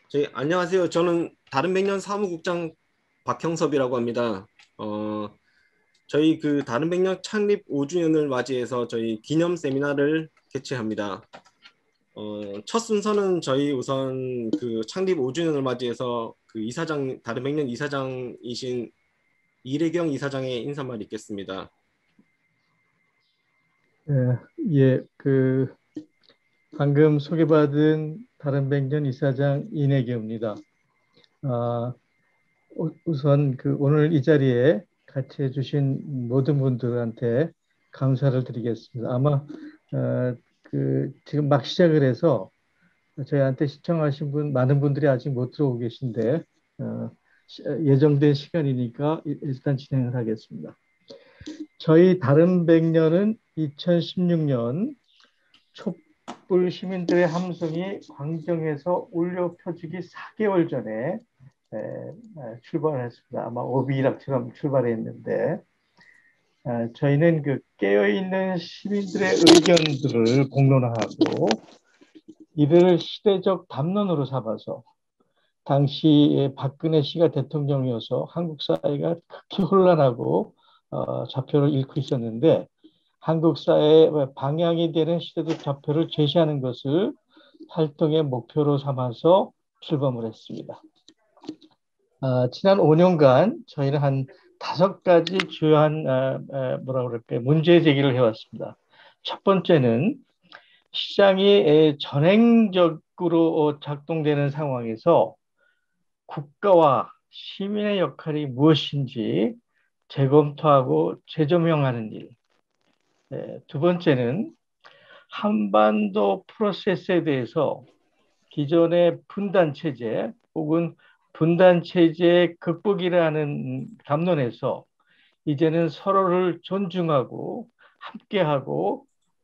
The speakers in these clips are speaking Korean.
안녕하세요. 저는 다른 백년 사무국장 박형섭이라고 합니다. 어, 저희 그 다른 백년 창립 5주년을 맞이해서 저희 기념 세미나를 개최합니다. 첫 순서는 저희 우선 그 창립 5주년을 맞이해서 그 이사장, 다른 백년 이사장이신 이래경 이사장의 인사말 있겠습니다. 예, 예, 방금 소개받은 다른 백년 이사장 이내기입니다. 아, 우선 오늘 이 자리에 같이 해주신 모든 분들한테 감사를 드리겠습니다. 아마 지금 막 시작을 해서 저희한테 시청하신 많은 분들이 아직 못 들어오고 계신데 예정된 시간이니까 일단 진행을 하겠습니다. 저희 다른 백년은 2016년 촛불 시민들의 함성이 광장에서 울려 펴지기 4개월 전에 출발했습니다. 아마 오비락처럼 출발했는데 저희는 깨어있는 시민들의 의견들을 공론화하고 이들을 시대적 담론으로 삼아서 당시 박근혜 씨가 대통령이어서 한국 사회가 극히 혼란하고 좌표를 잃고 있었는데 한국 사회의 방향이 되는 시대적 좌표를 제시하는 것을 활동의 목표로 삼아서 출범을 했습니다. 지난 5년간 저희는 한 5가지 주요한 뭐라 그럴까요? 문제 제기를 해왔습니다. 첫 번째는 시장이 전횡적으로 작동되는 상황에서 국가와 시민의 역할이 무엇인지 재검토하고 재조명하는 일. 두 번째는 한반도 프로세스에 대해서 기존의 분단 체제 혹은 분단 체제의 극복이라는 담론에서 이제는 서로를 존중하고 함께하고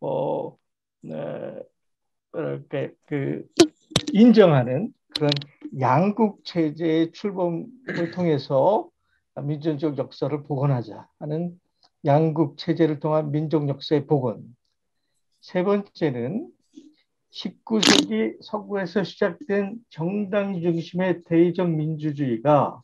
뭐랄까 인정하는 그런 양국 체제의 출범을 통해서 민족적 역사를 복원하자 하는 양국 체제를 통한 민족 역사의 복원. 세 번째는 19세기 서구에서 시작된 정당 중심의 대의적 민주주의가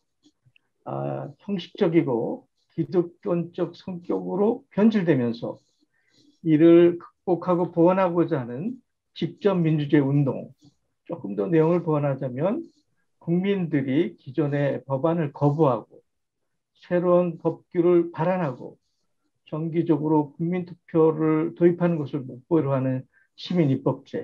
형식적이고 기득권적 성격으로 변질되면서 이를 극복하고 보완하고자 하는 직접 민주주의 운동. 조금 더 내용을 보완하자면 국민들이 기존의 법안을 거부하고 새로운 법규를 발안하고 정기적으로 국민투표를 도입하는 것을 목표로 하는 시민입법제,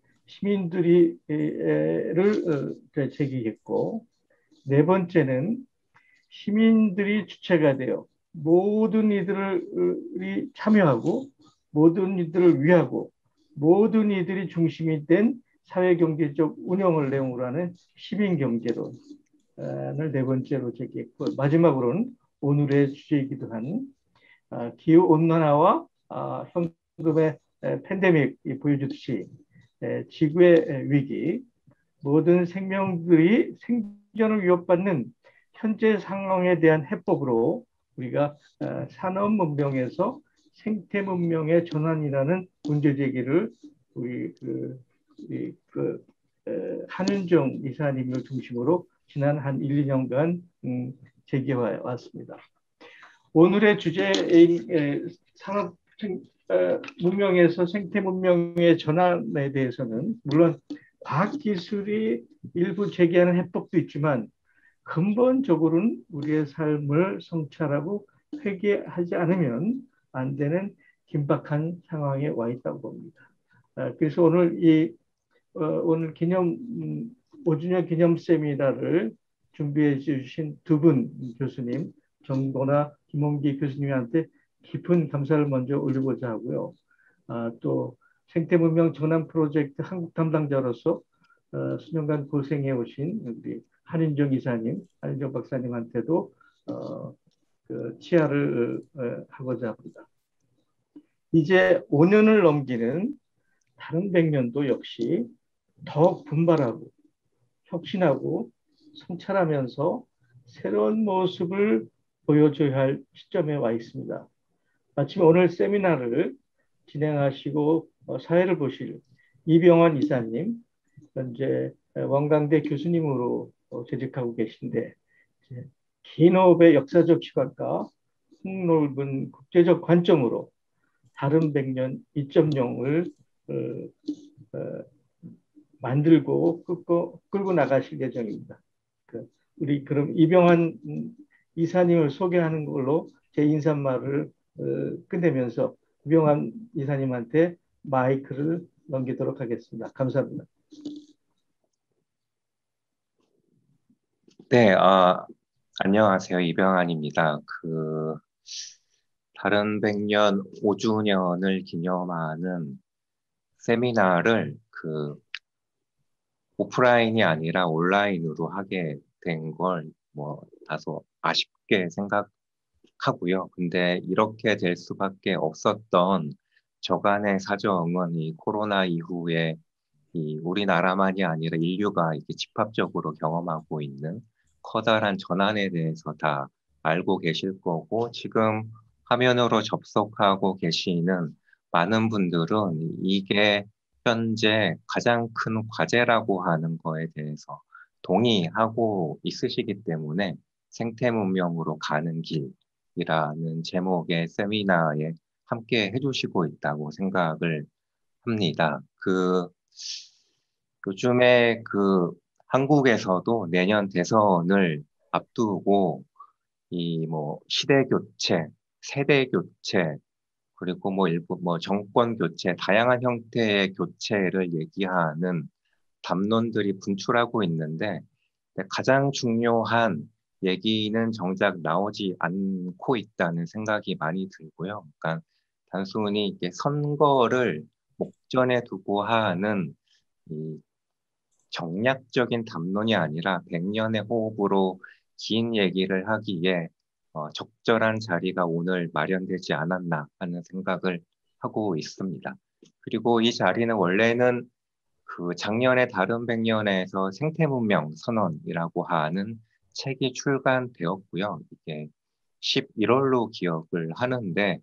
시민들이를 제기했고, 네 번째는 시민들이 주체가 되어 모든 이들이 참여하고 모든 이들을 위하고 모든 이들이 중심이 된 사회경제적 운영을 내용으로 하는 시민경제론을 네 번째로 제기했고, 마지막으로는 오늘의 주제이기도 한 기후온난화와 현금의 팬데믹이 보여주듯이 지구의 위기, 모든 생명들이 생존을 위협받는 현재 상황에 대한 해법으로 우리가 산업 문명에서 생태 문명의 전환이라는 문제 제기를 우리 한윤정 이사님을 중심으로 지난 한 1, 2년간 제기해 왔습니다. 오늘의 주제인 산업 문명에서 생태 문명의 전환에 대해서는 물론 과학기술이 일부 제기하는 해법도 있지만 근본적으로는 우리의 삶을 성찰하고 회개하지 않으면 안 되는 긴박한 상황에 와 있다고 봅니다. 그래서 오늘 5주년 기념 세미나를 준비해 주신 두 분 교수님, 정도나 김홍기 교수님한테 깊은 감사를 먼저 올리고자 하고요. 또 생태문명 전환 프로젝트 한국 담당자로서 수년간 고생해 오신 우리 한인정 이사님, 한인정 박사님한테도 치아를 하고자 합니다. 이제 5년을 넘기는 다른 백년도 역시 더욱 분발하고 혁신하고 성찰하면서 새로운 모습을 보여줘야 할 시점에 와 있습니다. 마침 오늘 세미나를 진행하시고 사회를 보실 이병헌 이사님, 현재 원광대 교수님으로 재직하고 계신데 기업의 역사적 시각과 폭넓은 국제적 관점으로 다른 백년 2.0을 만들고 끌고 나가실 예정입니다. 우리 그럼 이병환 이사님을 소개하는 걸로 제 인사말을 끝내면서 이병환 이사님한테 마이크를 넘기도록 하겠습니다. 감사합니다. 네, 안녕하세요. 이병환입니다. 다른 백년 5주년을 기념하는 세미나를 오프라인이 아니라 온라인으로 하게 된 걸 다소 아쉽게 생각하고요. 근데 이렇게 될 수밖에 없었던 저간의 사정은 이 코로나 이후에 우리나라만이 아니라 인류가 이렇게 집합적으로 경험하고 있는 커다란 전환에 대해서 다 알고 계실 거고, 지금 화면으로 접속하고 계시는 많은 분들은 이게 현재 가장 큰 과제라고 하는 거에 대해서 동의하고 있으시기 때문에 생태 문명으로 가는 길이라는 제목의 세미나에 함께 해주시고 있다고 생각을 합니다. 요즘에 한국에서도 내년 대선을 앞두고 시대 교체, 세대 교체, 그리고 일부 정권 교체, 다양한 형태의 교체를 얘기하는 담론들이 분출하고 있는데, 가장 중요한 얘기는 정작 나오지 않고 있다는 생각이 많이 들고요. 그러니까 단순히 이게 선거를 목전에 두고 하는 이 정략적인 담론이 아니라 100년의 호흡으로 긴 얘기를 하기에 적절한 자리가 오늘 마련되지 않았나 하는 생각을 하고 있습니다. 그리고 이 자리는 원래는 작년에 다른 백년에서 생태문명 선언이라고 하는 책이 출간되었고요. 이게 11월로 기억을 하는데,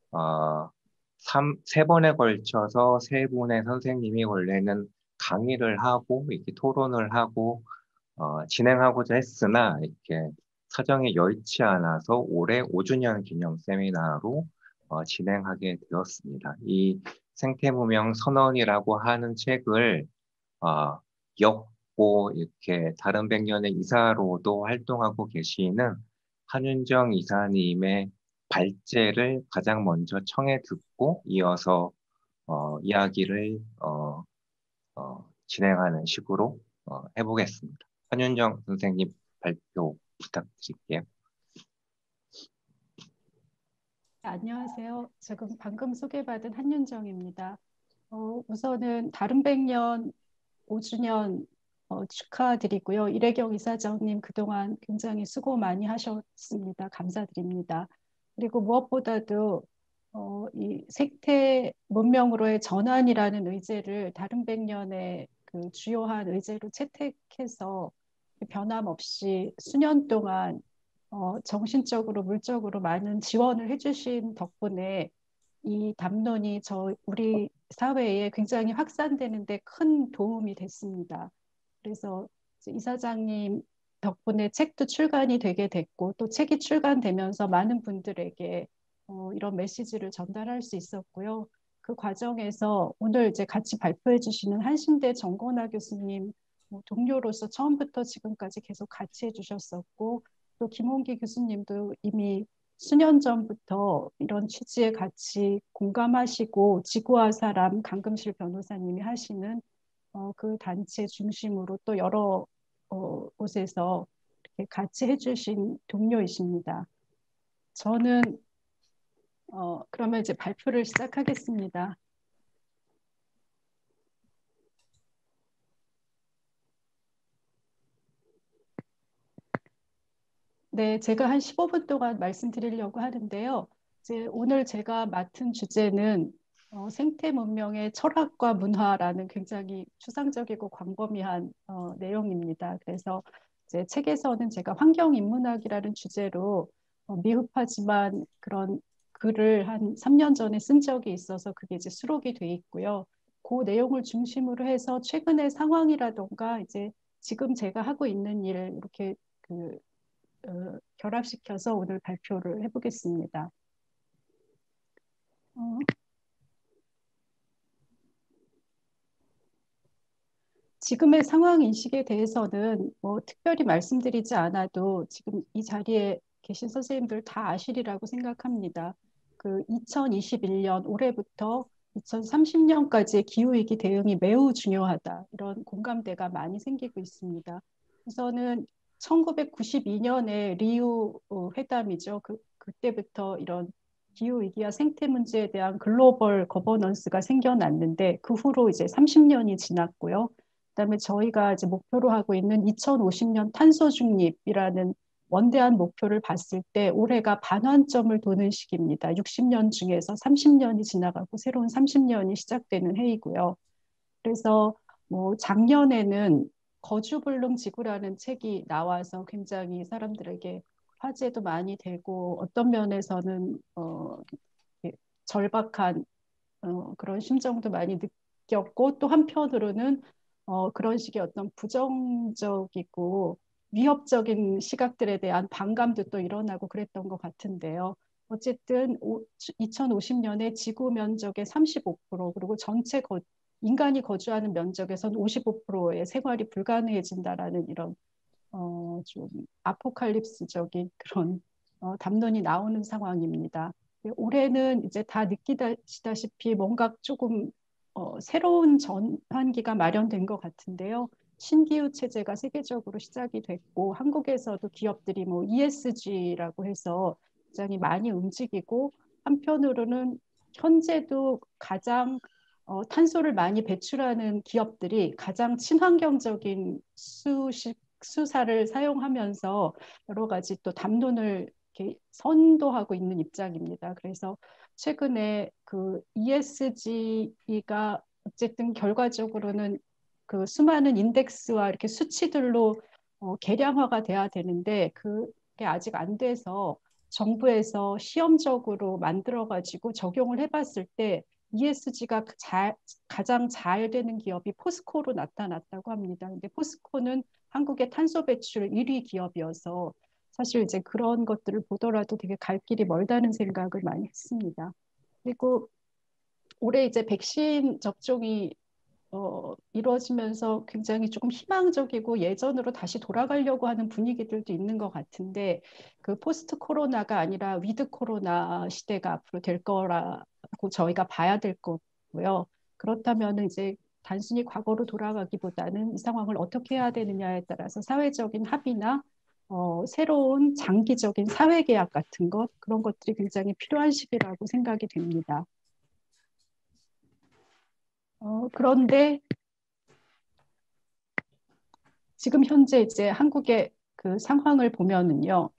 세 번에 걸쳐서 세 분의 선생님이 원래는 강의를 하고 이렇게 토론을 하고 진행하고자 했으나 이렇게 사정이 여의치 않아서 올해 5주년 기념 세미나로 진행하게 되었습니다. 이 생태무명 선언이라고 하는 책을 엮고 이렇게 다른 백년의 이사로도 활동하고 계시는 한윤정 이사님의 발제를 가장 먼저 청해 듣고 이어서 이야기를 진행하는 식으로 해보겠습니다. 한윤정 선생님 발표 부탁드릴게요. 안녕하세요. 지금 방금 소개받은 한윤정입니다. 우선은 다른 백년 5주년 축하드리고요. 이래경 이사장님 그동안 굉장히 수고 많이 하셨습니다. 감사드립니다. 그리고 무엇보다도 이 생태 문명으로의 전환이라는 의제를 다른 백년의 그 주요한 의제로 채택해서 변함없이 수년 동안 정신적으로 물적으로 많은 지원을 해주신 덕분에 이 담론이 우리 사회에 굉장히 확산되는데 큰 도움이 됐습니다. 그래서 이사장님 덕분에 책도 출간이 되게 됐고 또 책이 출간되면서 많은 분들에게 이런 메시지를 전달할 수 있었고요. 그 과정에서 오늘 이제 같이 발표해 주시는 한신대 정건아 교수님 동료로서 처음부터 지금까지 계속 같이 해주셨었고 또 김홍기 교수님도 이미 수년 전부터 이런 취지에 같이 공감하시고 지구와 사람 강금실 변호사님이 하시는 그 단체 중심으로 또 여러 곳에서 이렇게 같이 해주신 동료이십니다. 저는 그러면 이제 발표를 시작하겠습니다. 네, 제가 한 15분 동안 말씀드리려고 하는데요. 이제 오늘 제가 맡은 주제는 생태 문명의 철학과 문화라는 굉장히 추상적이고 광범위한 내용입니다. 그래서 이제 책에서는 제가 환경인문학이라는 주제로 미흡하지만 그런 글을 한 3년 전에 쓴 적이 있어서 그게 이제 수록이 돼 있고요. 그 내용을 중심으로 해서 최근의 상황이라던가 이제 지금 제가 하고 있는 일을 이렇게 결합시켜서 오늘 발표를 해보겠습니다. 지금의 상황 인식에 대해서는 뭐 특별히 말씀드리지 않아도 지금 이 자리에 계신 선생님들 다 아시리라고 생각합니다. 2021년 올해부터 2030년까지의 기후위기 대응이 매우 중요하다. 이런 공감대가 많이 생기고 있습니다. 우선은 1992년에 리우 회담이죠. 그때부터 이런 기후위기와 생태 문제에 대한 글로벌 거버넌스가 생겨났는데 그 후로 이제 30년이 지났고요. 그다음에 저희가 이제 목표로 하고 있는 2050년 탄소 중립이라는 원대한 목표를 봤을 때 올해가 반환점을 도는 시기입니다. 60년 중에서 30년이 지나가고 새로운 30년이 시작되는 해이고요. 그래서 뭐 작년에는 거주불능지구라는 책이 나와서 굉장히 사람들에게 화제도 많이 되고 어떤 면에서는 절박한 그런 심정도 많이 느꼈고 또 한편으로는 그런 식의 어떤 부정적이고 위협적인 시각들에 대한 반감도 또 일어나고 그랬던 것 같은데요. 어쨌든 2050년에 지구 면적의 35% 그리고 전체 인간이 거주하는 면적에선 55%의 생활이 불가능해진다라는 이런 좀 아포칼립스적인 그런 담론이 나오는 상황입니다. 올해는 이제 다 느끼시다시피 뭔가 조금 새로운 전환기가 마련된 것 같은데요. 신기후 체제가 세계적으로 시작이 됐고 한국에서도 기업들이 뭐 ESG라고 해서 굉장히 많이 움직이고 한편으로는 현재도 가장 탄소를 많이 배출하는 기업들이 가장 친환경적인 수사를 사용하면서 여러 가지 또 담론을 이렇게 선도하고 있는 입장입니다. 그래서 최근에 ESG가 어쨌든 결과적으로는 수많은 인덱스와 이렇게 수치들로 계량화가 돼야 되는데 그게 아직 안 돼서 정부에서 시험적으로 만들어가지고 적용을 해봤을 때 ESG가 가장 잘 되는 기업이 포스코로 나타났다고 합니다. 근데 포스코는 한국의 탄소 배출 1위 기업이어서 사실 이제 그런 것들을 보더라도 되게 갈 길이 멀다는 생각을 많이 했습니다. 그리고 올해 이제 백신 접종이 이루어지면서 굉장히 조금 희망적이고 예전으로 다시 돌아가려고 하는 분위기들도 있는 것 같은데 포스트 코로나가 아니라 위드 코로나 시대가 앞으로 될 거라고 저희가 봐야 될 거고요. 그렇다면 이제 단순히 과거로 돌아가기보다는 이 상황을 어떻게 해야 되느냐에 따라서 사회적인 합의나 새로운 장기적인 사회계약 같은 그런 것들이 굉장히 필요한 시기라고 생각이 됩니다. 그런데 지금 현재 이제 한국의 상황을 보면은요,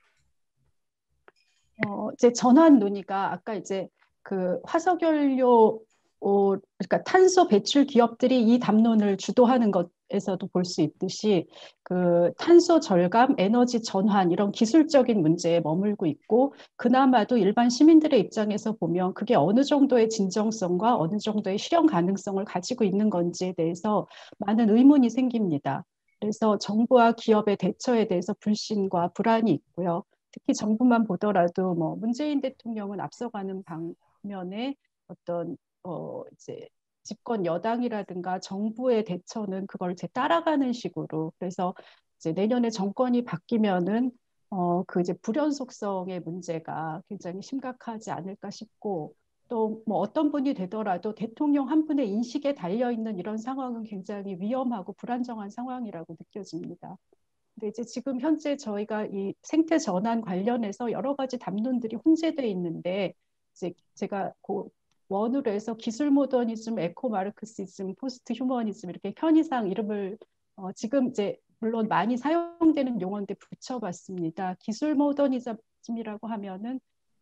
이제 전환 논의가 아까 이제 화석연료, 그러니까 탄소 배출 기업들이 이 담론을 주도하는 것에서도 볼 수 있듯이 탄소 절감, 에너지 전환 이런 기술적인 문제에 머물고 있고 그나마도 일반 시민들의 입장에서 보면 그게 어느 정도의 진정성과 어느 정도의 실현 가능성을 가지고 있는 건지에 대해서 많은 의문이 생깁니다. 그래서 정부와 기업의 대처에 대해서 불신과 불안이 있고요. 특히 정부만 보더라도 뭐 문재인 대통령은 앞서가는 방면에 어떤 이제 집권 여당이라든가 정부의 대처는 그걸 이제 따라가는 식으로 그래서 이제 내년에 정권이 바뀌면은 이제 불연 속성의 문제가 굉장히 심각하지 않을까 싶고 또 뭐 어떤 분이 되더라도 대통령 한 분의 인식에 달려 있는 이런 상황은 굉장히 위험하고 불안정한 상황이라고 느껴집니다. 근데 이제 지금 현재 저희가 이 생태 전환 관련해서 여러 가지 담론들이 혼재되어 있는데 이제 제가 원으로 해서 기술 모더니즘, 에코 마르크시즘, 포스트 휴머니즘 이렇게 편의상 이름을 지금 이제 물론 많이 사용되는 용어인데 붙여봤습니다. 기술 모더니즘이라고 하면은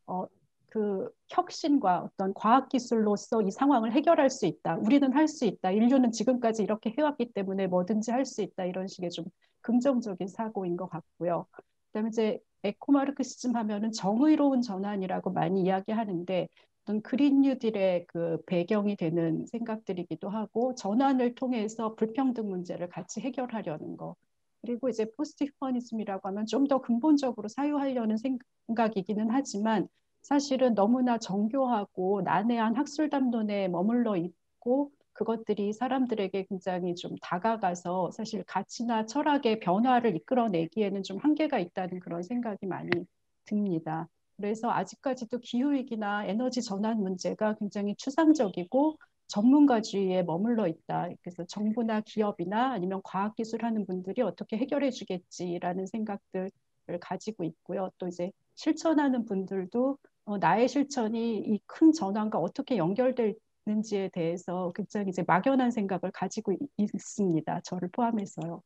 혁신과 어떤 과학 기술로서 이 상황을 해결할 수 있다. 우리는 할 수 있다. 인류는 지금까지 이렇게 해왔기 때문에 뭐든지 할 수 있다. 이런 식의 좀 긍정적인 사고인 것 같고요. 그다음에 이제 에코마르크시즘 하면은 정의로운 전환이라고 많이 이야기하는데 어떤 그린 뉴딜의 그 배경이 되는 생각들이기도 하고 전환을 통해서 불평등 문제를 같이 해결하려는 거. 그리고 이제 포스트 휴머니즘이라고 하면 좀 더 근본적으로 사유하려는 생각이기는 하지만 사실은 너무나 정교하고 난해한 학술 담론에 머물러 있고 그것들이 사람들에게 굉장히 좀 다가가서 사실 가치나 철학의 변화를 이끌어내기에는 좀 한계가 있다는 그런 생각이 많이 듭니다. 그래서 아직까지도 기후위기나 에너지 전환 문제가 굉장히 추상적이고 전문가주의에 머물러 있다. 그래서 정부나 기업이나 아니면 과학기술하는 분들이 어떻게 해결해 주겠지라는 생각들을 가지고 있고요. 또 이제 실천하는 분들도 나의 실천이 이 큰 전환과 어떻게 연결되는지에 대해서 굉장히 이제 막연한 생각을 가지고 있습니다. 저를 포함해서요.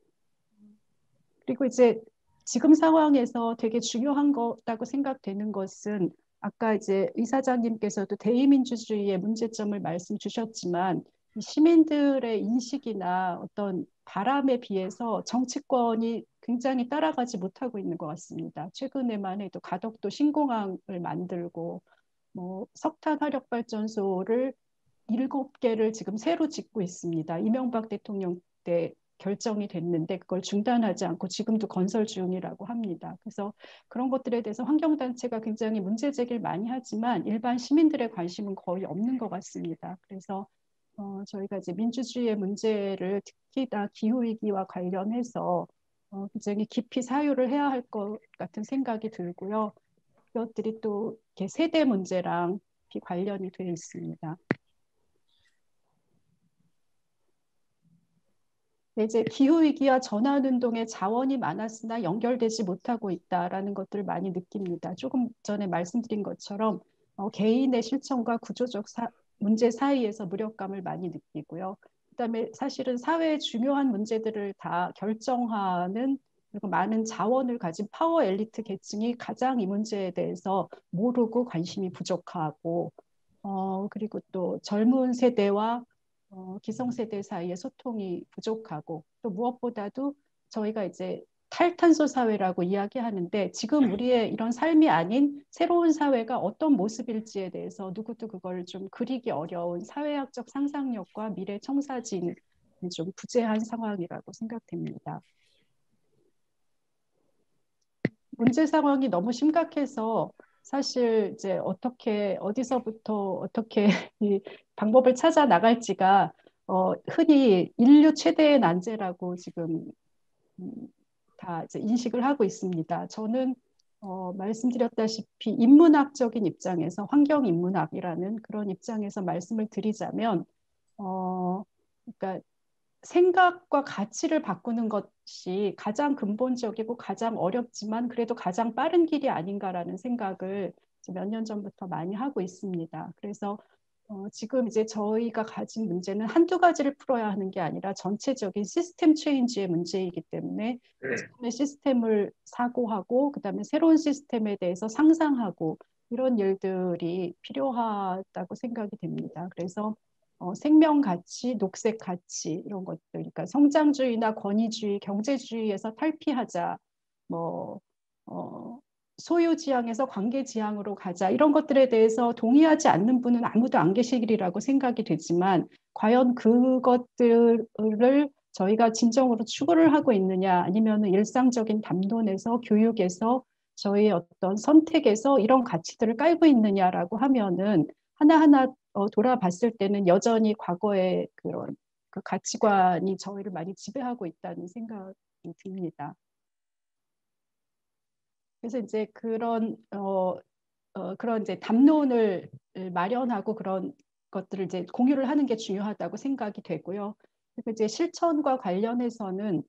그리고 이제 지금 상황에서 되게 중요한 거라고 생각되는 것은 아까 이제 이사장님께서도 대의민주주의의 문제점을 말씀 주셨지만 시민들의 인식이나 어떤 바람에 비해서 정치권이 굉장히 따라가지 못하고 있는 것 같습니다. 최근에만 해도 가덕도 신공항을 만들고 뭐 석탄 화력 발전소를 7개를 지금 새로 짓고 있습니다. 이명박 대통령 때 결정이 됐는데 그걸 중단하지 않고 지금도 건설 중이라고 합니다. 그래서 그런 것들에 대해서 환경단체가 굉장히 문제 제기를 많이 하지만 일반 시민들의 관심은 거의 없는 것 같습니다. 그래서 저희가 이제 민주주의의 문제를 특히 다 기후위기와 관련해서 굉장히 깊이 사유를 해야 할 것 같은 생각이 들고요. 그것들이 또 이렇게 세대 문제랑 관련이 되어 있습니다. 이제 기후위기와 전환운동의 자원이 많았으나 연결되지 못하고 있다라는 것들을 많이 느낍니다. 조금 전에 말씀드린 것처럼 개인의 실천과 구조적 문제 사이에서 무력감을 많이 느끼고요. 그다음에 사실은 사회의 중요한 문제들을 다 결정하는 그리고 많은 자원을 가진 파워 엘리트 계층이 가장 이 문제에 대해서 모르고 관심이 부족하고 그리고 또 젊은 세대와 기성세대 사이의 소통이 부족하고 또 무엇보다도 저희가 이제 탈탄소 사회라고 이야기하는데 지금 우리의 이런 삶이 아닌 새로운 사회가 어떤 모습일지에 대해서 누구도 그걸 좀 그리기 어려운 사회학적 상상력과 미래 청사진이 좀 부재한 상황이라고 생각됩니다. 문제 상황이 너무 심각해서 사실 이제 어디서부터 어떻게 이 방법을 찾아 나갈지가 흔히 인류 최대의 난제라고 지금 다 이제 인식을 하고 있습니다. 저는 말씀드렸다시피 인문학적인 입장에서 환경인문학이라는 그런 입장에서 말씀을 드리자면 그러니까 생각과 가치를 바꾸는 것이 가장 근본적이고 가장 어렵지만 그래도 가장 빠른 길이 아닌가라는 생각을 몇 년 전부터 많이 하고 있습니다. 그래서 지금 이제 저희가 가진 문제는 한두 가지를 풀어야 하는 게 아니라 전체적인 시스템 체인지의 문제이기 때문에 기존의 시스템을 사고하고 그다음에 새로운 시스템에 대해서 상상하고 이런 일들이 필요하다고 생각이 됩니다. 그래서 생명 가치, 녹색 가치 이런 것들, 그러니까 성장주의나 권위주의, 경제주의에서 탈피하자, 뭐 소유지향에서 관계지향으로 가자 이런 것들에 대해서 동의하지 않는 분은 아무도 안 계시리라고 생각이 되지만 과연 그것들을 저희가 진정으로 추구를 하고 있느냐 아니면 일상적인 담론에서 교육에서 저희의 어떤 선택에서 이런 가치들을 깔고 있느냐라고 하면은 하나하나 돌아봤을 때는 여전히 과거의 그런 그 가치관이 저희를 많이 지배하고 있다는 생각이 듭니다. 그래서 이제 그런 이제 담론을 마련하고 그런 것들을 이제 공유를 하는 게 중요하다고 생각이 되고요. 그리고 이제 실천과 관련해서는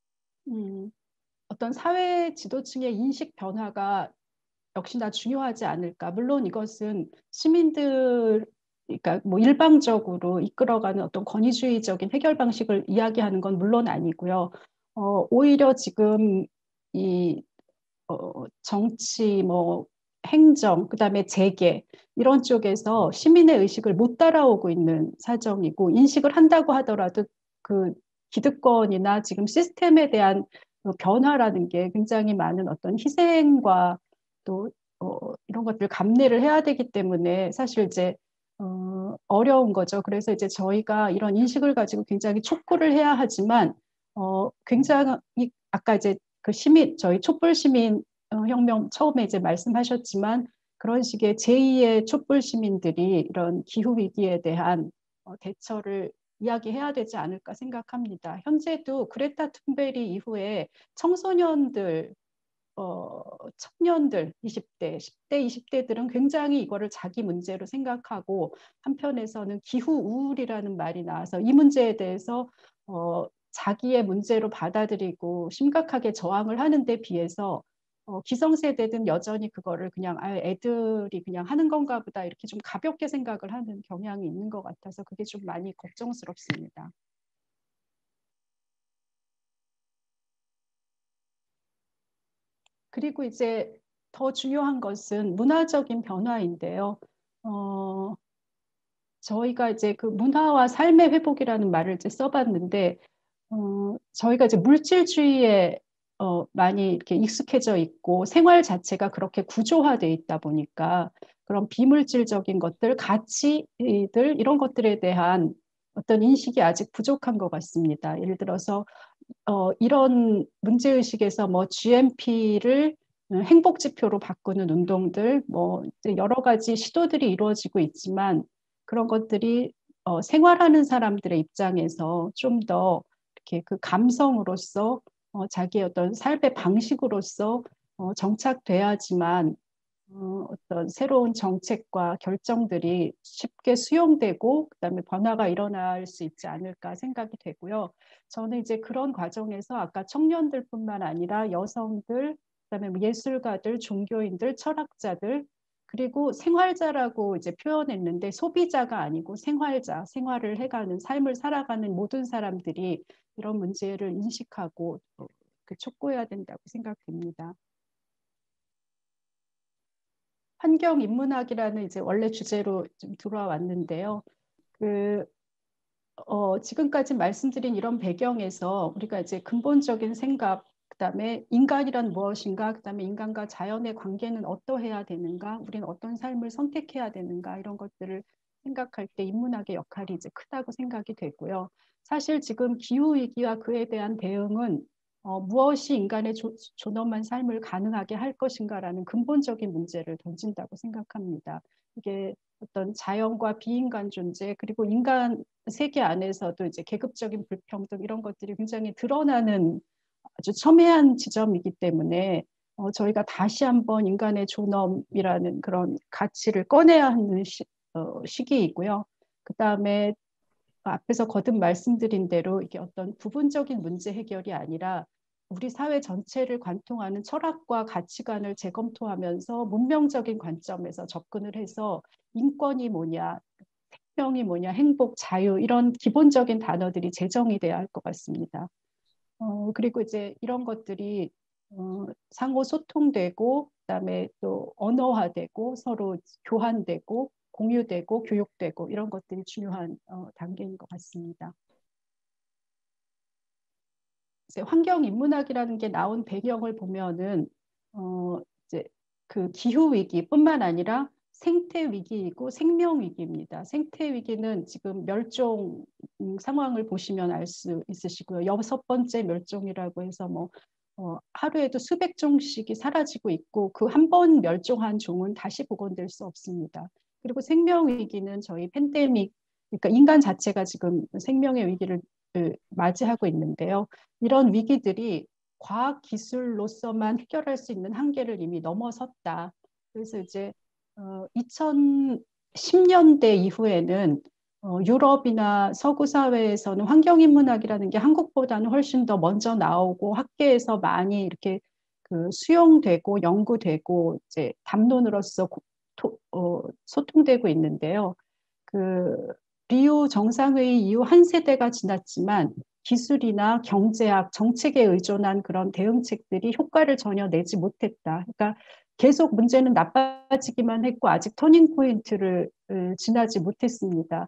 어떤 사회 지도층의 인식 변화가 역시나 중요하지 않을까. 물론 이것은 시민들 그러니까 뭐 일방적으로 이끌어가는 어떤 권위주의적인 해결 방식을 이야기하는 건 물론 아니고요. 오히려 지금 이 정치, 뭐 행정, 그다음에 재계 이런 쪽에서 시민의 의식을 못 따라오고 있는 사정이고 인식을 한다고 하더라도 그 기득권이나 지금 시스템에 대한 변화라는 게 굉장히 많은 어떤 희생과 또 이런 것들 감내를 해야 되기 때문에 사실 이제 어려운 거죠. 그래서 이제 저희가 이런 인식을 가지고 굉장히 촉구를 해야 하지만 굉장히 아까 이제 그 저희 촛불 시민 혁명 처음에 이제 말씀하셨지만 그런 식의 제2의 촛불 시민들이 이런 기후 위기에 대한 대처를 이야기해야 되지 않을까 생각합니다. 현재도 그레타 툰베리 이후에 청소년들 청년들 20대, 10대, 20대들은 굉장히 이거를 자기 문제로 생각하고 한편에서는 기후 우울이라는 말이 나와서 이 문제에 대해서 자기의 문제로 받아들이고 심각하게 저항을 하는 데 비해서 기성세대든 여전히 그거를 그냥 애들이 그냥 하는 건가 보다 이렇게 좀 가볍게 생각을 하는 경향이 있는 것 같아서 그게 좀 많이 걱정스럽습니다. 그리고 이제 더 중요한 것은 문화적인 변화인데요. 저희가 이제 그 문화와 삶의 회복이라는 말을 이제 써봤는데, 저희가 이제 물질주의에 많이 이렇게 익숙해져 있고 생활 자체가 그렇게 구조화되어 있다 보니까 그런 비물질적인 것들, 가치들 이런 것들에 대한 어떤 인식이 아직 부족한 것 같습니다. 예를 들어서 이런 문제의식에서 뭐 GMP를 행복지표로 바꾸는 운동들, 뭐 여러 가지 시도들이 이루어지고 있지만 그런 것들이 생활하는 사람들의 입장에서 좀 더 이렇게 그 감성으로서 자기의 어떤 삶의 방식으로서 정착돼야지만 어떤 새로운 정책과 결정들이 쉽게 수용되고 그다음에 변화가 일어날 수 있지 않을까 생각이 되고요. 저는 이제 그런 과정에서 아까 청년들뿐만 아니라 여성들, 그다음에 뭐 예술가들, 종교인들, 철학자들 그리고 생활자라고 이제 표현했는데 소비자가 아니고 생활자, 생활을 해가는 삶을 살아가는 모든 사람들이 이런 문제를 인식하고 촉구해야 된다고 생각됩니다. 환경인문학이라는 이제 원래 주제로 좀 들어왔는데요. 지금까지 말씀드린 이런 배경에서 우리가 이제 근본적인 생각, 그다음에 인간이란 무엇인가, 그다음에 인간과 자연의 관계는 어떠해야 되는가, 우리는 어떤 삶을 선택해야 되는가 이런 것들을 생각할 때 인문학의 역할이 이제 크다고 생각이 되고요. 사실 지금 기후 위기와 그에 대한 대응은 무엇이 인간의 존엄한 삶을 가능하게 할 것인가라는 근본적인 문제를 던진다고 생각합니다. 이게 어떤 자연과 비인간 존재 그리고 인간 세계 안에서도 이제 계급적인 불평등 이런 것들이 굉장히 드러나는 아주 첨예한 지점이기 때문에 저희가 다시 한번 인간의 존엄이라는 그런 가치를 꺼내야 하는 시기이고요. 그 다음에 앞에서 거듭 말씀드린 대로 이게 어떤 부분적인 문제 해결이 아니라 우리 사회 전체를 관통하는 철학과 가치관을 재검토하면서 문명적인 관점에서 접근을 해서 인권이 뭐냐, 생명이 뭐냐, 행복, 자유 이런 기본적인 단어들이 제정이 돼야 할 것 같습니다. 그리고 이제 이런 것들이 상호 소통되고 그다음에 또 언어화되고 서로 교환되고 공유되고 교육되고 이런 것들이 중요한 단계인 것 같습니다. 이제 환경인문학이라는 게 나온 배경을 보면은 이제 그 기후 위기뿐만 아니라 생태 위기이고 생명 위기입니다. 생태 위기는 지금 멸종 상황을 보시면 알 수 있으시고요. 6번째 멸종이라고 해서 뭐 하루에도 수백 종씩이 사라지고 있고 그 한 번 멸종한 종은 다시 복원될 수 없습니다. 그리고 생명 위기는 저희 팬데믹, 그러니까 인간 자체가 지금 생명의 위기를 맞이하고 있는데요. 이런 위기들이 과학 기술로서만 해결할 수 있는 한계를 이미 넘어섰다. 그래서 이제 2010년대 이후에는 유럽이나 서구 사회에서는 환경인문학이라는 게 한국보다는 훨씬 더 먼저 나오고 학계에서 많이 이렇게 수용되고 연구되고 이제 담론으로서 소통되고 있는데요. 리우 정상회의 이후 한 세대가 지났지만 기술이나 경제학, 정책에 의존한 그런 대응책들이 효과를 전혀 내지 못했다. 그러니까 계속 문제는 나빠지기만 했고 아직 터닝 포인트를 지나지 못했습니다.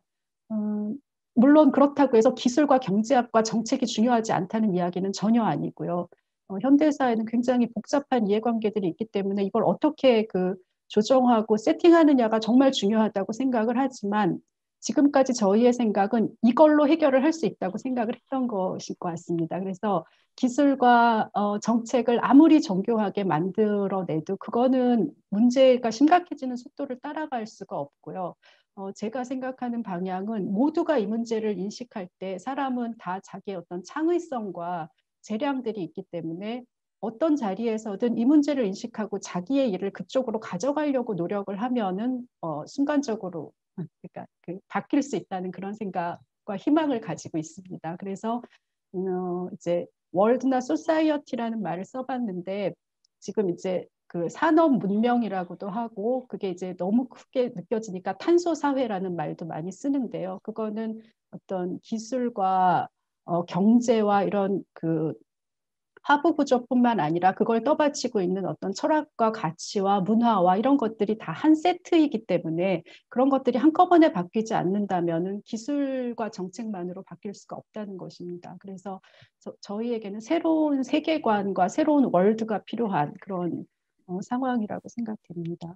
물론 그렇다고 해서 기술과 경제학과 정책이 중요하지 않다는 이야기는 전혀 아니고요. 현대사에는 굉장히 복잡한 이해관계들이 있기 때문에 이걸 어떻게 그 조정하고 세팅하느냐가 정말 중요하다고 생각을 하지만 지금까지 저희의 생각은 이걸로 해결을 할 수 있다고 생각을 했던 것일 것 같습니다. 그래서 기술과 정책을 아무리 정교하게 만들어내도 그거는 문제가 심각해지는 속도를 따라갈 수가 없고요. 제가 생각하는 방향은 모두가 이 문제를 인식할 때 사람은 다 자기의 어떤 창의성과 재량들이 있기 때문에 어떤 자리에서든 이 문제를 인식하고 자기의 일을 그쪽으로 가져가려고 노력을 하면은 순간적으로 그러니까 바뀔 수 있다는 그런 생각과 희망을 가지고 있습니다. 그래서 이제 월드나 소사이어티라는 말을 써봤는데 지금 이제 그 산업 문명이라고도 하고 그게 이제 너무 크게 느껴지니까 탄소 사회라는 말도 많이 쓰는데요. 그거는 어떤 기술과 경제와 이런 그 하부 구조뿐만 아니라 그걸 떠받치고 있는 어떤 철학과 가치와 문화와 이런 것들이 다 한 세트이기 때문에 그런 것들이 한꺼번에 바뀌지 않는다면은 기술과 정책만으로 바뀔 수가 없다는 것입니다. 그래서 저희에게는 새로운 세계관과 새로운 월드가 필요한 그런 상황이라고 생각됩니다.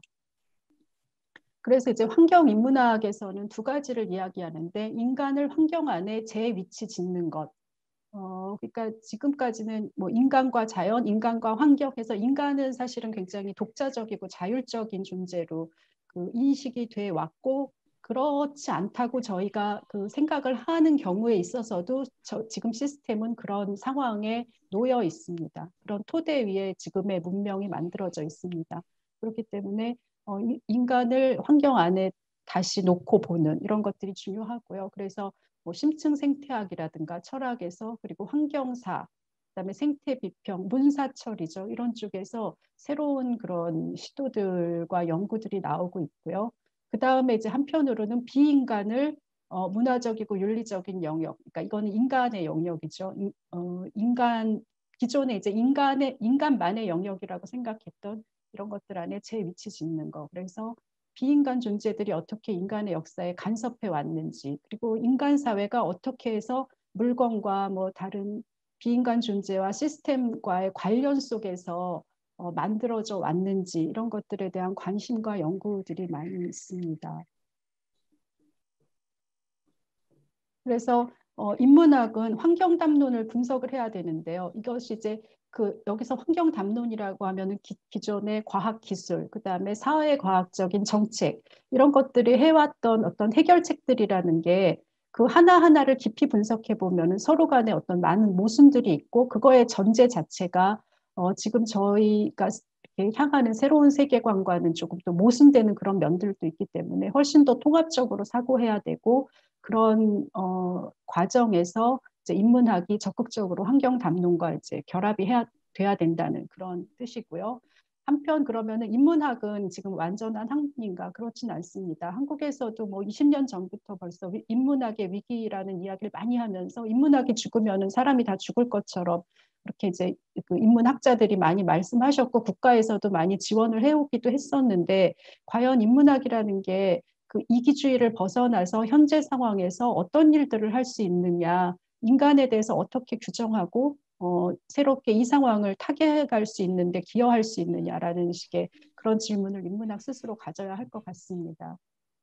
그래서 이제 환경인문학에서는 두 가지를 이야기하는데 인간을 환경 안에 재위치 짓는 것. 그러니까 지금까지는 뭐 인간과 자연, 인간과 환경에서 인간은 사실은 굉장히 독자적이고 자율적인 존재로 그 인식이 돼 왔고 그렇지 않다고 저희가 그 생각을 하는 경우에 있어서도 지금 시스템은 그런 상황에 놓여 있습니다. 그런 토대 위에 지금의 문명이 만들어져 있습니다. 그렇기 때문에 인간을 환경 안에 다시 놓고 보는 이런 것들이 중요하고요. 그래서 뭐 심층 생태학이라든가 철학에서 그리고 환경사, 그다음에 생태 비평, 문사철이죠. 이런 쪽에서 새로운 그런 시도들과 연구들이 나오고 있고요. 그다음에 이제 한편으로는 비인간을 문화적이고 윤리적인 영역, 그러니까 이거는 인간의 영역이죠. 인간 기존에 이제 인간만의 영역이라고 생각했던 이런 것들 안에 제 위치 짓는 거. 그래서 비인간 존재들이 어떻게 인간의 역사에 간섭해 왔는지, 그리고 인간 사회가 어떻게 해서 물건과 뭐 다른 비인간 존재와 시스템과의 관련 속에서 만들어져 왔는지 이런 것들에 대한 관심과 연구들이 많이 있습니다. 그래서 인문학은 환경 담론을 분석을 해야 되는데요. 이것이 이제 여기서 환경 담론이라고 하면은 기존의 과학 기술, 그다음에 사회 과학적인 정책 이런 것들이 해왔던 어떤 해결책들이라는 게 그 하나하나를 깊이 분석해 보면은 서로 간에 어떤 많은 모순들이 있고 그거의 전제 자체가 지금 저희가 향하는 새로운 세계관과는 조금 또 모순되는 그런 면들도 있기 때문에 훨씬 더 통합적으로 사고해야 되고 그런 과정에서 이제 인문학이 적극적으로 환경 담론과 이제 결합이 돼야 된다는 그런 뜻이고요. 한편 그러면은 인문학은 지금 완전한 한국인가 그렇진 않습니다. 한국에서도 뭐 20년 전부터 벌써 인문학의 위기라는 이야기를 많이 하면서 인문학이 죽으면은 사람이 다 죽을 것처럼 그렇게 이제 그 인문학자들이 많이 말씀하셨고 국가에서도 많이 지원을 해오기도 했었는데 과연 인문학이라는 게 그 이기주의를 벗어나서 현재 상황에서 어떤 일들을 할 수 있느냐, 인간에 대해서 어떻게 규정하고 새롭게 이 상황을 타개해갈 수 있는데 기여할 수 있느냐라는 식의 그런 질문을 인문학 스스로 가져야 할 것 같습니다.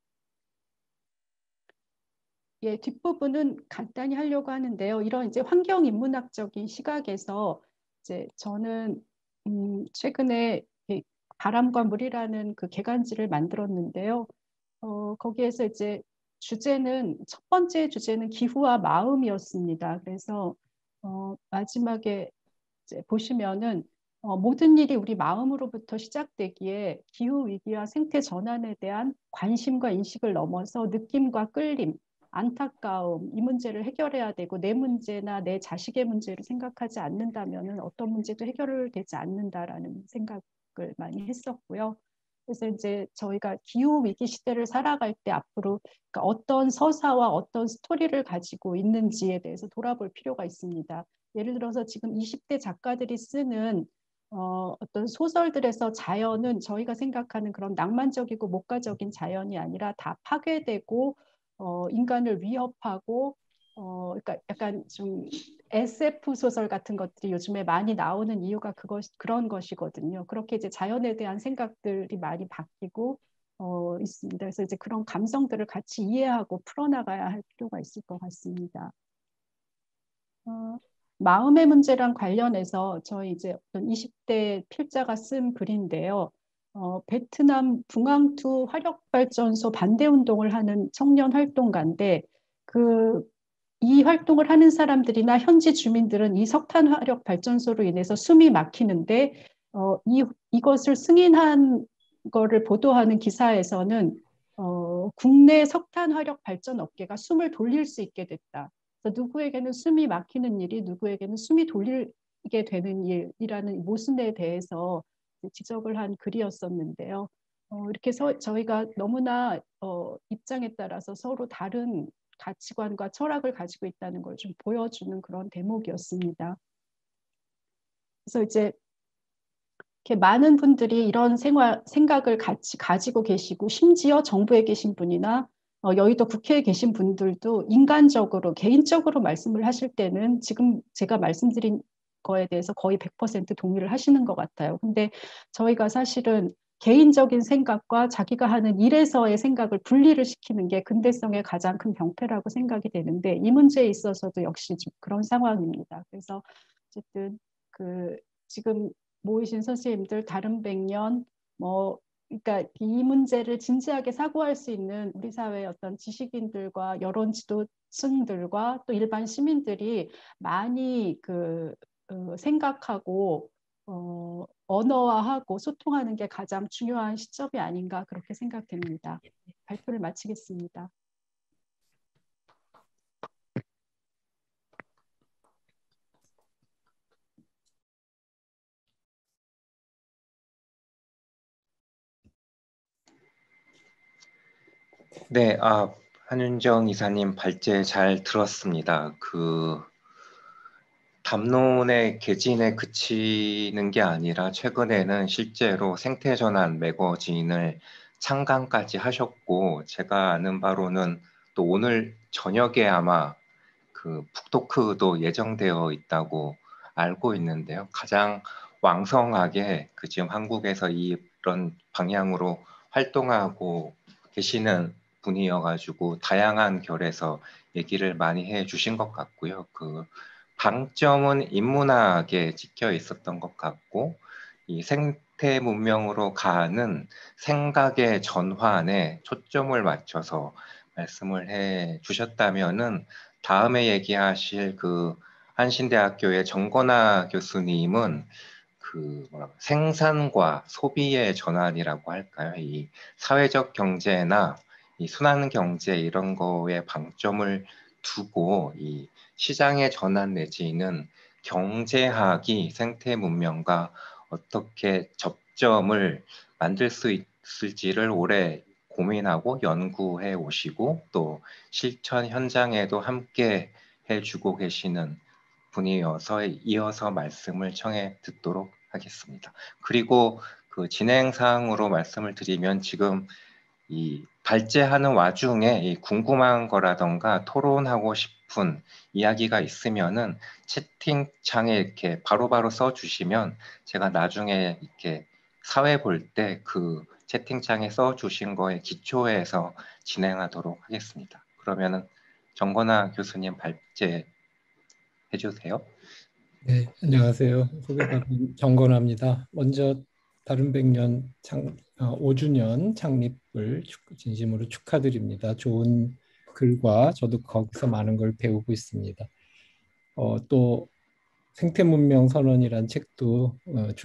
예, 뒷부분은 간단히 하려고 하는데요. 이런 이제 환경 인문학적인 시각에서 이제 저는 최근에 바람과 물이라는 그 개간지를 만들었는데요. 거기에서 이제 첫 번째 주제는 기후와 마음이었습니다. 그래서 마지막에 이제 보시면은 모든 일이 우리 마음으로부터 시작되기에 기후 위기와 생태 전환에 대한 관심과 인식을 넘어서 느낌과 끌림, 안타까움 이 문제를 해결해야 되고 내 문제나 내 자식의 문제를 생각하지 않는다면은 어떤 문제도 해결되지 않는다라는 생각을 많이 했었고요. 그래서 이제 저희가 기후 위기 시대를 살아갈 때 앞으로 그러니까 어떤 서사와 어떤 스토리를 가지고 있는지에 대해서 돌아볼 필요가 있습니다. 예를 들어서 지금 20대 작가들이 쓰는 어떤 소설들에서 자연은 저희가 생각하는 그런 낭만적이고 목가적인 자연이 아니라 다 파괴되고 인간을 위협하고 그러니까 약간 좀 SF 소설 같은 것들이 요즘에 많이 나오는 이유가 그런 것이거든요. 그렇게 이제 자연에 대한 생각들이 많이 바뀌고 있습니다. 그래서 이제 그런 감성들을 같이 이해하고 풀어나가야 할 필요가 있을 것 같습니다. 마음의 문제랑 관련해서 저희 이제 어떤 20대 필자가 쓴 글인데요. 베트남 붕앙투 화력발전소 반대 운동을 하는 청년 활동가인데 이 활동을 하는 사람들이나 현지 주민들은 이 석탄 화력 발전소로 인해서 숨이 막히는데 이것을 승인한 거를 보도하는 기사에서는 국내 석탄 화력 발전 업계가 숨을 돌릴 수 있게 됐다. 누구에게는 숨이 막히는 일이 누구에게는 숨이 돌리게 되는 일이라는 모순에 대해서 지적을 한 글이었었는데요. 이렇게 저희가 너무나 입장에 따라서 서로 다른 가치관과 철학을 가지고 있다는 걸 좀 보여주는 그런 대목이었습니다. 그래서 이제 이렇게 많은 분들이 이런 생각을 같이 가지고 계시고 심지어 정부에 계신 분이나 여의도 국회에 계신 분들도 인간적으로 개인적으로 말씀을 하실 때는 지금 제가 말씀드린 거에 대해서 거의 100% 동의를 하시는 것 같아요. 근데 저희가 사실은 개인적인 생각과 자기가 하는 일에서의 생각을 분리를 시키는 게 근대성의 가장 큰 병폐라고 생각이 되는데 이 문제에 있어서도 역시 좀 그런 상황입니다. 그래서 어쨌든 지금 모이신 선생님들 다른 백년 그러니까 이 문제를 진지하게 사고할 수 있는 우리 사회의 어떤 지식인들과 여론 지도층들과 또 일반 시민들이 많이 생각하고 언어화하고 소통하는 게 가장 중요한 시점이 아닌가 그렇게 생각됩니다. 발표를 마치겠습니다. 네, 한윤정 이사님 발제 잘 들었습니다. 담론의 개진에 그치는 게 아니라 최근에는 실제로 생태전환 매거진을 창간까지 하셨고 제가 아는 바로는 또 오늘 저녁에 아마 북토크도 예정되어 있다고 알고 있는데요. 가장 왕성하게 지금 한국에서 이런 방향으로 활동하고 계시는 분이어가지고 다양한 결에서 얘기를 많이 해주신 것 같고요. 방점은 인문학에 찍혀 있었던 것 같고 이 생태 문명으로 가는 생각의 전환에 초점을 맞춰서 말씀을 해 주셨다면은 다음에 얘기하실 한신대학교의 정건아 교수님은 생산과 소비의 전환이라고 할까요? 이 사회적 경제나 이 순환 경제 이런 거에 방점을 두고 이 시장의 전환 내지는 경제학이 생태 문명과 어떻게 접점을 만들 수 있을지를 오래 고민하고 연구해 오시고 또 실천 현장에도 함께 해주고 계시는 분이어서 이어서 말씀을 청해 듣도록 하겠습니다. 그리고 진행 사항으로 말씀을 드리면 지금 이 발제하는 와중에 이 궁금한 거라던가 토론하고 싶은 이야기가 있으면은 채팅창에 이렇게 바로바로 써주시면 제가 나중에 이렇게 사회 볼 때 채팅창에 써주신 거에 기초해서 진행하도록 하겠습니다. 그러면은 정건아 교수님 발제 해주세요. 네, 안녕하세요. 소개받은 정건아입니다. 먼저 다른 백년 5주년 창립을 진심으로 축하드립니다. 좋은 글과 저도 거기서 많은 걸 배우고 있습니다. 또 생태문명 선언이란 책도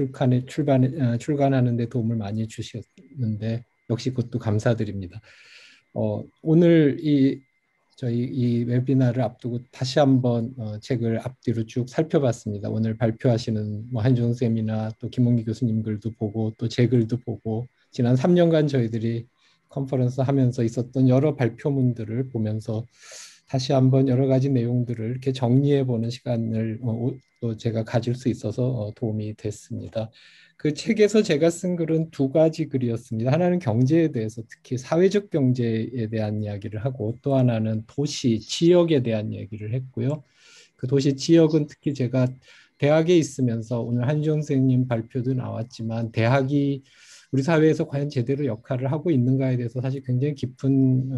출간하는 데 도움을 많이 주셨는데 역시 그것도 감사드립니다. 오늘 저희 이 웨비나를 앞두고 다시 한번 책을 앞뒤로 쭉 살펴봤습니다. 오늘 발표하시는 한종 쌤이나 또 김홍기 교수님 글도 보고 또 제 글도 보고 지난 3년간 저희들이 컨퍼런스 하면서 있었던 여러 발표문들을 보면서 다시 한번 여러 가지 내용들을 이렇게 정리해보는 시간을 또 제가 가질 수 있어서 도움이 됐습니다. 그 책에서 제가 쓴 글은 두 가지 글이었습니다. 하나는 경제에 대해서 특히 사회적 경제에 대한 이야기를 하고 또 하나는 도시, 지역에 대한 이야기를 했고요. 그 도시 지역은 특히 제가 대학에 있으면서 오늘 한지영 선생님 발표도 나왔지만 대학이 우리 사회에서 과연 제대로 역할을 하고 있는가에 대해서 사실 굉장히 깊은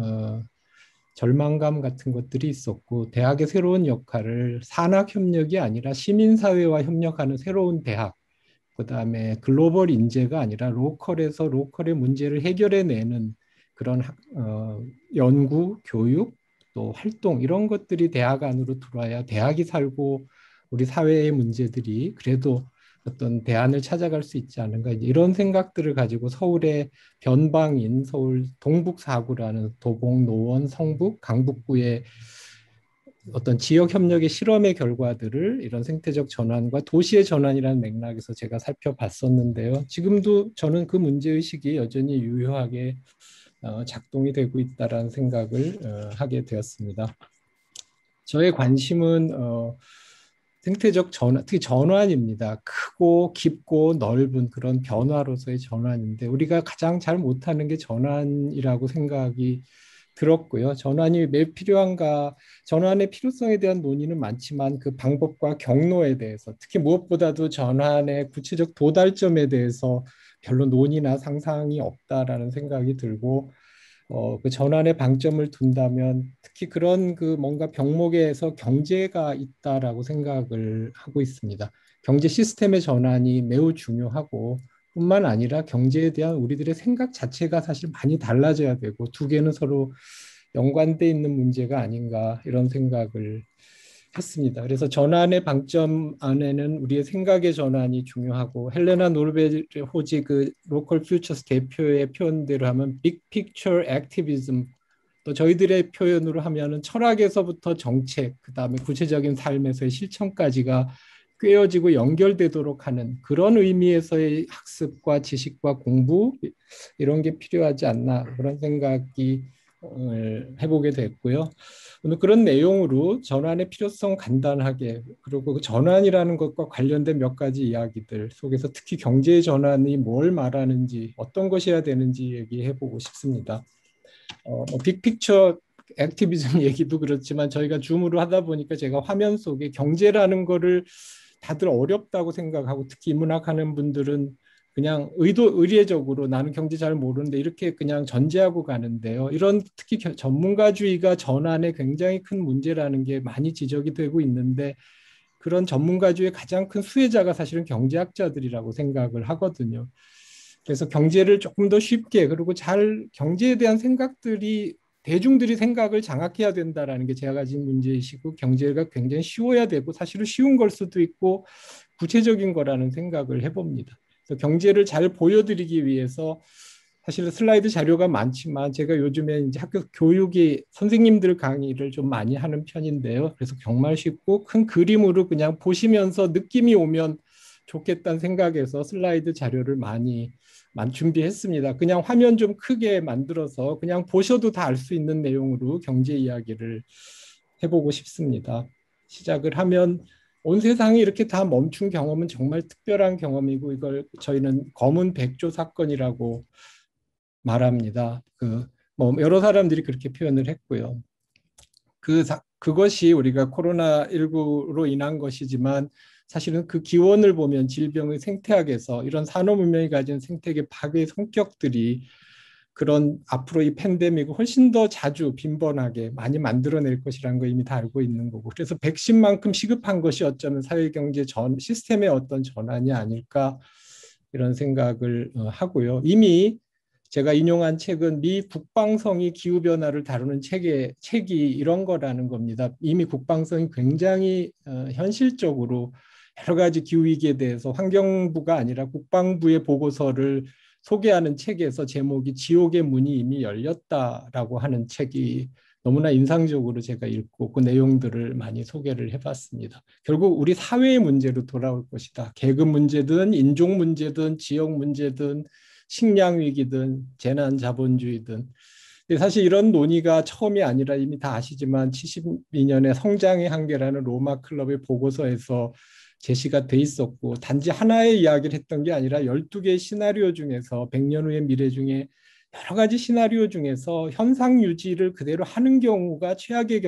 절망감 같은 것들이 있었고 대학의 새로운 역할을 산학협력이 아니라 시민사회와 협력하는 새로운 대학 그다음에 글로벌 인재가 아니라 로컬에서 로컬의 문제를 해결해내는 그런 연구, 교육, 또 활동 이런 것들이 대학 안으로 들어와야 대학이 살고 우리 사회의 문제들이 그래도 어떤 대안을 찾아갈 수 있지 않은가 이런 생각들을 가지고 서울의 변방인 서울 동북4구라는 도봉, 노원, 성북, 강북구의 어떤 지역 협력의 실험의 결과들을 이런 생태적 전환과 도시의 전환이라는 맥락에서 제가 살펴봤었는데요. 지금도 저는 그 문제의식이 여전히 유효하게 작동이 되고 있다는 생각을 하게 되었습니다. 저의 관심은 생태적 전환, 특히 전환입니다. 크고 깊고 넓은 그런 변화로서의 전환인데 우리가 가장 잘 못하는 게 전환이라고 생각이 들었고요. 전환이 왜 필요한가, 전환의 필요성에 대한 논의는 많지만 그 방법과 경로에 대해서 특히 무엇보다도 전환의 구체적 도달점에 대해서 별로 논의나 상상이 없다라는 생각이 들고 그 전환의 방점을 둔다면 특히 그런 그 뭔가 병목에서 경제가 있다라고 생각을 하고 있습니다. 경제 시스템의 전환이 매우 중요하고 뿐만 아니라 경제에 대한 우리들의 생각 자체가 사실 많이 달라져야 되고 두 개는 서로 연관돼 있는 문제가 아닌가 이런 생각을 했습니다. 그래서 전환의 방점 안에는 우리의 생각의 전환이 중요하고 헬레나 노르베호지 그 로컬 퓨처스 대표의 표현대로 하면 빅 픽처 액티비즘 또 저희들의 표현으로 하면은 철학에서부터 정책 그다음에 구체적인 삶에서의 실천까지가 꿰어지고 연결되도록 하는 그런 의미에서의 학습과 지식과 공부 이런 게 필요하지 않나 그런 생각이 해보게 됐고요. 오늘 그런 내용으로 전환의 필요성 간단하게 그리고 그 전환이라는 것과 관련된 몇 가지 이야기들 속에서 특히 경제의 전환이 뭘 말하는지 어떤 것이어야 되는지 얘기해보고 싶습니다. 빅픽처 액티비즘 얘기도 그렇지만 저희가 줌으로 하다 보니까 제가 화면 속에 경제라는 거를 다들 어렵다고 생각하고 특히 인문학하는 분들은 그냥 의례적으로 나는 경제 잘 모르는데 이렇게 그냥 전제하고 가는데요. 이런 특히 전문가주의가 전환에 굉장히 큰 문제라는 게 많이 지적이 되고 있는데 그런 전문가주의의 가장 큰 수혜자가 사실은 경제학자들이라고 생각을 하거든요. 그래서 경제를 조금 더 쉽게 그리고 잘 경제에 대한 생각들이 대중들이 생각을 장악해야 된다라는 게 제가 가진 문제이시고 경제가 굉장히 쉬워야 되고 사실은 쉬운 걸 수도 있고 구체적인 거라는 생각을 해봅니다. 그래서 경제를 잘 보여드리기 위해서 사실 슬라이드 자료가 많지만 제가 요즘에 이제 학교 교육이 선생님들 강의를 좀 많이 하는 편인데요. 그래서 정말 쉽고 큰 그림으로 그냥 보시면서 느낌이 오면 좋겠다는 생각에서 슬라이드 자료를 많이 준비했습니다. 그냥 화면 좀 크게 만들어서 그냥 보셔도 다 알 수 있는 내용으로 경제 이야기를 해보고 싶습니다. 시작을 하면 온 세상이 이렇게 다 멈춘 경험은 정말 특별한 경험이고 이걸 저희는 검은 백조 사건이라고 말합니다. 뭐 여러 사람들이 그렇게 표현을 했고요. 그것이 우리가 코로나19로 인한 것이지만 사실은 그 기원을 보면 질병의 생태학에서 이런 산업문명이 가진 생태계 파괴의 성격들이 그런 앞으로 이 팬데믹을 훨씬 더 자주 빈번하게 많이 만들어낼 것이라는 거 이미 다 알고 있는 거고 그래서 백신만큼 시급한 것이 어쩌면 사회경제 시스템의 어떤 전환이 아닐까 이런 생각을 하고요. 이미 제가 인용한 책은 미 국방성이 기후변화를 다루는 책이 이런 거라는 겁니다. 이미 국방성이 굉장히 현실적으로 여러 가지 기후위기에 대해서 환경부가 아니라 국방부의 보고서를 소개하는 책에서 제목이 지옥의 문이 이미 열렸다라고 하는 책이 너무나 인상적으로 제가 읽고 그 내용들을 많이 소개를 해봤습니다. 결국 우리 사회의 문제로 돌아올 것이다. 계급 문제든 인종 문제든 지역 문제든 식량 위기든 재난 자본주의든 사실 이런 논의가 처음이 아니라 이미 다 아시지만 72년에 성장의 한계라는 로마 클럽의 보고서에서 제시가 돼 있었고 단지 하나의 이야기를 했던 게 아니라 12개의 시나리오 중에서 100년 후의 미래 중에 여러 가지 시나리오 중에서 현상 유지를 그대로 하는 경우가 최악의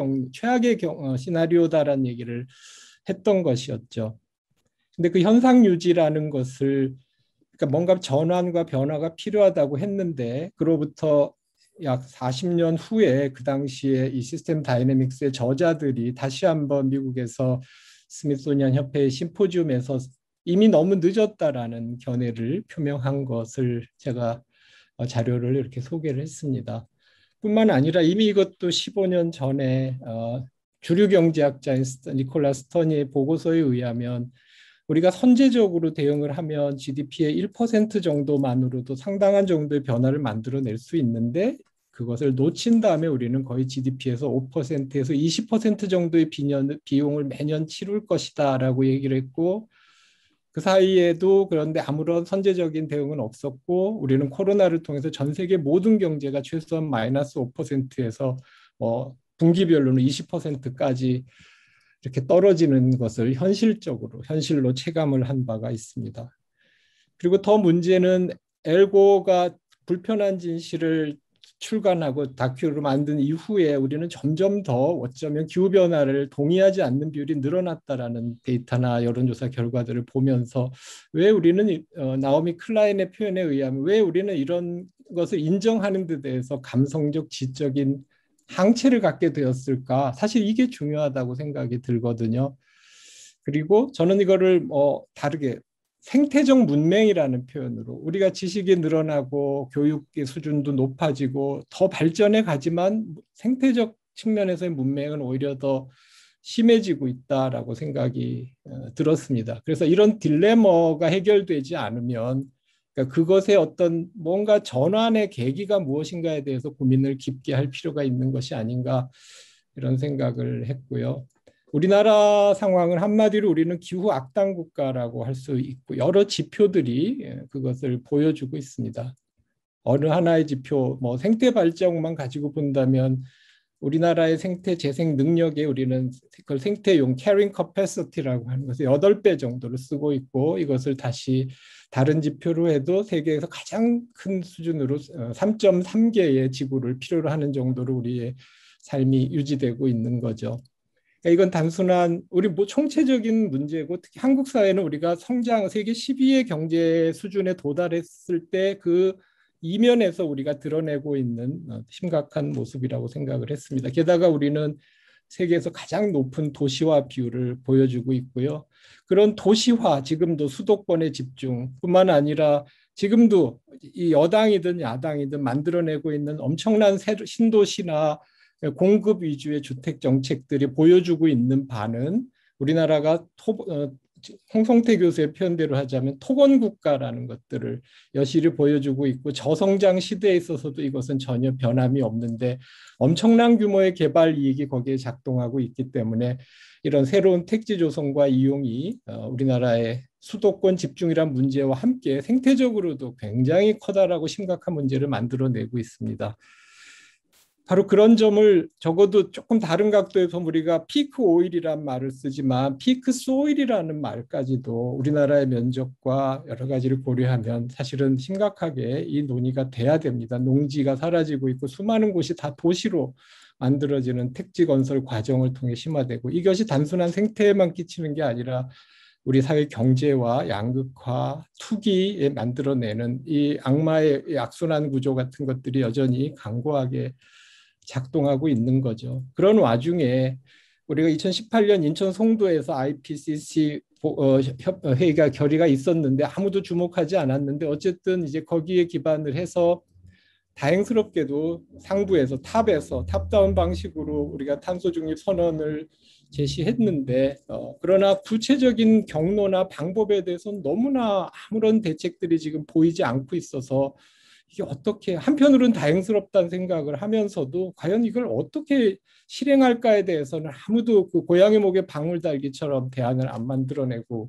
시나리오다라는 얘기를 했던 것이었죠. 근데 그 현상 유지라는 것을 그러니까 뭔가 전환과 변화가 필요하다고 했는데 그로부터 약 40년 후에 그 당시에 이 시스템 다이내믹스의 저자들이 다시 한번 미국에서 스미소니안 협회의 심포지움에서 이미 너무 늦었다라는 견해를 표명한 것을 제가 자료를 이렇게 소개를 했습니다. 뿐만 아니라 이미 이것도 15년 전에 주류 경제학자인 니콜라 스터니의 보고서에 의하면 우리가 선제적으로 대응을 하면 GDP의 1% 정도만으로도 상당한 정도의 변화를 만들어낼 수 있는데 그것을 놓친 다음에 우리는 거의 GDP에서 5%에서 20% 정도의 비용을 매년 치룰 것이다라고 얘기를 했고 그 사이에도 그런데 아무런 선제적인 대응은 없었고 우리는 코로나를 통해서 전 세계 모든 경제가 최소한 마이너스 5%에서 분기별로는 20%까지 이렇게 떨어지는 것을 현실로 체감을 한 바가 있습니다. 그리고 더 문제는 엘고가 불편한 진실을 출간하고 다큐를 만든 이후에 우리는 점점 더 어쩌면 기후변화를 동의하지 않는 비율이 늘어났다라는 데이터나 여론조사 결과들을 보면서 왜 우리는 나오미 클라인의 표현에 의하면 왜 우리는 이런 것을 인정하는 데 대해서 감성적 지적인 항체를 갖게 되었을까? 사실 이게 중요하다고 생각이 들거든요. 그리고 저는 이거를 다르게 생태적 문맹이라는 표현으로 우리가 지식이 늘어나고 교육의 수준도 높아지고 더 발전해 가지만 생태적 측면에서의 문맹은 오히려 더 심해지고 있다라고 생각이 들었습니다. 그래서 이런 딜레마가 해결되지 않으면 그러니까 그것의 어떤 뭔가 전환의 계기가 무엇인가에 대해서 고민을 깊게 할 필요가 있는 것이 아닌가 이런 생각을 했고요. 우리나라 상황은 한마디로 우리는 기후 악당 국가라고 할 수 있고 여러 지표들이 그것을 보여주고 있습니다. 어느 하나의 지표, 생태 발전만 가지고 본다면 우리나라의 생태 재생 능력에 우리는 그걸 생태용 carrying capacity라고 하는 것을 8배 정도를 쓰고 있고 이것을 다시 다른 지표로 해도 세계에서 가장 큰 수준으로 3.3개의 지구를 필요로 하는 정도로 우리의 삶이 유지되고 있는 거죠. 이건 단순한 우리 총체적인 문제고 특히 한국 사회는 우리가 세계 12의 경제 수준에 도달했을 때 그 이면에서 우리가 드러내고 있는 심각한 모습이라고 생각을 했습니다. 게다가 우리는 세계에서 가장 높은 도시화 비율을 보여주고 있고요. 그런 도시화, 지금도 수도권의 집중뿐만 아니라 지금도 이 여당이든 야당이든 만들어내고 있는 엄청난 신도시나 공급 위주의 주택 정책들이 보여주고 있는 바는 우리나라가 홍성태 교수의 표현대로 하자면 토건국가라는 것들을 여실히 보여주고 있고 저성장 시대에 있어서도 이것은 전혀 변함이 없는데 엄청난 규모의 개발 이익이 거기에 작동하고 있기 때문에 이런 새로운 택지 조성과 이용이 우리나라의 수도권 집중이란 문제와 함께 생태적으로도 굉장히 커다라고 심각한 문제를 만들어내고 있습니다. 바로 그런 점을 적어도 조금 다른 각도에서 우리가 피크 오일이란 말을 쓰지만 피크 소일이라는 말까지도 우리나라의 면적과 여러 가지를 고려하면 사실은 심각하게 이 논의가 돼야 됩니다. 농지가 사라지고 있고 수많은 곳이 다 도시로 만들어지는 택지 건설 과정을 통해 심화되고 이것이 단순한 생태에만 끼치는 게 아니라 우리 사회 경제와 양극화, 투기에 만들어내는 이 악마의 악순환 구조 같은 것들이 여전히 강고하게 작동하고 있는 거죠. 그런 와중에 우리가 2018년 인천 송도에서 IPCC 회의가 결의가 있었는데 아무도 주목하지 않았는데 어쨌든 이제 거기에 기반을 해서 다행스럽게도 상부에서 탑다운 방식으로 우리가 탄소 중립 선언을 제시했는데 그러나 구체적인 경로나 방법에 대해서는 너무나 아무런 대책들이 지금 보이지 않고 있어서 이게 어떻게 한편으로는 다행스럽다는 생각을 하면서도 과연 이걸 어떻게 실행할까에 대해서는 아무도 그 고양이 목에 방울 달기처럼 대안을 안 만들어내고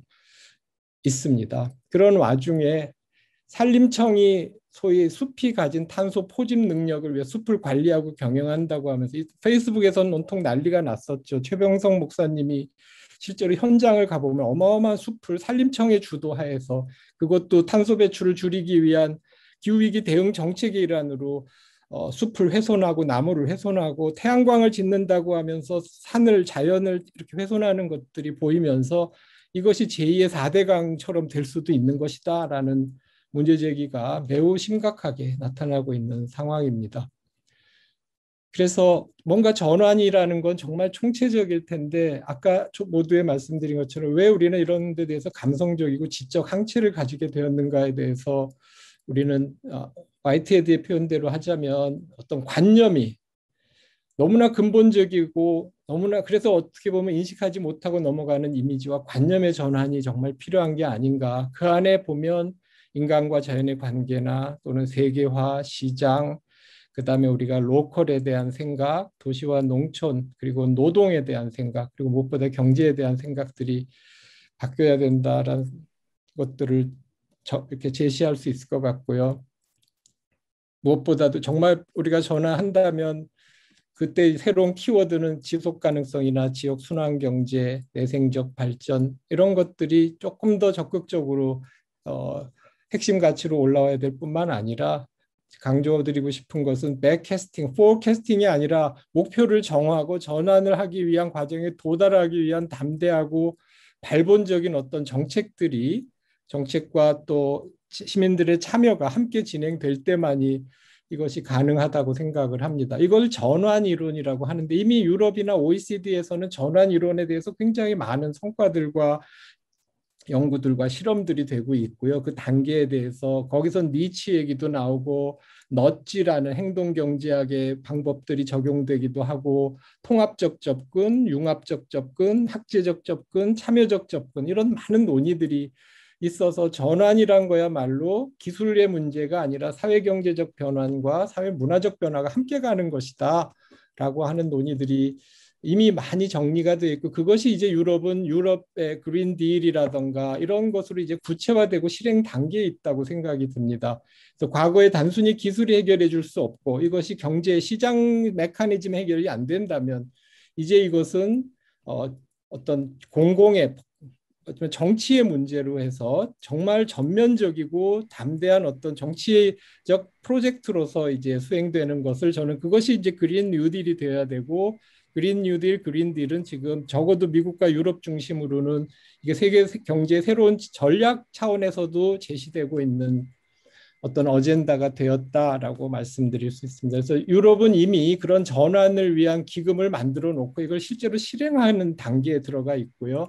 있습니다. 그런 와중에 산림청이 소위 숲이 가진 탄소 포집 능력을 위해 숲을 관리하고 경영한다고 하면서 페이스북에서는 온통 난리가 났었죠. 최병성 목사님이 실제로 현장을 가보면 어마어마한 숲을 산림청의 주도하에서 그것도 탄소 배출을 줄이기 위한 기후위기 대응 정책의 일환으로 숲을 훼손하고 나무를 훼손하고 태양광을 짓는다고 하면서 산을 자연을 이렇게 훼손하는 것들이 보이면서 이것이 제2의 4대강처럼 될 수도 있는 것이다라는 문제 제기가 매우 심각하게 나타나고 있는 상황입니다. 그래서 뭔가 전환이라는 건 정말 총체적일 텐데 아까 모두에 말씀드린 것처럼 왜 우리는 이런 데 대해서 감성적이고 지적 항체를 가지게 되었는가에 대해서 우리는 화이트헤드의 표현대로 하자면 어떤 관념이 너무나 근본적이고 너무나 그래서 어떻게 보면 인식하지 못하고 넘어가는 이미지와 관념의 전환이 정말 필요한 게 아닌가. 그 안에 보면 인간과 자연의 관계나 또는 세계화, 시장, 그다음에 우리가 로컬에 대한 생각, 도시와 농촌, 그리고 노동에 대한 생각, 그리고 무엇보다 경제에 대한 생각들이 바뀌어야 된다라는 것들을 이렇게 제시할 수 있을 것 같고요. 무엇보다도 정말 우리가 전환한다면 그때 새로운 키워드는 지속 가능성이나 지역 순환 경제, 내생적 발전 이런 것들이 조금 더 적극적으로 핵심 가치로 올라와야 될 뿐만 아니라 강조드리고 싶은 것은 백캐스팅, 포캐스팅이 아니라 목표를 정하고 전환을 하기 위한 과정에 도달하기 위한 담대하고 발본적인 어떤 정책과 또 시민들의 참여가 함께 진행될 때만이 이것이 가능하다고 생각을 합니다. 이걸 전환 이론이라고 하는데 이미 유럽이나 OECD에서는 전환 이론에 대해서 굉장히 많은 성과들과 연구들과 실험들이 되고 있고요. 그 단계에 대해서 거기서 니치 얘기도 나오고 넛지라는 행동경제학의 방법들이 적용되기도 하고 통합적 접근, 융합적 접근, 학제적 접근, 참여적 접근 이런 많은 논의들이 있어서 전환이란 거야말로 기술의 문제가 아니라 사회경제적 변환과 사회문화적 변화가 함께 가는 것이다 라고 하는 논의들이 이미 많이 정리가 되어 있고 그것이 이제 유럽의 그린 딜이라던가 이런 것으로 이제 구체화되고 실행 단계에 있다고 생각이 듭니다. 그래서 과거에 단순히 기술이 해결해 줄 수 없고 이것이 경제 시장 메커니즘 해결이 안 된다면 이제 이것은 어떤 공공의 정치의 문제로 해서 정말 전면적이고 담대한 어떤 정치적 프로젝트로서 이제 수행되는 것을 저는 그것이 이제 그린 뉴딜이 되어야 되고 그린 뉴딜, 그린 딜은 지금 적어도 미국과 유럽 중심으로는 이게 세계 경제의 새로운 전략 차원에서도 제시되고 있는 어떤 어젠다가 되었다라고 말씀드릴 수 있습니다. 그래서 유럽은 이미 그런 전환을 위한 기금을 만들어 놓고 이걸 실제로 실행하는 단계에 들어가 있고요.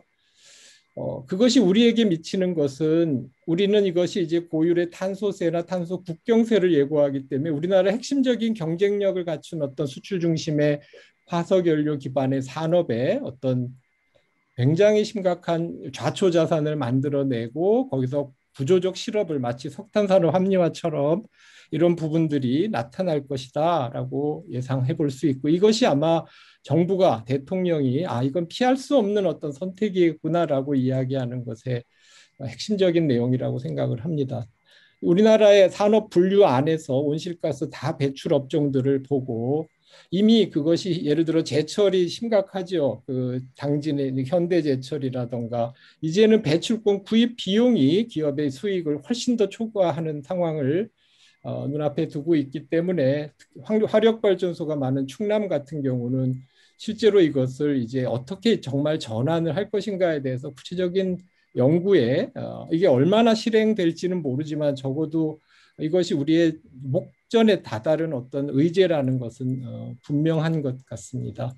그것이 우리에게 미치는 것은 우리는 이것이 이제 고율의 탄소세나 탄소 국경세를 예고하기 때문에 우리나라 핵심적인 경쟁력을 갖춘 어떤 수출 중심의 화석연료 기반의 산업에 어떤 굉장히 심각한 좌초 자산을 만들어내고 거기서 구조적 실업을 마치 석탄산업 합리화처럼 이런 부분들이 나타날 것이다라고 예상해 볼 수 있고 이것이 아마 정부가 대통령이 이건 피할 수 없는 어떤 선택이구나라고 이야기하는 것의 핵심적인 내용이라고 생각을 합니다. 우리나라의 산업 분류 안에서 온실가스 다 배출 업종들을 보고 이미 그것이 예를 들어 제철이 심각하죠. 그 당진의 현대제철이라던가 이제는 배출권 구입 비용이 기업의 수익을 훨씬 더 초과하는 상황을 눈앞에 두고 있기 때문에 화력발전소가 많은 충남 같은 경우는 실제로 이것을 이제 어떻게 정말 전환을 할 것인가에 대해서 구체적인 연구에 이게 얼마나 실행될지는 모르지만 적어도 이것이 우리의 목전에 다다른 어떤 의제라는 것은 분명한 것 같습니다.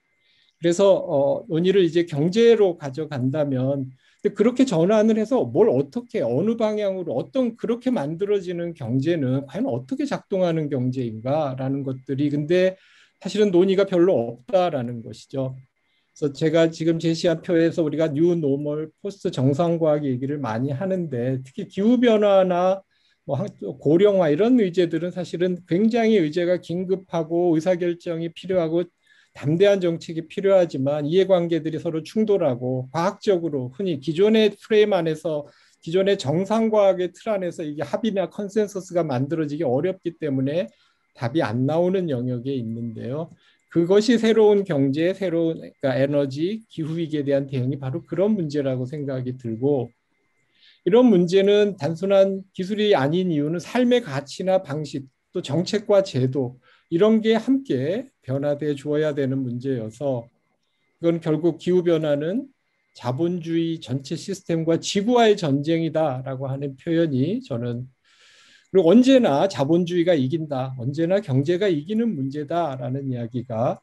그래서 논의를 이제 경제로 가져간다면 그렇게 전환을 해서 뭘 어떻게 어느 방향으로 어떤 그렇게 만들어지는 경제는 과연 어떻게 작동하는 경제인가라는 것들이 근데 사실은 논의가 별로 없다라는 것이죠. 그래서 제가 지금 제시한 표에서 우리가 뉴 노멀, 포스트 정상과학 얘기를 많이 하는데 특히 기후변화나 고령화 이런 의제들은 사실은 굉장히 의제가 긴급하고 의사결정이 필요하고 담대한 정책이 필요하지만 이해관계들이 서로 충돌하고 과학적으로 흔히 기존의 프레임 안에서 기존의 정상과학의 틀 안에서 이게 합의나 컨센서스가 만들어지기 어렵기 때문에 답이 안 나오는 영역에 있는데요. 그것이 새로운 경제, 그러니까 에너지, 기후위기에 대한 대응이 바로 그런 문제라고 생각이 들고 이런 문제는 단순한 기술이 아닌 이유는 삶의 가치나 방식, 또 정책과 제도 이런 게 함께 변화돼 주어야 되는 문제여서 이건 결국 기후변화는 자본주의 전체 시스템과 지구와의 전쟁이다라고 하는 표현이 저는 그리고 언제나 자본주의가 이긴다, 언제나 경제가 이기는 문제다라는 이야기가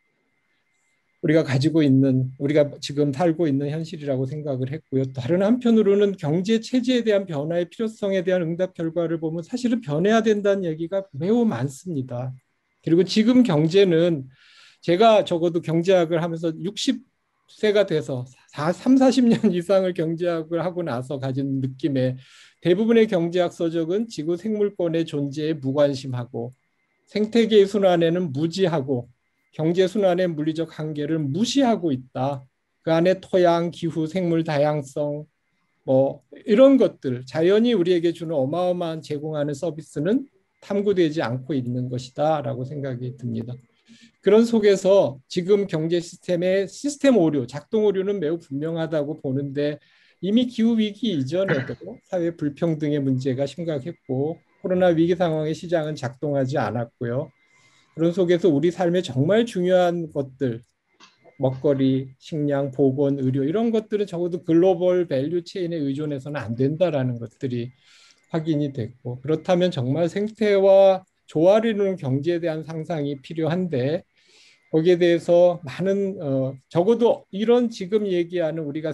우리가 가지고 있는 우리가 지금 살고 있는 현실이라고 생각을 했고요. 다른 한편으로는 경제 체제에 대한 변화의 필요성에 대한 응답 결과를 보면 사실은 변해야 된다는 얘기가 매우 많습니다. 그리고 지금 경제는 제가 적어도 경제학을 하면서 60세가 돼서 40년 이상을 경제학을 하고 나서 가진 느낌에 대부분의 경제학 서적은 지구 생물권의 존재에 무관심하고 생태계의 순환에는 무지하고 경제 순환의 물리적 한계를 무시하고 있다. 그 안에 토양, 기후, 생물 다양성 뭐 이런 것들 자연이 우리에게 주는 어마어마한 제공하는 서비스는 탐구되지 않고 있는 것이다라고 생각이 듭니다. 그런 속에서 지금 경제 시스템의 시스템 오류, 작동 오류는 매우 분명하다고 보는데 이미 기후 위기 이전에도 사회 불평등의 문제가 심각했고 코로나 위기 상황의 시장은 작동하지 않았고요. 그런 속에서 우리 삶에 정말 중요한 것들, 먹거리, 식량, 보건, 의료 이런 것들은 적어도 글로벌 밸류 체인에 의존해서는 안 된다라는 것들이 확인이 됐고 그렇다면 정말 생태와 조화를 이루는 경제에 대한 상상이 필요한데 거기에 대해서 많은 적어도 이런 지금 얘기하는 우리가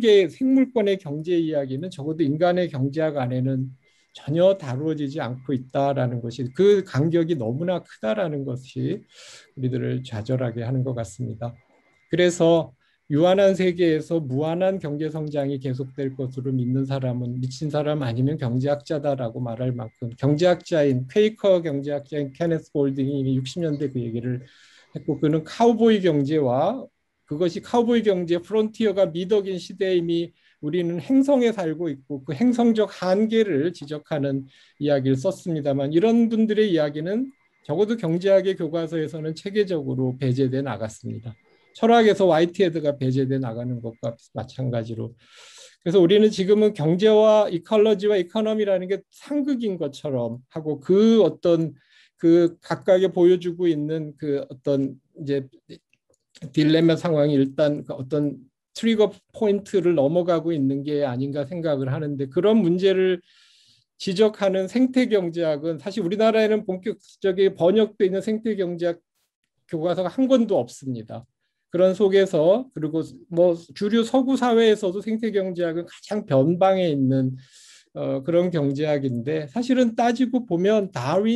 생물권의 경제 이야기는 적어도 인간의 경제학 안에는 전혀 다루어지지 않고 있다라는 것이 그 간격이 너무나 크다라는 것이 우리들을 좌절하게 하는 것 같습니다. 그래서 유한한 세계에서 무한한 경제 성장이 계속될 것으로 믿는 사람은 미친 사람 아니면 경제학자다라고 말할 만큼 경제학자인 퀘이커 경제학자인 케네스 골딩이 60년대 그 얘기를 했고 그는 카우보이 경제와 그것이 카우보이 경제 프론티어가 미덕인 시대에 이미 우리는 행성에 살고 있고 그 행성적 한계를 지적하는 이야기를 썼습니다만 이런 분들의 이야기는 적어도 경제학의 교과서에서는 체계적으로 배제돼 나갔습니다. 철학에서 화이트헤드가 배제돼 나가는 것과 마찬가지로 그래서 우리는 지금은 경제와 이컬러지와 이코노미라는 게 상극인 것처럼 하고 그 어떤 그 각각에 보여주고 있는 그 어떤 이제 딜레마 상황이 일단 어떤 트리거 포인트를 넘어가고 있는 게 아닌가 생각을 하는데 그런 문제를 지적하는 생태경제학은 사실 우리나라에는 본격적인 번역돼 있는 생태경제학 교과서가 한 권도 없습니다. 그런 속에서 그리고 뭐 주류 서구 사회에서도 생태경제학은 가장 변방에 있는 그런 경제학인데 사실은 따지고 보면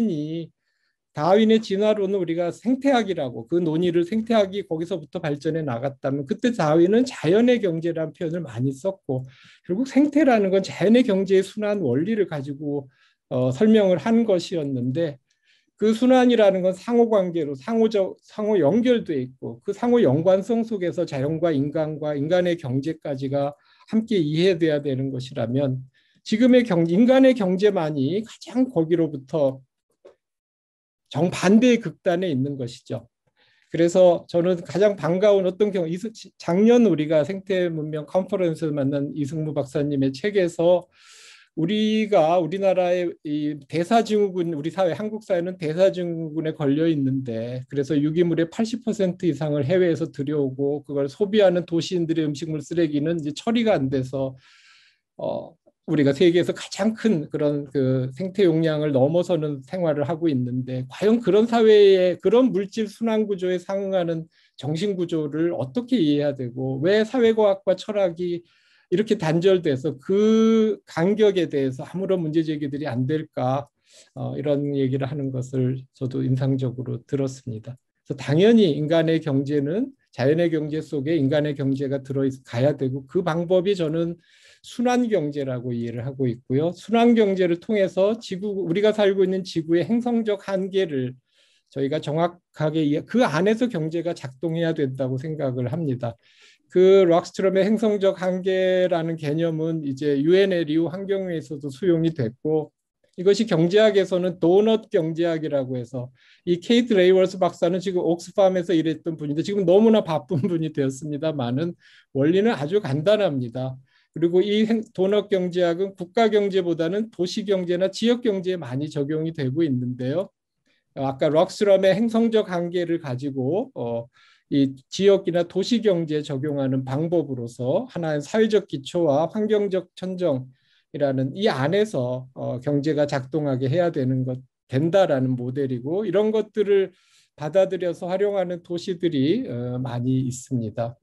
다윈의 진화론은 우리가 생태학이라고 그 논의를 생태학이 거기서부터 발전해 나갔다면 그때 다윈은 자연의 경제라는 표현을 많이 썼고 결국 생태라는 건 자연의 경제의 순환 원리를 가지고 설명을 한 것이었는데 그 순환이라는 건 상호관계로 상호 연결돼 있고 그 상호 연관성 속에서 자연과 인간의 경제까지가 함께 이해돼야 되는 것이라면 지금의 인간의 경제만이 가장 거기로부터 정반대의 극단에 있는 것이죠. 그래서 저는 가장 반가운 어떤 경우 작년 우리가 생태문명 컨퍼런스에서 만난 이승무 박사님의 책에서 우리나라의 이 대사증후군 우리 사회 한국 사회는 대사증후군에 걸려 있는데 그래서 유기물의 80% 이상을 해외에서 들여오고 그걸 소비하는 도시인들의 음식물 쓰레기는 이제 처리가 안 돼서 우리가 세계에서 가장 큰 그런 그 생태 용량을 넘어서는 생활을 하고 있는데 과연 그런 사회에 그런 물질 순환 구조에 상응하는 정신 구조를 어떻게 이해해야 되고 왜 사회과학과 철학이 이렇게 단절돼서 그 간격에 대해서 아무런 문제 제기들이 안 될까 이런 얘기를 하는 것을 저도 인상적으로 들었습니다. 그래서 당연히 인간의 경제는 자연의 경제 속에 인간의 경제가 들어가야 되고 그 방법이 저는 순환 경제라고 이해를 하고 있고요. 순환 경제를 통해서 우리가 살고 있는 지구의 행성적 한계를 저희가 정확하게 그 안에서 경제가 작동해야 된다고 생각을 합니다. 그 락스트롬의 행성적 한계라는 개념은 이제 유엔의 리우 환경회의에서도 수용이 됐고 이것이 경제학에서는 도넛 경제학이라고 해서 이 케이트 레이월스 박사는 지금 옥스팜에서 일했던 분인데 지금 너무나 바쁜 분이 되었습니다만은 원리는 아주 간단합니다. 그리고 이 도넛경제학은 국가경제보다는 도시경제나 지역경제에 많이 적용이 되고 있는데요. 아까 럭스럼의 행성적 한계를 가지고 이 지역이나 도시경제에 적용하는 방법으로서 하나의 사회적 기초와 환경적 천정이라는 이 안에서 경제가 작동하게 해야 된다라는 모델이고, 이런 것들을 받아들여서 활용하는 도시들이 많이 있습니다.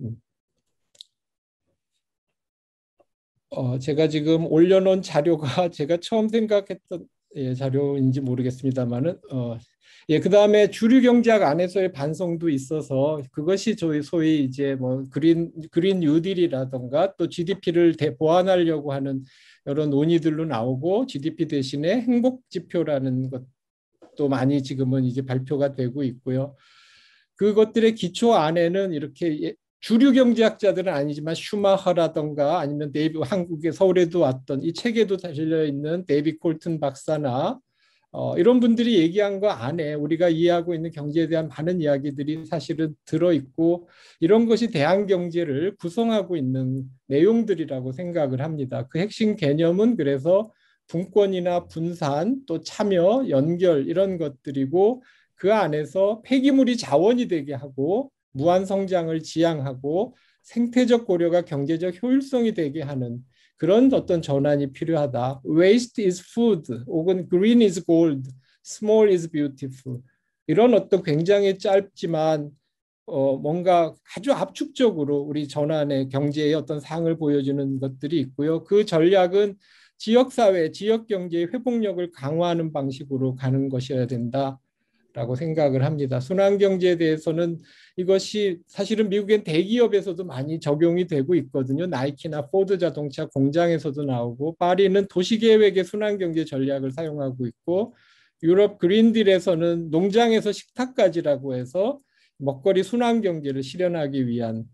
제가 지금 올려놓은 자료가 제가 처음 생각했던 자료인지 모르겠습니다만은 예, 그다음에 주류 경제학 안에서의 반성도 있어서 그것이 소위 이제 뭐 그린 뉴딜이라던가 또 GDP를 보완하려고 하는 여러 논의들로 나오고, GDP 대신에 행복 지표라는 것도 많이 지금은 이제 발표가 되고 있고요. 그것들의 기초 안에는 이렇게 주류 경제학자들은 아니지만 슈마허라던가 아니면 한국의 서울에도 왔던 이 책에도 실려 있는 데이빗 콜튼 박사나 이런 분들이 얘기한 거 안에 우리가 이해하고 있는 경제에 대한 많은 이야기들이 사실은 들어있고, 이런 것이 대한 경제를 구성하고 있는 내용들이라고 생각을 합니다. 그 핵심 개념은 그래서 분권이나 분산, 또 참여, 연결 이런 것들이고, 그 안에서 폐기물이 자원이 되게 하고 무한 성장을 지향하고 생태적 고려가 경제적 효율성이 되게 하는 그런 어떤 전환이 필요하다. Waste is food, 혹은 green is gold, small is beautiful. 이런 어떤 굉장히 짧지만 뭔가 아주 압축적으로 우리 전환의 경제의 어떤 상을 보여주는 것들이 있고요. 그 전략은 지역사회, 지역경제의 회복력을 강화하는 방식으로 가는 것이어야 된다. 라고 생각을 합니다. 순환경제에 대해서는 이것이 사실은 미국의 대기업에서도 많이 적용이 되고 있거든요. 나이키나 포드 자동차 공장에서도 나오고, 파리는 도시계획의 순환경제 전략을 사용하고 있고, 유럽 그린딜에서는 농장에서 식탁까지라고 해서 먹거리 순환경제를 실현하기 위한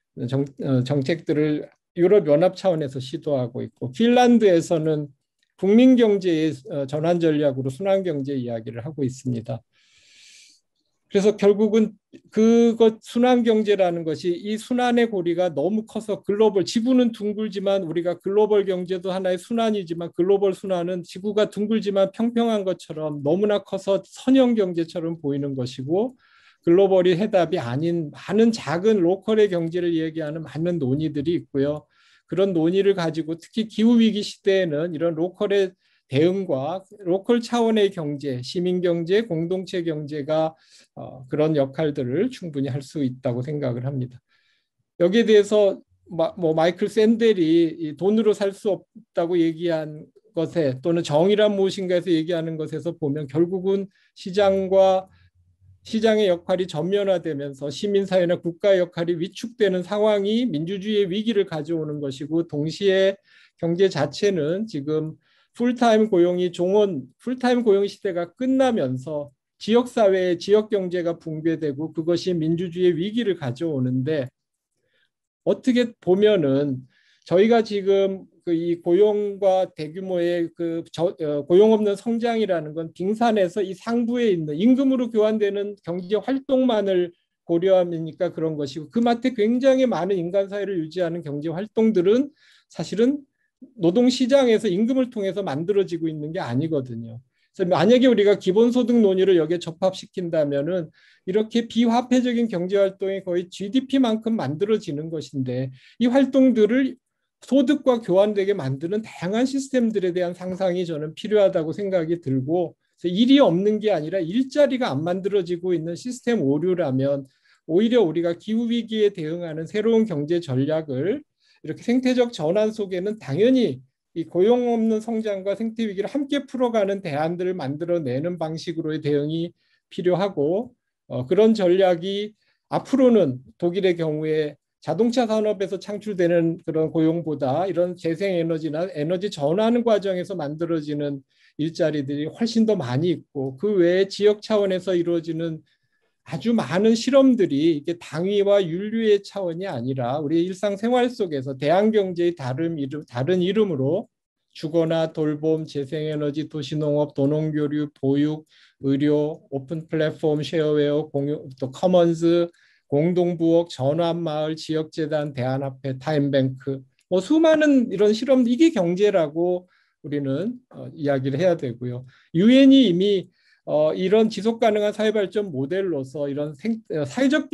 정책들을 유럽 연합 차원에서 시도하고 있고, 핀란드에서는 국민경제의 전환 전략으로 순환경제 이야기를 하고 있습니다. 그래서 결국은 그것 순환 경제라는 것이 이 순환의 고리가 너무 커서 지구는 둥글지만 우리가 글로벌 경제도 하나의 순환이지만, 글로벌 순환은 지구가 둥글지만 평평한 것처럼 너무나 커서 선형 경제처럼 보이는 것이고, 글로벌이 해답이 아닌 많은 작은 로컬의 경제를 얘기하는 많은 논의들이 있고요. 그런 논의를 가지고 특히 기후위기 시대에는 이런 로컬의 대응과 로컬 차원의 경제, 시민경제, 공동체 경제가 그런 역할들을 충분히 할 수 있다고 생각을 합니다. 여기에 대해서 마이클 샌델이 돈으로 살 수 없다고 얘기한 것에, 또는 정의란 무엇인가에서 얘기하는 것에서 보면 결국은 시장의 역할이 전면화되면서 시민사회나 국가의 역할이 위축되는 상황이 민주주의의 위기를 가져오는 것이고, 동시에 경제 자체는 지금 풀타임 고용 시대가 끝나면서 지역사회의 지역경제가 붕괴되고 그것이 민주주의의 위기를 가져오는데, 어떻게 보면은 저희가 지금 이 고용과 대규모의 고용 없는 성장이라는 건 빙산에서 이 상부에 있는 임금으로 교환되는 경제 활동만을 고려하니까 그런 것이고, 그 밑에 굉장히 많은 인간 사회를 유지하는 경제 활동들은 사실은 노동시장에서 임금을 통해서 만들어지고 있는 게 아니거든요. 그래서 만약에 우리가 기본소득 논의를 여기에 접합시킨다면은 이렇게 비화폐적인 경제활동이 거의 GDP만큼 만들어지는 것인데, 이 활동들을 소득과 교환되게 만드는 다양한 시스템들에 대한 상상이 저는 필요하다고 생각이 들고, 그래서 일이 없는 게 아니라 일자리가 안 만들어지고 있는 시스템 오류라면 오히려 우리가 기후위기에 대응하는 새로운 경제 전략을 이렇게 생태적 전환 속에는 당연히 이 고용 없는 성장과 생태 위기를 함께 풀어가는 대안들을 만들어내는 방식으로의 대응이 필요하고, 그런 전략이 앞으로는 독일의 경우에 자동차 산업에서 창출되는 그런 고용보다 이런 재생에너지나 에너지 전환 과정에서 만들어지는 일자리들이 훨씬 더 많이 있고, 그 외에 지역 차원에서 이루어지는 아주 많은 실험들이 이게 당위와 윤리의 차원이 아니라 우리 일상생활 속에서 대한경제의 다른 이름으로 주거나 돌봄, 재생에너지, 도시농업, 도농교류, 보육, 의료, 오픈 플랫폼, 쉐어웨어, 또 커먼즈, 공동부엌, 전환마을, 지역재단, 대한화폐, 타임뱅크, 뭐 수많은 이런 실험, 이게 경제라고 우리는 이야기를 해야 되고요. 유엔이 이미 이런 지속 가능한 사회 발전 모델로서 이런 사회적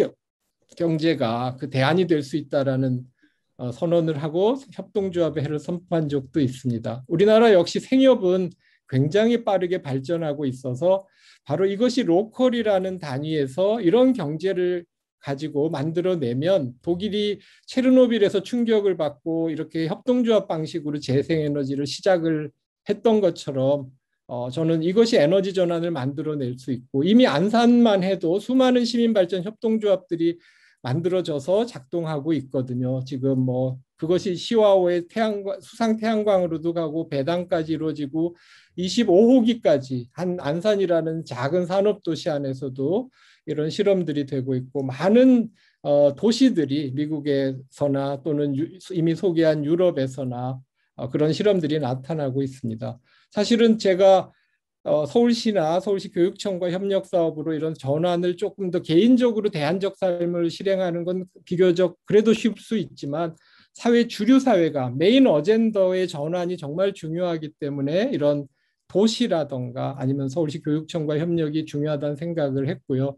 경제가 그 대안이 될 수 있다라는 선언을 하고 협동조합의 해를 선포한 적도 있습니다. 우리나라 역시 생협은 굉장히 빠르게 발전하고 있어서 바로 이것이 로컬이라는 단위에서 이런 경제를 가지고 만들어내면 독일이 체르노빌에서 충격을 받고 이렇게 협동조합 방식으로 재생에너지를 시작을 했던 것처럼 저는 이것이 에너지 전환을 만들어낼 수 있고, 이미 안산만 해도 수많은 시민발전 협동조합들이 만들어져서 작동하고 있거든요. 지금 뭐 그것이 시와오의 수상 태양광으로도 가고 배당까지 이루어지고 25호기까지 한 안산이라는 작은 산업도시 안에서도 이런 실험들이 되고 있고, 많은 도시들이 미국에서나 또는 이미 소개한 유럽에서나 그런 실험들이 나타나고 있습니다. 사실은 제가 서울시나 서울시 교육청과 협력 사업으로 이런 전환을 조금 더 개인적으로 대안적 삶을 실행하는 건 비교적 그래도 쉽을 수 있지만, 사회 주류 사회가 메인 어젠더의 전환이 정말 중요하기 때문에 이런 도시라던가 아니면 서울시 교육청과 협력이 중요하다는 생각을 했고요.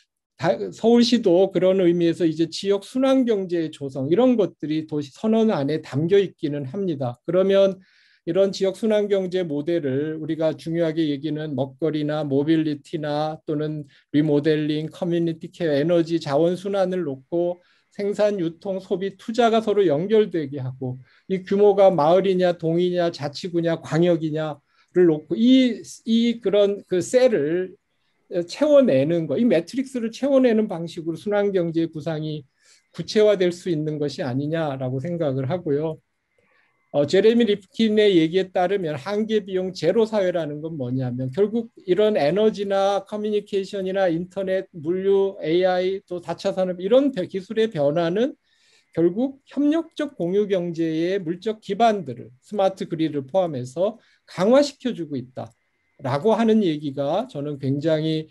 서울시도 그런 의미에서 이제 지역 순환 경제의 조성, 이런 것들이 도시 선언 안에 담겨 있기는 합니다. 그러면 이런 지역 순환 경제 모델을 우리가 중요하게 얘기는 먹거리나 모빌리티나 또는 리모델링, 커뮤니티 케어, 에너지 자원 순환을 놓고 생산, 유통, 소비, 투자가 서로 연결되게 하고, 이 규모가 마을이냐 동이냐 자치구냐 광역이냐를 놓고 이 그런 그 셀을 채워내는 거, 이 매트릭스를 채워내는 방식으로 순환 경제의 구상이 구체화될 수 있는 것이 아니냐라고 생각을 하고요. 제레미 리프킨의 얘기에 따르면 한계 비용 제로 사회라는 건 뭐냐면, 결국 이런 에너지나 커뮤니케이션이나 인터넷, 물류, AI, 또 4차 산업, 이런 기술의 변화는 결국 협력적 공유 경제의 물적 기반들을, 스마트 그리드를 포함해서 강화시켜주고 있다라고 하는 얘기가 저는 굉장히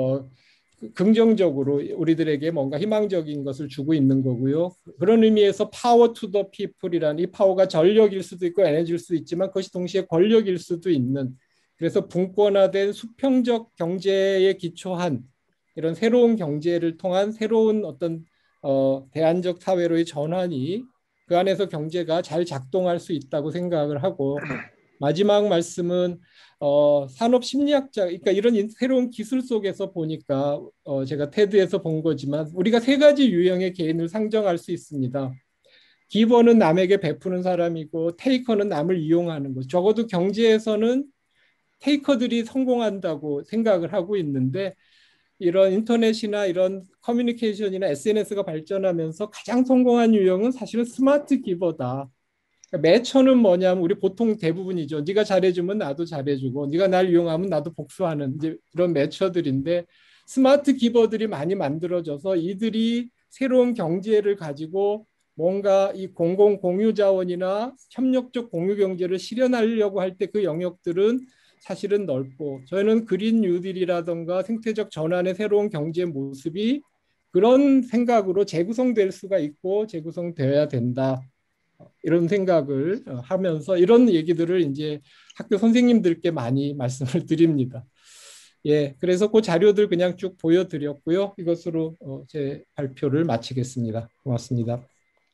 긍정적으로 우리들에게 뭔가 희망적인 것을 주고 있는 거고요. 그런 의미에서 파워 투 더 피플이라는, 이 파워가 전력일 수도 있고 에너지일 수도 있지만 그것이 동시에 권력일 수도 있는, 그래서 분권화된 수평적 경제에 기초한 이런 새로운 경제를 통한 새로운 어떤 대안적 사회로의 전환이 그 안에서 경제가 잘 작동할 수 있다고 생각을 하고, 마지막 말씀은 산업 심리학자, 그러니까 이런 새로운 기술 속에서 보니까 제가 테드에서 본 거지만 우리가 세 가지 유형의 개인을 상정할 수 있습니다. 기버는 남에게 베푸는 사람이고, 테이커는 남을 이용하는 것. 적어도 경제에서는 테이커들이 성공한다고 생각을 하고 있는데, 이런 인터넷이나 이런 커뮤니케이션이나 SNS가 발전하면서 가장 성공한 유형은 사실은 스마트 기버다. 매처는 뭐냐면 우리 보통 대부분이죠. 네가 잘해주면 나도 잘해주고, 네가 날 이용하면 나도 복수하는 이제 이런 매처들인데, 스마트 기버들이 많이 만들어져서 이들이 새로운 경제를 가지고 뭔가 이 공공 공유 자원이나 협력적 공유 경제를 실현하려고 할 때 그 영역들은 사실은 넓고, 저희는 그린 뉴딜이라든가 생태적 전환의 새로운 경제 모습이 그런 생각으로 재구성될 수가 있고 재구성되어야 된다, 이런 생각을 하면서 이런 얘기들을 이제 학교 선생님들께 많이 말씀을 드립니다. 예, 그래서 그 자료들 그냥 쭉 보여드렸고요. 이것으로 제 발표를 마치겠습니다. 고맙습니다.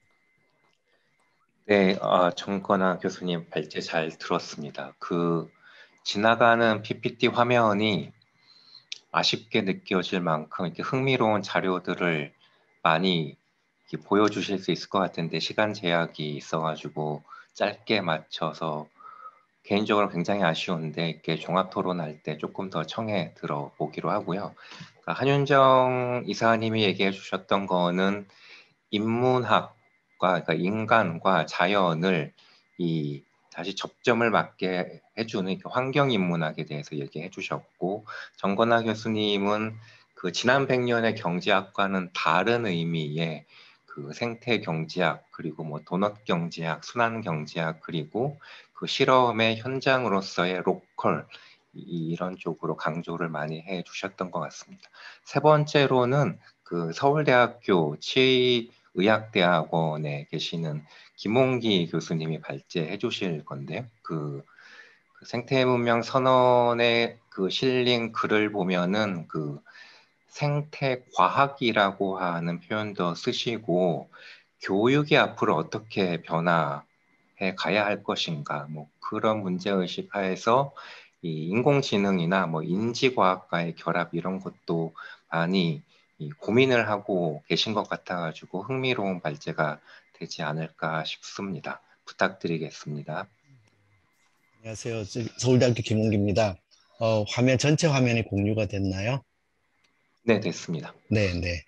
네, 정건아 교수님 발제 잘 들었습니다. 그 지나가는 PPT 화면이 아쉽게 느껴질 만큼 이렇게 흥미로운 자료들을 많이 이렇게 보여주실 수 있을 것 같은데 시간 제약이 있어가지고 짧게 맞춰서 개인적으로 굉장히 아쉬운데, 이렇게 종합 토론할 때 조금 더 청해 들어보기로 하고요. 그러니까 한윤정 이사님이 얘기해 주셨던 거는 인문학과, 그러니까 인간과 자연을 다시 접점을 맞게 해주는 환경 인문학에 대해서 얘기해 주셨고, 정건아 교수님은 그 지난 100년의 경제학과는 다른 의미의 그 생태 경제학, 그리고 뭐 도넛 경제학, 순환 경제학, 그리고 그 실험의 현장으로서의 로컬, 이런 쪽으로 강조를 많이 해 주셨던 것 같습니다. 세 번째로는 그 서울대학교 의학대학원에 계시는 김홍기 교수님이 발제해 주실 건데요. 그 생태문명 선언에 그 실린 글을 보면은 그 생태과학이라고 하는 표현도 쓰시고 교육이 앞으로 어떻게 변화해 가야 할 것인가 뭐 그런 문제의식 하에서 이 인공지능이나 뭐 인지과학과의 결합 이런 것도 많이 이 고민을 하고 계신 것 같아가지고 흥미로운 발제가 되지 않을까 싶습니다. 부탁드리겠습니다. 안녕하세요. 서울대학교 김홍기입니다. 화면 전체 화면이 공유가 됐나요? 네, 됐습니다. 네, 네.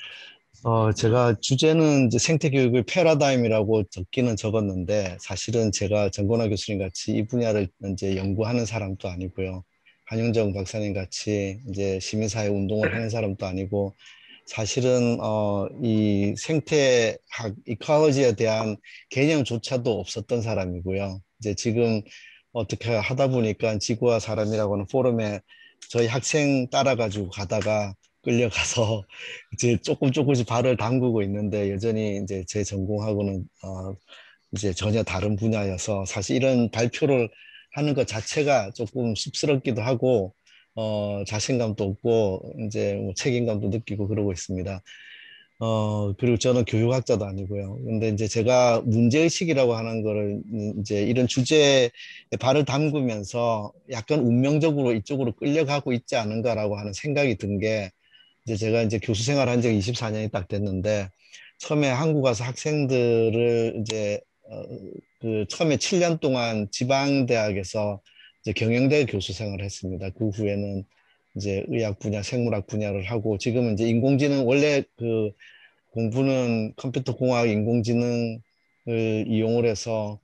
제가 주제는 이제 생태교육의 패러다임이라고 적기는 적었는데 사실은 제가 정건화 교수님 같이 이 분야를 이제 연구하는 사람도 아니고요. 한윤정 박사님 같이 이제 시민사회 운동을 하는 사람도 아니고 사실은 이 생태학 이코로지에 대한 개념조차도 없었던 사람이고요. 이제 지금 어떻게 하다 보니까 지구와 사람이라고 하는 포럼에 저희 학생 따라가지고 가다가 끌려가서 이제 조금씩 발을 담그고 있는데 여전히 이제 제 전공하고는 이제 전혀 다른 분야여서 사실 이런 발표를 하는 것 자체가 조금 쑥스럽기도 하고 자신감도 없고 이제 뭐 책임감도 느끼고 그러고 있습니다. 그리고 저는 교육학자도 아니고요. 근데 이제 제가 문제의식이라고 하는 거를 이제 이런 주제에 발을 담그면서 약간 운명적으로 이쪽으로 끌려가고 있지 않은가라고 하는 생각이 든 게 이제 제가 이제 교수 생활한 지 24년이 딱 됐는데 처음에 한국 와서 학생들을 이제 그 처음에 7년 동안 지방대학에서 이제 경영대 교수 생활을 했습니다. 그 후에는 이제 의학 분야, 생물학 분야를 하고 지금은 이제 인공지능 원래 그 공부는 컴퓨터 공학, 인공지능을 이용을 해서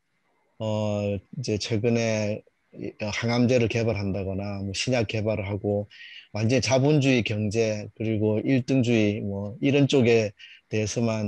이제 최근에 항암제를 개발한다거나 뭐 신약 개발을 하고 완전히 자본주의 경제 그리고 일등주의 뭐 이런 쪽에 대해서만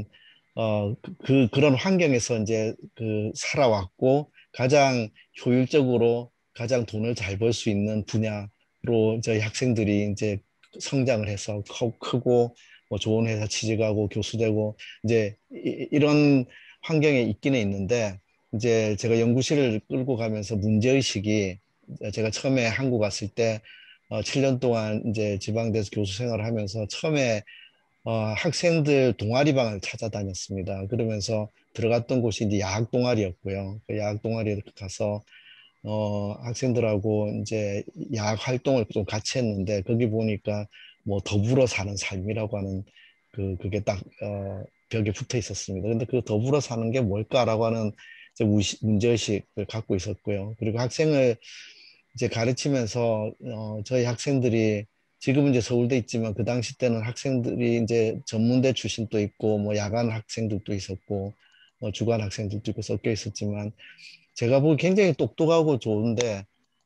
그런 환경에서 이제 그 살아왔고 가장 효율적으로 가장 돈을 잘 벌 수 있는 분야로 저희 학생들이 이제 성장을 해서 크고 뭐 좋은 회사 취직하고 교수되고 이제 이런 환경에 있기는 있는데 이제 제가 연구실을 끌고 가면서 문제의식이 제가 처음에 한국 왔을 때 7년 동안 이제 지방대에서 교수 생활을 하면서 처음에 학생들 동아리방을 찾아다녔습니다. 그러면서 들어갔던 곳이 이제 야학 동아리였고요. 그 야학 동아리에 가서 학생들하고 이제 야학 활동을 좀 같이 했는데 거기 보니까 뭐 더불어 사는 삶이라고 하는 그게 딱 벽에 붙어 있었습니다. 근데 그 더불어 사는 게 뭘까라고 하는 이제 문제의식을 갖고 있었고요. 그리고 학생을 이제 가르치면서 저희 학생들이 지금은 이제 서울대 있지만 그 당시 때는 학생들이 이제 전문대 출신도 있고 뭐 야간 학생들도 있었고 주간 학생들도 있고 섞여 있었지만 제가 보기 굉장히 똑똑하고 좋은데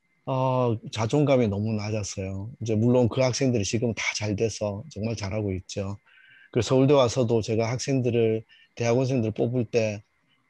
자존감이 너무 낮았어요. 이제 물론 그 학생들이 지금 다 잘 돼서 정말 잘하고 있죠. 그 서울대 와서도 제가 학생들을 대학원생들을 뽑을 때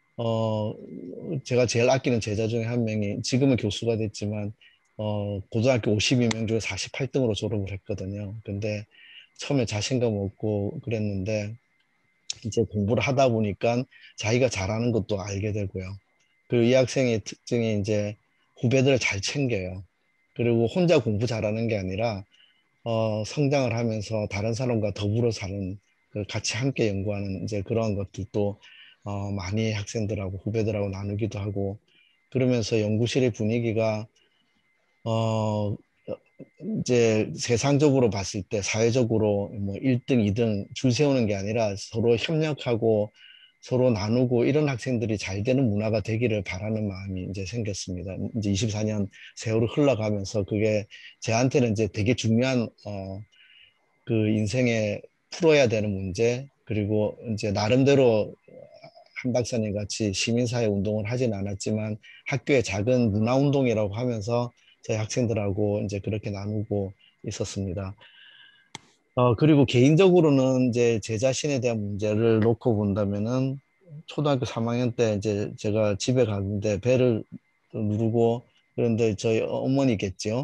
제가 제일 아끼는 제자 중에 한 명이 지금은 교수가 됐지만 고등학교 52명 중에 48등으로 졸업을 했거든요. 근데 처음에 자신감 없고 그랬는데 이제 공부를 하다 보니까 자기가 잘하는 것도 알게 되고요. 그리고 이 학생의 특징이 이제 후배들을 잘 챙겨요. 그리고 혼자 공부 잘하는 게 아니라 성장을 하면서 다른 사람과 더불어 사는 같이 함께 연구하는 이제 그러한 것들도 많이 학생들하고 후배들하고 나누기도 하고 그러면서 연구실의 분위기가 어, 이제 세상적으로 봤을 때 사회적으로 뭐 1등, 2등 줄 세우는 게 아니라 서로 협력하고 서로 나누고 이런 학생들이 잘 되는 문화가 되기를 바라는 마음이 이제 생겼습니다. 이제 24년 세월을 흘러가면서 그게 저한테는 이제 되게 중요한 그 인생에 풀어야 되는 문제 그리고 이제 나름대로 한 박사님 같이 시민사회 운동을 하진 않았지만 학교의 작은 문화운동이라고 하면서 저희 학생들하고 이제 그렇게 나누고 있었습니다. 그리고 개인적으로는 이제 제 자신에 대한 문제를 놓고 본다면은 초등학교 3학년 때 이제 제가 집에 가는데 배를 누르고 그런데 저희 어머니겠죠.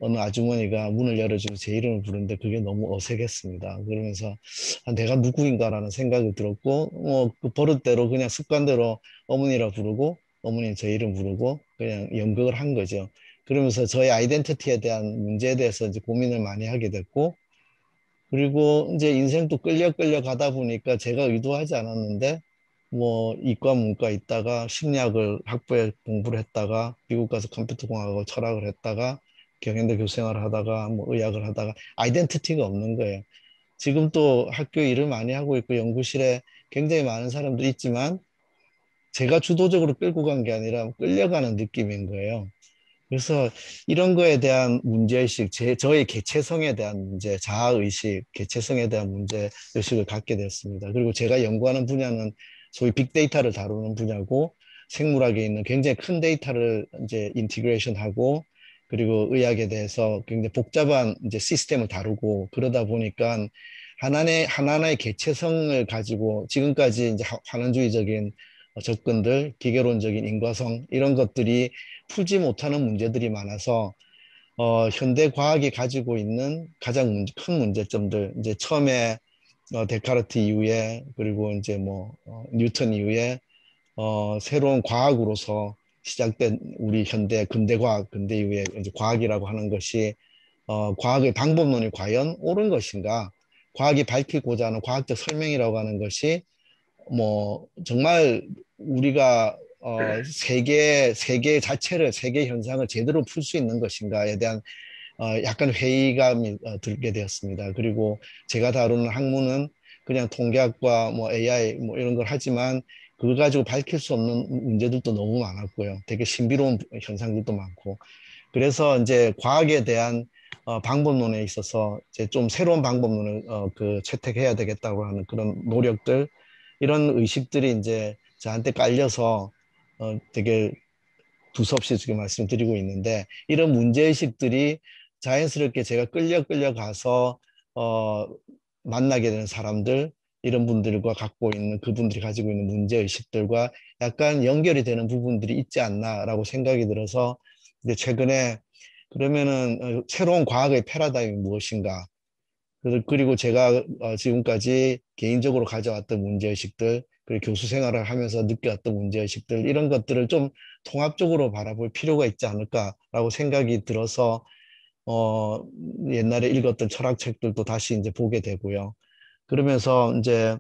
어느 아주머니가 문을 열어주고 제 이름을 부르는데 그게 너무 어색했습니다. 그러면서 내가 누구인가라는 생각이 들었고 그 버릇대로 그냥 습관대로 어머니라 부르고 어머니 제 이름 부르고 그냥 연극을 한 거죠. 그러면서 저의 아이덴티티에 대한 문제에 대해서 이제 고민을 많이 하게 됐고 그리고 이제 인생도 끌려 가다 보니까 제가 의도하지 않았는데 뭐 이과 문과 있다가 심리학을 학부에 공부를 했다가 미국 가서 컴퓨터공학하고 철학을 했다가 경영대 교수생활을 하다가 뭐 의학을 하다가 아이덴티티가 없는 거예요. 지금 또 학교 일을 많이 하고 있고 연구실에 굉장히 많은 사람들이 있지만 제가 주도적으로 끌고 간 게 아니라 끌려가는 느낌인 거예요. 그래서 이런 거에 대한 문제의식, 저의 개체성에 대한 문제, 자아의식, 개체성에 대한 문제의식을 갖게 됐습니다. 그리고 제가 연구하는 분야는 소위 빅데이터를 다루는 분야고 생물학에 있는 굉장히 큰 데이터를 이제 인티그레이션하고 그리고 의학에 대해서 굉장히 복잡한 이제 시스템을 다루고 그러다 보니까 하나하나의 개체성을 가지고 지금까지 이제 환원주의적인 접근들, 기계론적인 인과성 이런 것들이 풀지 못하는 문제들이 많아서 현대 과학이 가지고 있는 가장 큰 문제점들 이제 처음에 데카르트 이후에 그리고 이제 뭐 뉴턴 이후에 새로운 과학으로서 시작된 우리 현대 근대 과학 근대 이후에 이제 과학이라고 하는 것이 과학의 방법론이 과연 옳은 것인가? 과학이 밝히고자 하는 과학적 설명이라고 하는 것이 뭐 정말 우리가 세계 자체를 세계 현상을 제대로 풀 수 있는 것인가에 대한 약간 회의감이 들게 되었습니다. 그리고 제가 다루는 학문은 그냥 통계학과 뭐 AI 뭐 이런 걸 하지만 그거 가지고 밝힐 수 없는 문제들도 너무 많았고요. 되게 신비로운 현상들도 많고 그래서 이제 과학에 대한 방법론에 있어서 이제 좀 새로운 방법론을 채택해야 되겠다고 하는 그런 노력들 이런 의식들이 이제 저한테 깔려서 되게 두서없이 지금 말씀드리고 있는데 이런 문제의식들이 자연스럽게 제가 끌려가서 만나게 되는 사람들 이런 분들과 갖고 있는 그분들이 가지고 있는 문제의식들과 약간 연결이 되는 부분들이 있지 않나라고 생각이 들어서 이제 최근에 그러면은 새로운 과학의 패러다임이 무엇인가 그리고 제가 지금까지 개인적으로 가져왔던 문제의식들, 그리고 교수 생활을 하면서 느껴왔던 문제의식들, 이런 것들을 좀 통합적으로 바라볼 필요가 있지 않을까라고 생각이 들어서, 옛날에 읽었던 철학책들도 다시 이제 보게 되고요. 그러면서 이제,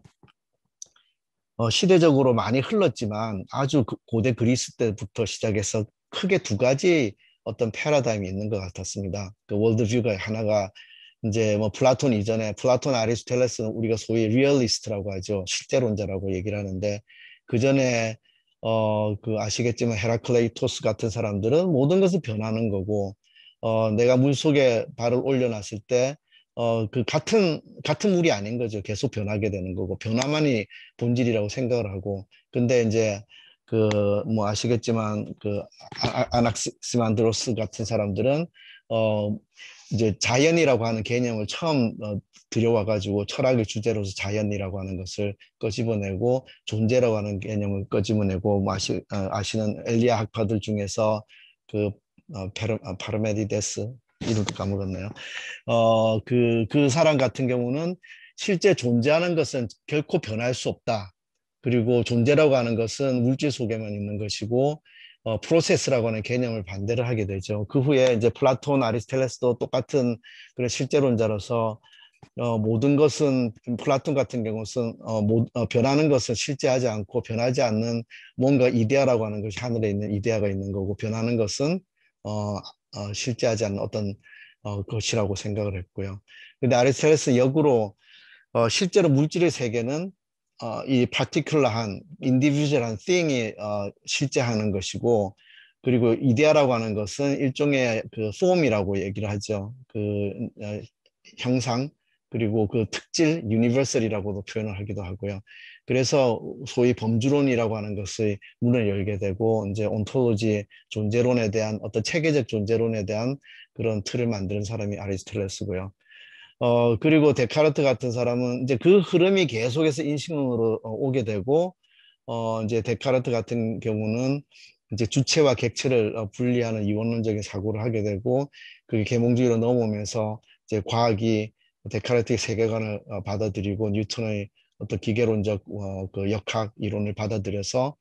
시대적으로 많이 흘렀지만 아주 고대 그리스 때부터 시작해서 크게 두 가지 어떤 패러다임이 있는 것 같았습니다. 그 월드뷰가 하나가 이제 뭐 플라톤 이전에 플라톤 아리스토텔레스는 우리가 소위 리얼리스트라고 하죠. 실제론자라고 얘기를 하는데 그 전에 그 아시겠지만 헤라클레이토스 같은 사람들은 모든 것을 변하는 거고 내가 물 속에 발을 올려놨을 때 그 같은 물이 아닌 거죠. 계속 변하게 되는 거고 변화만이 본질이라고 생각을 하고 근데 이제 그 뭐 아시겠지만 그 아낙시만드로스 같은 사람들은 이제 자연이라고 하는 개념을 처음 들여와가지고 철학의 주제로서 자연이라고 하는 것을 끄집어내고 존재라고 하는 개념을 끄집어내고 뭐 아시는 엘리아 학파들 중에서 그 파르메디데스 이름도 까먹었네요. 그 사람 같은 경우는 실제 존재하는 것은 결코 변할 수 없다. 그리고 존재라고 하는 것은 물질 속에만 있는 것이고 프로세스라고 하는 개념을 반대를 하게 되죠. 그 후에 이제 플라톤, 아리스토텔레스도 똑같은 그런 실제론자로서 모든 것은 플라톤 같은 경우는 변하는 것은 실제하지 않고 변하지 않는 뭔가 이데아라고 하는 것이 하늘에 있는 이데아가 있는 거고 변하는 것은 실제하지 않는 어떤 것이라고 생각을 했고요. 근데 아리스토텔레스 역으로 실제로 물질의 세계는 이 파티큘러한 인디비주얼한 thing이 실제하는 것이고 그리고 이데아라고 하는 것은 일종의 그 폼이라고 얘기를 하죠. 그 형상 그리고 그 특질 유니버설이라고도 표현을 하기도 하고요. 그래서 소위 범주론이라고 하는 것의 문을 열게 되고 이제 온톨로지 존재론에 대한 어떤 체계적 존재론에 대한 그런 틀을 만드는 사람이 아리스토텔레스고요. 그리고 데카르트 같은 사람은 이제 그 흐름이 계속해서 인식론으로 오게 되고, 이제 데카르트 같은 경우는 이제 주체와 객체를 분리하는 이원론적인 사고를 하게 되고 그게 계몽주의로 넘어오면서 이제 과학이 데카르트의 세계관을 받아들이고 뉴턴의 어떤 기계론적 그 역학 이론을 받아들여서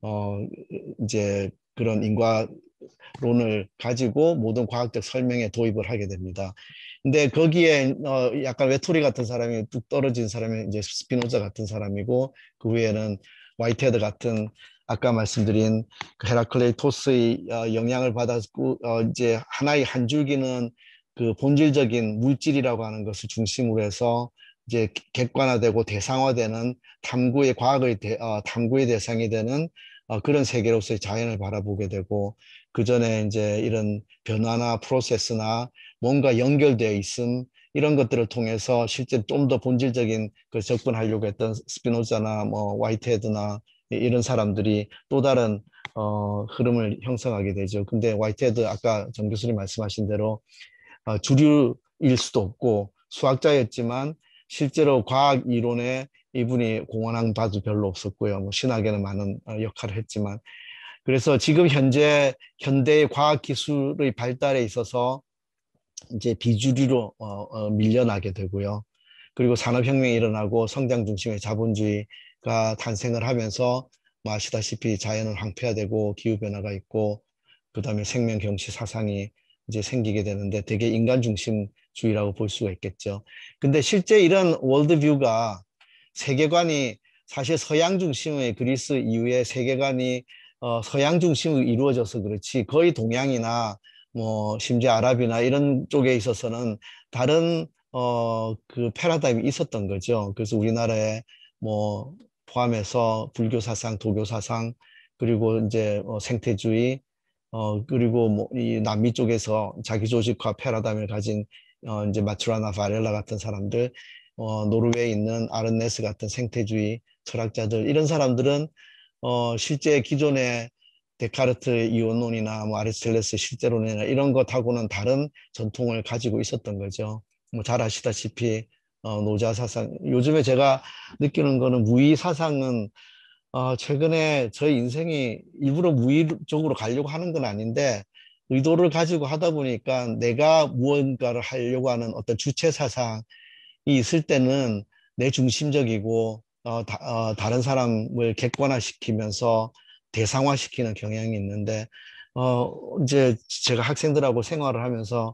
이제 그런 인과론을 가지고 모든 과학적 설명에 도입을 하게 됩니다. 근데 거기에 약간 외톨이 같은 사람이 뚝 떨어진 사람이 이제 스피노자 같은 사람이고 그 외에는 화이트헤드 같은 아까 말씀드린 그 헤라클레이토스의 영향을 받았고 이제 하나의 한 줄기는 그 본질적인 물질이라고 하는 것을 중심으로 해서 이제 객관화되고 대상화되는 탐구의 과학의 탐구의 대상이 되는 그런 세계로서의 자연을 바라보게 되고 그 전에 이제 이런 변화나 프로세스나 뭔가 연결되어 있음 이런 것들을 통해서 실제 좀 더 본질적인 그 접근하려고 했던 스피노자나 뭐 화이트헤드나 이런 사람들이 또 다른 흐름을 형성하게 되죠. 근데 화이트헤드 아까 정 교수님 말씀하신 대로 주류일 수도 없고 수학자였지만 실제로 과학 이론에 이분이 공헌한 바도 별로 없었고요. 뭐 신학에는 많은 역할을 했지만 그래서 지금 현재 현대의 과학 기술의 발달에 있어서 이제 비주류로 밀려나게 되고요. 그리고 산업혁명이 일어나고 성장 중심의 자본주의가 탄생을 하면서 뭐 아시다시피 자연은 황폐화되고 기후변화가 있고 그다음에 생명경시 사상이 이제 생기게 되는데 되게 인간 중심주의라고 볼 수가 있겠죠. 근데 실제 이런 월드뷰가 세계관이 사실 서양 중심의 그리스 이후에 세계관이 서양 중심으로 이루어져서 그렇지 거의 동양이나 뭐 심지어 아랍이나 이런 쪽에 있어서는 다른 그 패러다임이 있었던 거죠. 그래서 우리나라에 뭐 포함해서 불교 사상, 도교 사상 그리고 이제 생태주의 그리고 뭐 이 남미 쪽에서 자기 조직화 패러다임을 가진 이제 마투라나 바렐라 같은 사람들 노르웨이에 있는 아르네스 같은 생태주의 철학자들 이런 사람들은 실제 기존의 데카르트 이원론이나 뭐 아리스토텔레스 실제론이나 이런 것하고는 다른 전통을 가지고 있었던 거죠. 뭐 잘 아시다시피 노자 사상 요즘에 제가 느끼는 거는 무의 사상은 최근에 저희 인생이 일부러 무의 쪽으로 가려고 하는 건 아닌데 의도를 가지고 하다 보니까 내가 무언가를 하려고 하는 어떤 주체 사상이 있을 때는 내 중심적이고 다른 사람을 객관화시키면서 대상화시키는 경향이 있는데 이제 제가 학생들하고 생활을 하면서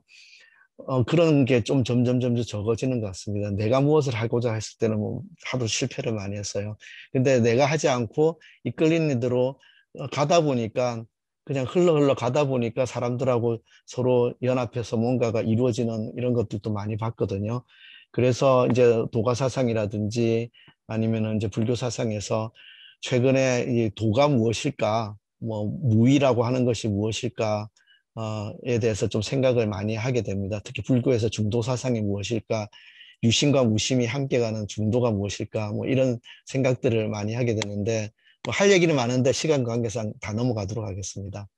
그런 게 좀 점점 적어지는 것 같습니다. 내가 무엇을 하고자 했을 때는 뭐 하도 실패를 많이 했어요. 근데 내가 하지 않고 이끌리는 대로 가다 보니까 그냥 흘러 가다 보니까 사람들하고 서로 연합해서 뭔가가 이루어지는 이런 것들도 많이 봤거든요. 그래서 이제 도가 사상이라든지 아니면은 이제 불교 사상에서 최근에 이 도가 무엇일까, 뭐 무의라고 하는 것이 무엇일까, 에 대해서 좀 생각을 많이 하게 됩니다. 특히 불교에서 중도 사상이 무엇일까, 유심과 무심이 함께 가는 중도가 무엇일까, 뭐 이런 생각들을 많이 하게 되는데 뭐 할 얘기는 많은데 시간 관계상 다 넘어가도록 하겠습니다.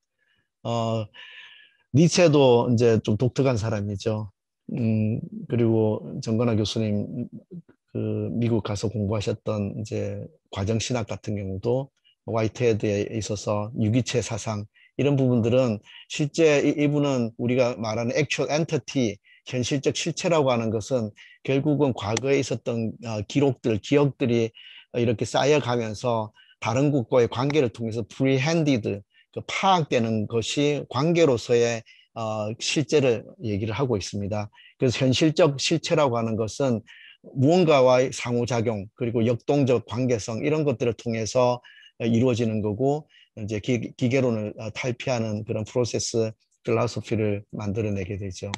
니체도 이제 좀 독특한 사람이죠. 그리고 정건아 교수님 그 미국 가서 공부하셨던 이제 과정 신학 같은 경우도 화이트헤드에 있어서 유기체 사상 이런 부분들은 실제 이분은 우리가 말하는 actual entity 현실적 실체라고 하는 것은 결국은 과거에 있었던 기록들, 기억들이 이렇게 쌓여가면서 다른 국가의 관계를 통해서 prehended 그 파악되는 것이 관계로서의 실제를 얘기를 하고 있습니다. 그래서 현실적 실체라고 하는 것은 무언가와의 상호작용 그리고 역동적 관계성 이런 것들을 통해서 이루어지는 거고 이제 기계론을 탈피하는 그런 프로세스 필로소피를 만들어내게 되죠.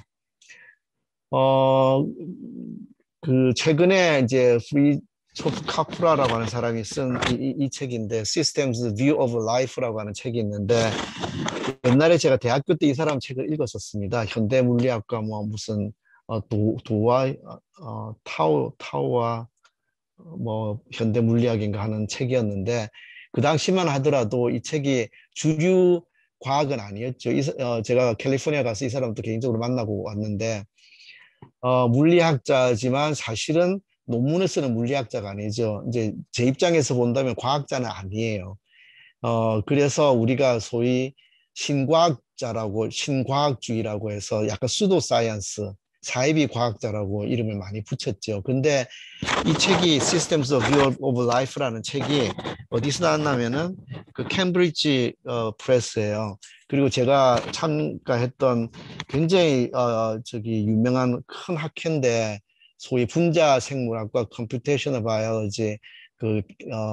그 최근에 이제 프리초프 카프라라고 하는 사람이 쓴 이 책인데 Systems View of Life라고 하는 책이 있는데 옛날에 제가 대학교 때 이 사람 책을 읽었었습니다. 현대 물리학과 뭐 무슨 도와 타오와 뭐 현대 물리학인가 하는 책이었는데 그 당시만 하더라도 이 책이 주류 과학은 아니었죠. 제가 캘리포니아 가서 이 사람도 개인적으로 만나고 왔는데 물리학자지만 사실은 논문을 쓰는 물리학자가 아니죠. 이제 제 입장에서 본다면 과학자는 아니에요. 그래서 우리가 소위 신과학주의라고 해서 약간 수도 사이언스, 사이비 과학자라고 이름을 많이 붙였죠. 근데 이 책이 Systems of View of Life라는 책이 어디서 나왔냐면은 그 캠브리지 프레스예요. 그리고 제가 참가했던 굉장히 유명한 큰 학회인데 소위 분자 생물학과 컴퓨테이셔널 바이올로지 그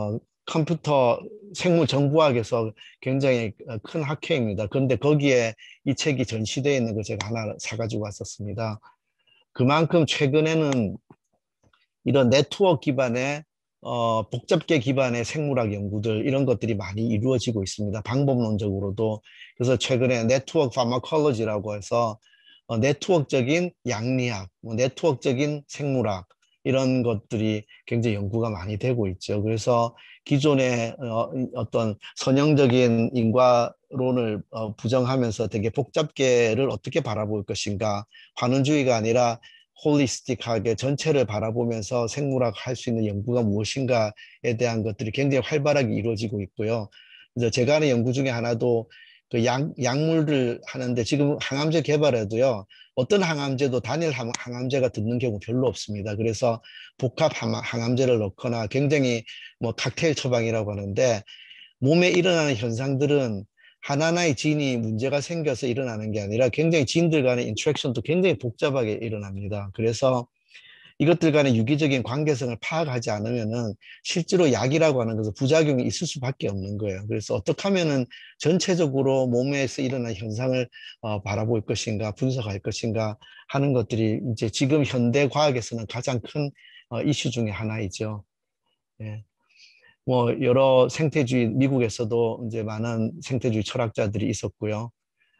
컴퓨터 생물 정보학에서 굉장히 큰 학회입니다. 그런데 거기에 이 책이 전시되어 있는 거 제가 하나 사가지고 왔었습니다. 그만큼 최근에는 이런 네트워크 기반의 복잡계 기반의 생물학 연구들 이런 것들이 많이 이루어지고 있습니다. 방법론적으로도. 그래서 최근에 네트워크 파마콜로지라고 해서 네트워크적인 양리학, 네트워크적인 생물학 이런 것들이 굉장히 연구가 많이 되고 있죠. 그래서 기존의 어떤 선형적인 인과론을 부정하면서 되게 복잡계를 어떻게 바라볼 것인가, 환원주의가 아니라 홀리스틱하게 전체를 바라보면서 생물학 할 수 있는 연구가 무엇인가에 대한 것들이 굉장히 활발하게 이루어지고 있고요. 그래서 제가 하는 연구 중에 하나도 그 약물을 하는데 지금 항암제 개발해도요. 어떤 항암제도 단일 항암제가 듣는 경우 별로 없습니다. 그래서 복합 항암제를 넣거나 굉장히 뭐 칵테일 처방이라고 하는데 몸에 일어나는 현상들은 하나하나의 진이 문제가 생겨서 일어나는 게 아니라 굉장히 진들 간의 인터랙션도 굉장히 복잡하게 일어납니다. 그래서 이것들 간의 유기적인 관계성을 파악하지 않으면은 실제로 약이라고 하는 것은 부작용이 있을 수밖에 없는 거예요. 그래서 어떻게 하면은 전체적으로 몸에서 일어나는 현상을 바라볼 것인가, 분석할 것인가 하는 것들이 이제 지금 현대 과학에서는 가장 큰 이슈 중에 하나이죠. 예. 뭐 여러 생태주의 미국에서도 이제 많은 생태주의 철학자들이 있었고요.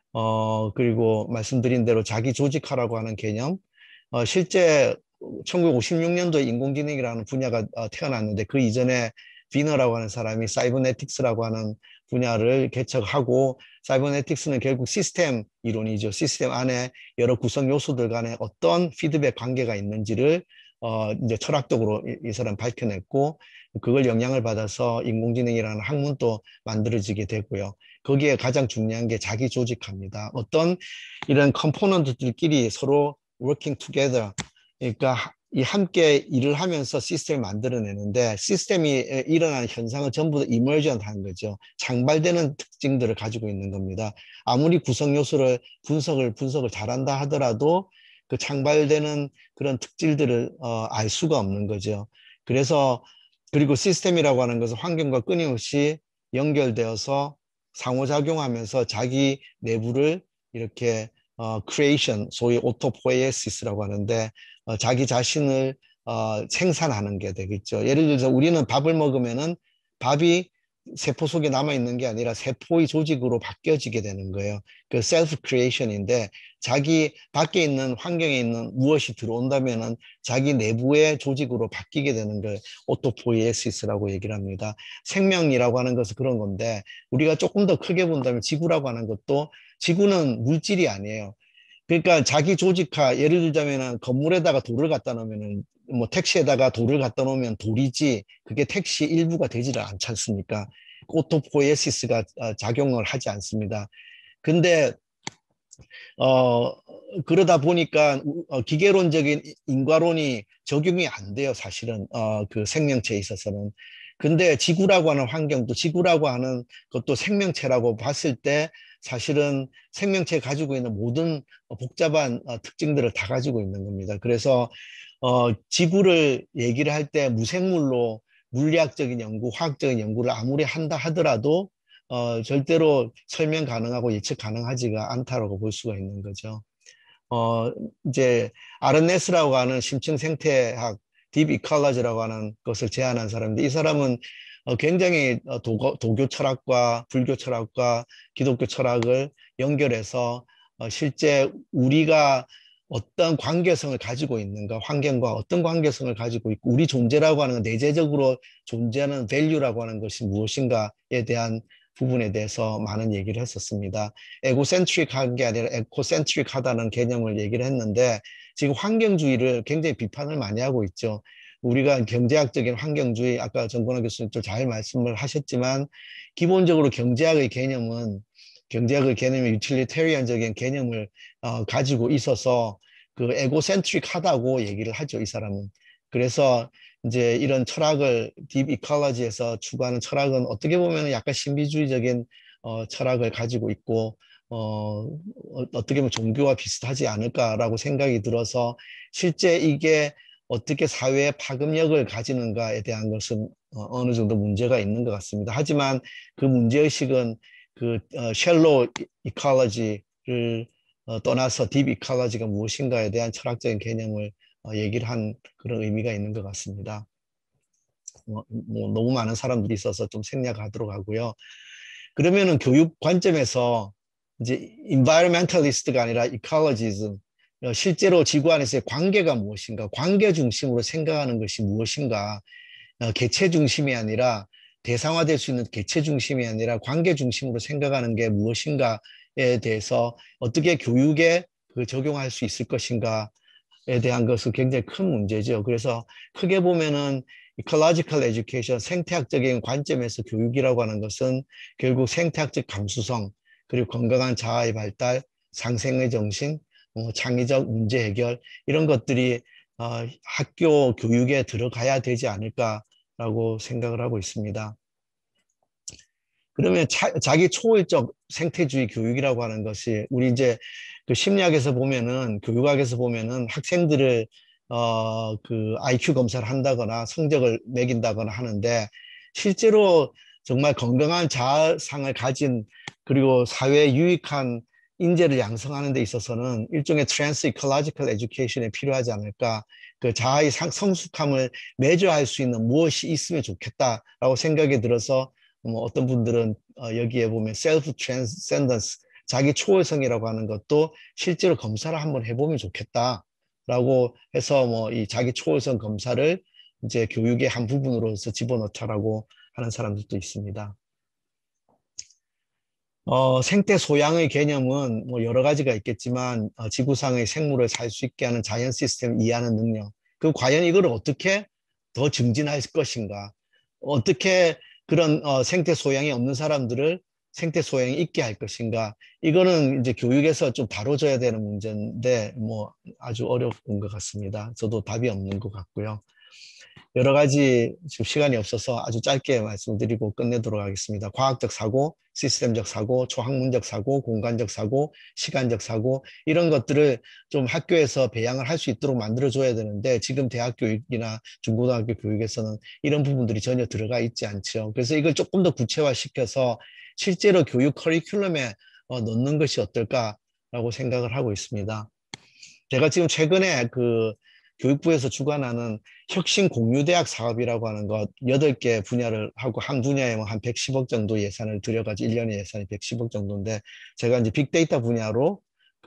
그리고 말씀드린 대로 자기 조직화라고 하는 개념, 실제 1956년도에 인공지능이라는 분야가 태어났는데 그 이전에 비너라고 하는 사람이 사이버네틱스라고 하는 분야를 개척하고 사이버네틱스는 결국 시스템 이론이죠. 시스템 안에 여러 구성 요소들 간에 어떤 피드백 관계가 있는지를 이제 철학적으로 이 사람 밝혀냈고 그걸 영향을 받아서 인공지능이라는 학문도 만들어지게 되고요. 거기에 가장 중요한 게 자기 조직화입니다. 어떤 이런 컴포넌트들끼리 서로 working together, 그러니까 이 함께 일을 하면서 시스템을 만들어내는데 시스템이 일어나는 현상은 전부 다 이머전트한 거죠. 창발되는 특징들을 가지고 있는 겁니다. 아무리 구성 요소를 분석을 잘한다 하더라도 그 창발되는 그런 특질들을 알 수가 없는 거죠. 그래서 그리고 시스템이라고 하는 것은 환경과 끊임없이 연결되어서 상호작용하면서 자기 내부를 이렇게 creation, 소위 오토포이에시스라고 하는데 자기 자신을 생산하는 게 되겠죠. 예를 들어서 우리는 밥을 먹으면은 밥이 세포 속에 남아있는 게 아니라 세포의 조직으로 바뀌어지게 되는 거예요. 그 셀프 크리에이션인데 자기 밖에 있는 환경에 있는 무엇이 들어온다면은 자기 내부의 조직으로 바뀌게 되는 걸 오토포이에시스라고 얘기를 합니다. 생명이라고 하는 것은 그런 건데 우리가 조금 더 크게 본다면 지구라고 하는 것도 지구는 물질이 아니에요. 그러니까 자기 조직화, 예를 들자면은 건물에다가 돌을 갖다 놓으면은 뭐 택시에다가 돌을 갖다 놓으면 돌이지 그게 택시 일부가 되지를 않지 않습니까? 오토포이에시스가 작용을 하지 않습니다. 근데 그러다 보니까 기계론적인 인과론이 적용이 안 돼요, 사실은 그 생명체에 있어서는. 근데 지구라고 하는 환경도 지구라고 하는 것도 생명체라고 봤을 때 사실은 생명체가 가지고 있는 모든 복잡한 특징들을 다 가지고 있는 겁니다. 그래서 지구를 얘기를 할 때 무생물로 물리학적인 연구, 화학적인 연구를 아무리 한다 하더라도 절대로 설명 가능하고 예측 가능하지가 않다라고 볼 수가 있는 거죠. 이제 아르네스라고 하는 심층 생태학, 딥 이컬러지라고 하는 것을 제안한 사람인데 이 사람은 굉장히 도교 철학과 불교 철학과 기독교 철학을 연결해서 실제 우리가 어떤 관계성을 가지고 있는가, 환경과 어떤 관계성을 가지고 있고 우리 존재라고 하는 내재적으로 존재하는 밸류라고 하는 것이 무엇인가에 대한 부분에 대해서 많은 얘기를 했었습니다. 에고센트릭한 게 아니라 에코센트릭하다는 개념을 얘기를 했는데 지금 환경주의를 굉장히 비판을 많이 하고 있죠. 우리가 경제학적인 환경주의, 아까 정건호 교수님도 잘 말씀을 하셨지만 기본적으로 경제학의 개념이 유틸리테리언적인 개념을 가지고 있어서 그 에고센트릭하다고 얘기를 하죠, 이 사람은. 그래서 이제 이런 철학을 딥 이컬러지에서 추구하는 철학은 어떻게 보면 약간 신비주의적인 철학을 가지고 있고 어떻게 보면 종교와 비슷하지 않을까라고 생각이 들어서 실제 이게 어떻게 사회에 파급력을 가지는가에 대한 것은 어느 정도 문제가 있는 것 같습니다. 하지만 그 문제의식은 그 쉘로 이컬러지를 떠나서 딥 이컬러지가 무엇인가에 대한 철학적인 개념을 얘기를 한 그런 의미가 있는 것 같습니다. 뭐 너무 많은 사람들이 있어서 좀 생략하도록 하고요. 그러면은 교육 관점에서 이제 environmentalist가 아니라 ecologism, 실제로 지구 안에서의 관계가 무엇인가, 관계 중심으로 생각하는 것이 무엇인가, 개체 중심이 아니라 대상화될 수 있는 개체 중심이 아니라 관계 중심으로 생각하는 게 무엇인가에 대해서 어떻게 교육에 적용할 수 있을 것인가에 대한 것은 굉장히 큰 문제죠. 그래서 크게 보면은 ecological education, 생태학적인 관점에서 교육이라고 하는 것은 결국 생태학적 감수성, 그리고 건강한 자아의 발달, 상생의 정신, 창의적 문제 해결 이런 것들이 학교 교육에 들어가야 되지 않을까라고 생각을 하고 있습니다. 그러면 자기 초월적 생태주의 교육이라고 하는 것이 우리 이제 그 심리학에서 보면은 교육학에서 보면은 학생들을 그 IQ 검사를 한다거나 성적을 매긴다거나 하는데 실제로 정말 건강한 자아상을 가진 그리고 사회에 유익한 인재를 양성하는 데 있어서는 일종의 트랜스 이컬러지컬 에듀케이션이 필요하지 않을까. 그 자아의 성숙함을 매저할 수 있는 무엇이 있으면 좋겠다라고 생각이 들어서 뭐 어떤 분들은 여기에 보면 셀프 트랜센던스, 자기 초월성이라고 하는 것도 실제로 검사를 한번 해보면 좋겠다라고 해서 뭐 이 자기 초월성 검사를 이제 교육의 한 부분으로서 집어넣자라고 하는 사람들도 있습니다. 생태 소양의 개념은 뭐 여러 가지가 있겠지만 지구상의 생물을 살 수 있게 하는 자연 시스템을 이해하는 능력. 그 과연 이걸 어떻게 더 증진할 것인가? 어떻게 그런 생태 소양이 없는 사람들을 생태 소양이 있게 할 것인가? 이거는 이제 교육에서 좀 다뤄져야 되는 문제인데 뭐 아주 어려운 것 같습니다. 저도 답이 없는 것 같고요. 여러 가지 지금 시간이 없어서 아주 짧게 말씀드리고 끝내도록 하겠습니다. 과학적 사고, 시스템적 사고, 초학문적 사고, 공간적 사고, 시간적 사고 이런 것들을 좀 학교에서 배양을 할 수 있도록 만들어줘야 되는데 지금 대학 교육이나 중고등학교 교육에서는 이런 부분들이 전혀 들어가 있지 않죠. 그래서 이걸 조금 더 구체화시켜서 실제로 교육 커리큘럼에 넣는 것이 어떨까라고 생각을 하고 있습니다. 제가 지금 최근에 그 교육부에서 주관하는 혁신 공유대학 사업이라고 하는 것 8개 분야를 하고 한 분야에 뭐 한 110억 정도 예산을 들여가지고 1년에 예산이 110억 정도인데 제가 이제 빅데이터 분야로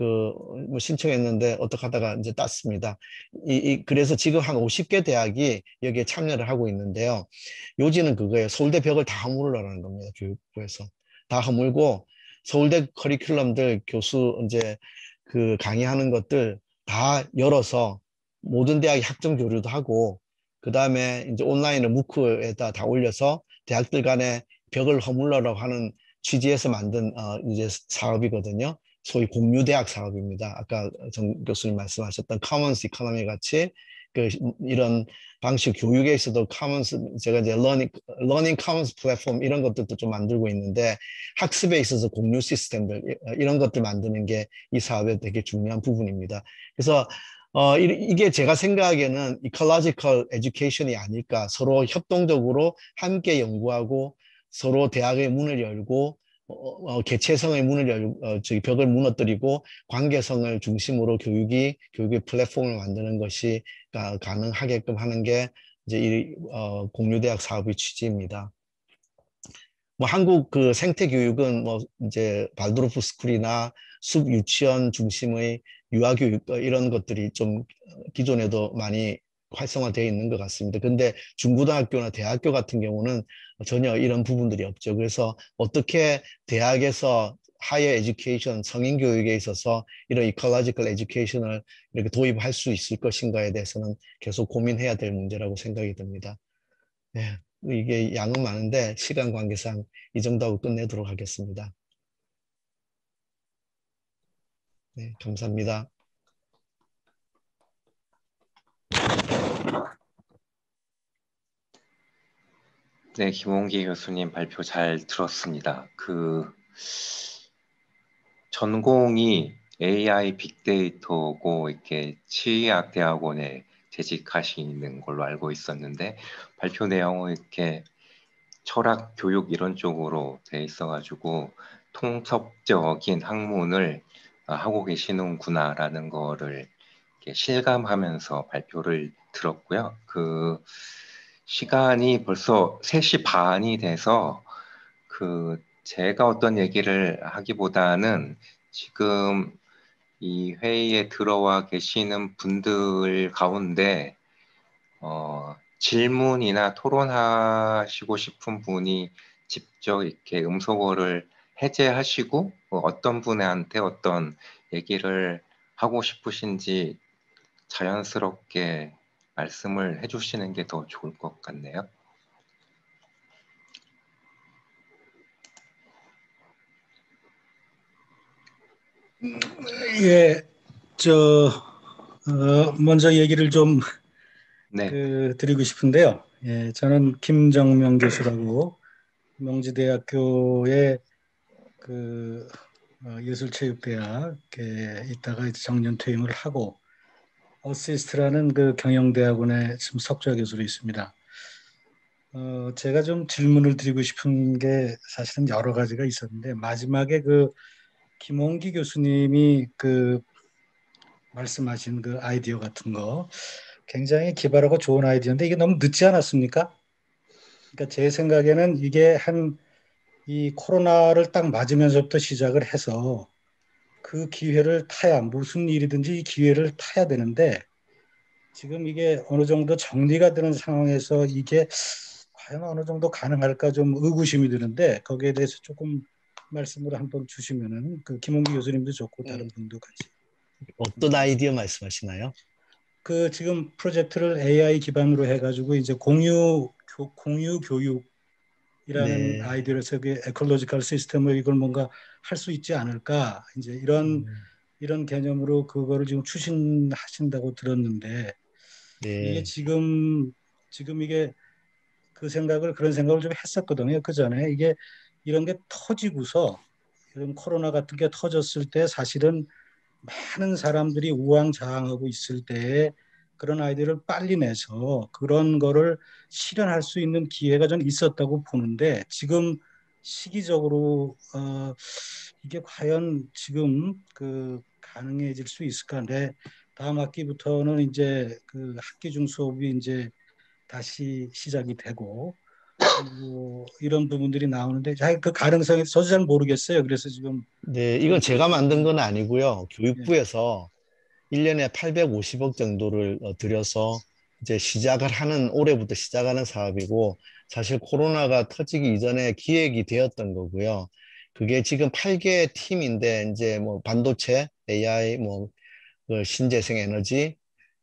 뭐 신청했는데 어떻게 하다가 이제 땄습니다. 그래서 지금 한 50개 대학이 여기에 참여를 하고 있는데요. 요지는 그거예요. 서울대 벽을 다 허물으라는 겁니다. 교육부에서. 다 허물고 서울대 커리큘럼들 교수 이제 그 강의하는 것들 다 열어서 모든 대학이 학점 교류도 하고 그 다음에 이제 온라인을 무크에다 다 올려서 대학들 간에 벽을 허물러라고 하는 취지에서 만든 이제 사업이거든요. 소위 공유대학 사업입니다. 아까 정 교수님 말씀하셨던 커먼스 이코노미 같이 이런 방식 교육에 있어도 커먼스 제가 이제 러닝 커먼스 플랫폼 이런 것들도 좀 만들고 있는데 학습에 있어서 공유 시스템들 이런 것들 만드는 게 이 사업의 되게 중요한 부분입니다. 그래서 이게 제가 생각하기에는 이컬러지컬 에듀케이션이 아닐까. 서로 협동적으로 함께 연구하고 서로 대학의 문을 열고 개체성의 문을 열고 벽을 무너뜨리고 관계성을 중심으로 교육의 플랫폼을 만드는 것이 가능하게끔 하는 게 이제 이 공유대학 사업의 취지입니다. 뭐 한국 그 생태 교육은 뭐 이제 발도르프 스쿨이나 숲 유치원 중심의 유아교육 이런 것들이 좀 기존에도 많이 활성화되어 있는 것 같습니다. 근데 중고등학교나 대학교 같은 경우는 전혀 이런 부분들이 없죠. 그래서 어떻게 대학에서 하이어 에듀케이션, 성인 교육에 있어서 이런 이컬러지컬 에듀케이션을 이렇게 도입할 수 있을 것인가에 대해서는 계속 고민해야 될 문제라고 생각이 듭니다. 네, 이게 양은 많은데 시간 관계상 이 정도 하고 끝내도록 하겠습니다. 네, 감사합니다. 네, 김홍기 교수님 발표 잘 들었습니다. 전공이 AI 빅데이터고 이렇게 치의학대학원에 재직하시는 걸로 알고 있었는데 발표 내용은 이렇게 철학, 교육 이런 쪽으로 돼 있어가지고 통섭적인 학문을 하고 계시는구나라는 거를 이렇게 실감하면서 발표를 들었고요. 시간이 벌써 3시 반이 돼서 제가 어떤 얘기를 하기보다는 지금 이 회의에 들어와 계시는 분들 가운데 질문이나 토론하시고 싶은 분이 직접 이렇게 음소거를 해제하시고 어떤 분한테 어떤 얘기를 하고 싶으신지 자연스럽게 말씀을 해주시는 게 더 좋을 것 같네요. 예, 먼저 얘기를 좀 네. 드리고 싶은데요. 예, 저는 김정명 교수라고 명지대학교의 예술체육대학에 있다가 이제 정년 퇴임을 하고 어시스트라는 경영대학원에 지금 석좌 교수로 있습니다. 제가 좀 질문을 드리고 싶은 게 사실은 여러 가지가 있었는데 마지막에 김홍기 교수님이 말씀하신 아이디어 같은 거 굉장히 기발하고 좋은 아이디어인데 이게 너무 늦지 않았습니까? 그러니까 제 생각에는 이게 이 코로나를 딱 맞으면서부터 시작을 해서 그 기회를 타야 무슨 일이든지 이 기회를 타야 되는데 지금 이게 어느 정도 정리가 되는 상황에서 이게 과연 어느 정도 가능할까 좀 의구심이 드는데 거기에 대해서 조금 말씀을 한번 주시면은 김홍기 교수님도 좋고 다른 분도 같이. 어떤 아이디어 말씀하시나요? 지금 프로젝트를 AI 기반으로 해가지고 이제 공유 교육이라는 네. 아이디어에서 에컬로지컬 시스템을 이걸 뭔가 할 수 있지 않을까 이제 이런 개념으로 그거를 지금 추진하신다고 들었는데 네. 이게 지금 이게 그런 생각을 좀 했었거든요. 그 전에 이게 이런 게 터지고서 이런 코로나 같은 게 터졌을 때 사실은 많은 사람들이 우왕좌왕하고 있을 때 그런 아이디어를 빨리 내서 그런 거를 실현할 수 있는 기회가 좀 있었다고 보는데 지금 시기적으로 이게 과연 지금 가능해질 수 있을까? 네, 다음 학기부터는 이제 학기 중 수업이 이제 다시 시작이 되고 이런 부분들이 나오는데 그 가능성에 저도 잘 모르겠어요. 그래서 지금 네, 이건 제가 만든 건 아니고요. 예. 교육부에서 1년에 850억 정도를 들여서 이제 시작을 하는 올해부터 시작하는 사업이고 사실 코로나가 터지기 이전에 기획이 되었던 거고요. 그게 지금 8개 팀인데 이제 뭐 반도체, AI, 신재생 에너지,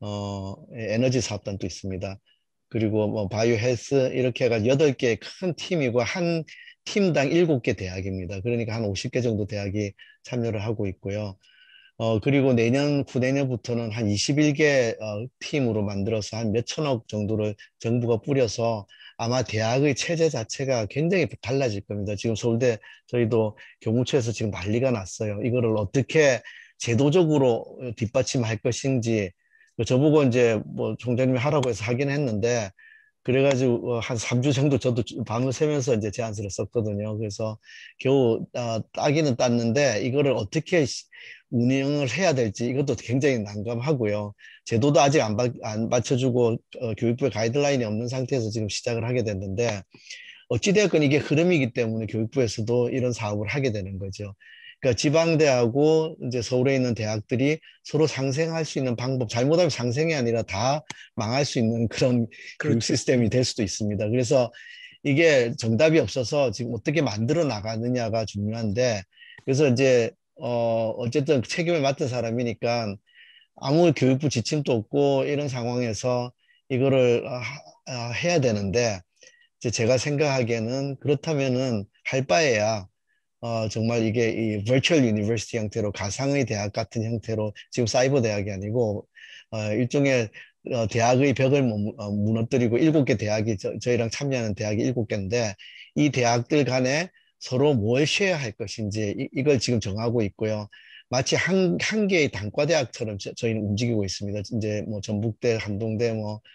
에너지 사업단도 있습니다. 그리고 뭐 바이오 헬스 이렇게 해가 8개 큰 팀이고 한 팀당 7개 대학입니다. 그러니까 한 50개 정도 대학이 참여를 하고 있고요. 그리고 후내년부터는 한 21개 팀으로 만들어서 한 몇천억 정도를 정부가 뿌려서 아마 대학의 체제 자체가 굉장히 달라질 겁니다. 지금 서울대 저희도 교무처에서 지금 난리가 났어요. 이거를 어떻게 제도적으로 뒷받침할 것인지 저보고 이제 뭐 총장님이 하라고 해서 하긴 했는데 그래가지고 한 3주 정도 저도 밤을 새면서 이제 제안서를 썼거든요. 그래서 겨우 따기는 땄는데 이거를 어떻게 운영을 해야 될지 이것도 굉장히 난감하고요. 제도도 아직 안 받쳐주고 교육부의 가이드라인이 없는 상태에서 지금 시작을 하게 됐는데 어찌되었건 이게 흐름이기 때문에 교육부에서도 이런 사업을 하게 되는 거죠. 그러니까 지방대하고 이제 서울에 있는 대학들이 서로 상생할 수 있는 방법, 잘못하면 상생이 아니라 다 망할 수 있는 그런 교육 그렇죠. 시스템이 될 수도 있습니다. 그래서 이게 정답이 없어서 지금 어떻게 만들어 나가느냐가 중요한데 그래서 이제 어쨌든 책임을 맡은 사람이니까 아무 교육부 지침도 없고 이런 상황에서 이거를 해야 되는데 이제 제가 생각하기에는 그렇다면은 할 바에야 정말 이게 이 virtual university 형태로 가상의 대학 같은 형태로 지금 사이버 대학이 아니고 일종의 대학의 벽을 무너뜨리고 7개 대학이 저희랑 참여하는 대학이 7개인데 이 대학들 간에 서로 뭘 쉐어할 것인지 이걸 지금 정하고 있고요. 마치 한 개의 단과대학처럼 저희는 움직이고 있습니다. 이제 뭐 전북대, 한동대,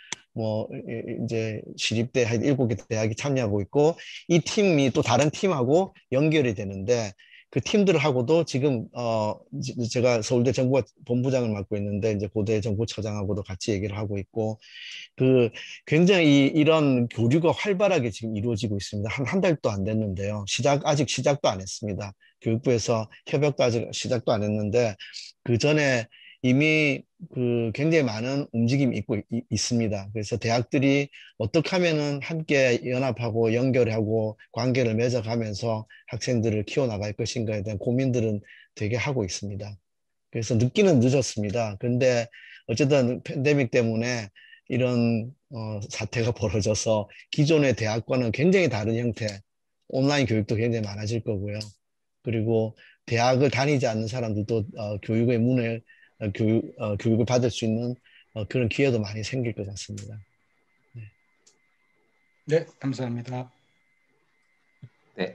이제 시립대 한 7개 대학이 참여하고 있고 이 팀이 또 다른 팀하고 연결이 되는데 그 팀들하고도 지금 제가 서울대 정보가 본부장을 맡고 있는데 이제 고대 정보처장하고도 같이 얘기를 하고 있고 그 굉장히 이런 교류가 활발하게 지금 이루어지고 있습니다. 한 달도 안 됐는데요. 아직 시작도 안 했습니다. 교육부에서 협약도 아직 시작도 안 했는데 그 전에 이미 그 굉장히 많은 움직임이 있습니다. 그래서 대학들이 어떻게 하면은 함께 연합하고 연결하고 관계를 맺어가면서 학생들을 키워나갈 것인가에 대한 고민들은 되게 하고 있습니다. 그래서 늦기는 늦었습니다. 근데 어쨌든 팬데믹 때문에 이런 사태가 벌어져서 기존의 대학과는 굉장히 다른 형태, 온라인 교육도 굉장히 많아질 거고요. 그리고 대학을 다니지 않는 사람들도 교육의 문을 교육을 받을 수 있는 그런 기회도 많이 생길 것 같습니다. 네, 네, 감사합니다. 네.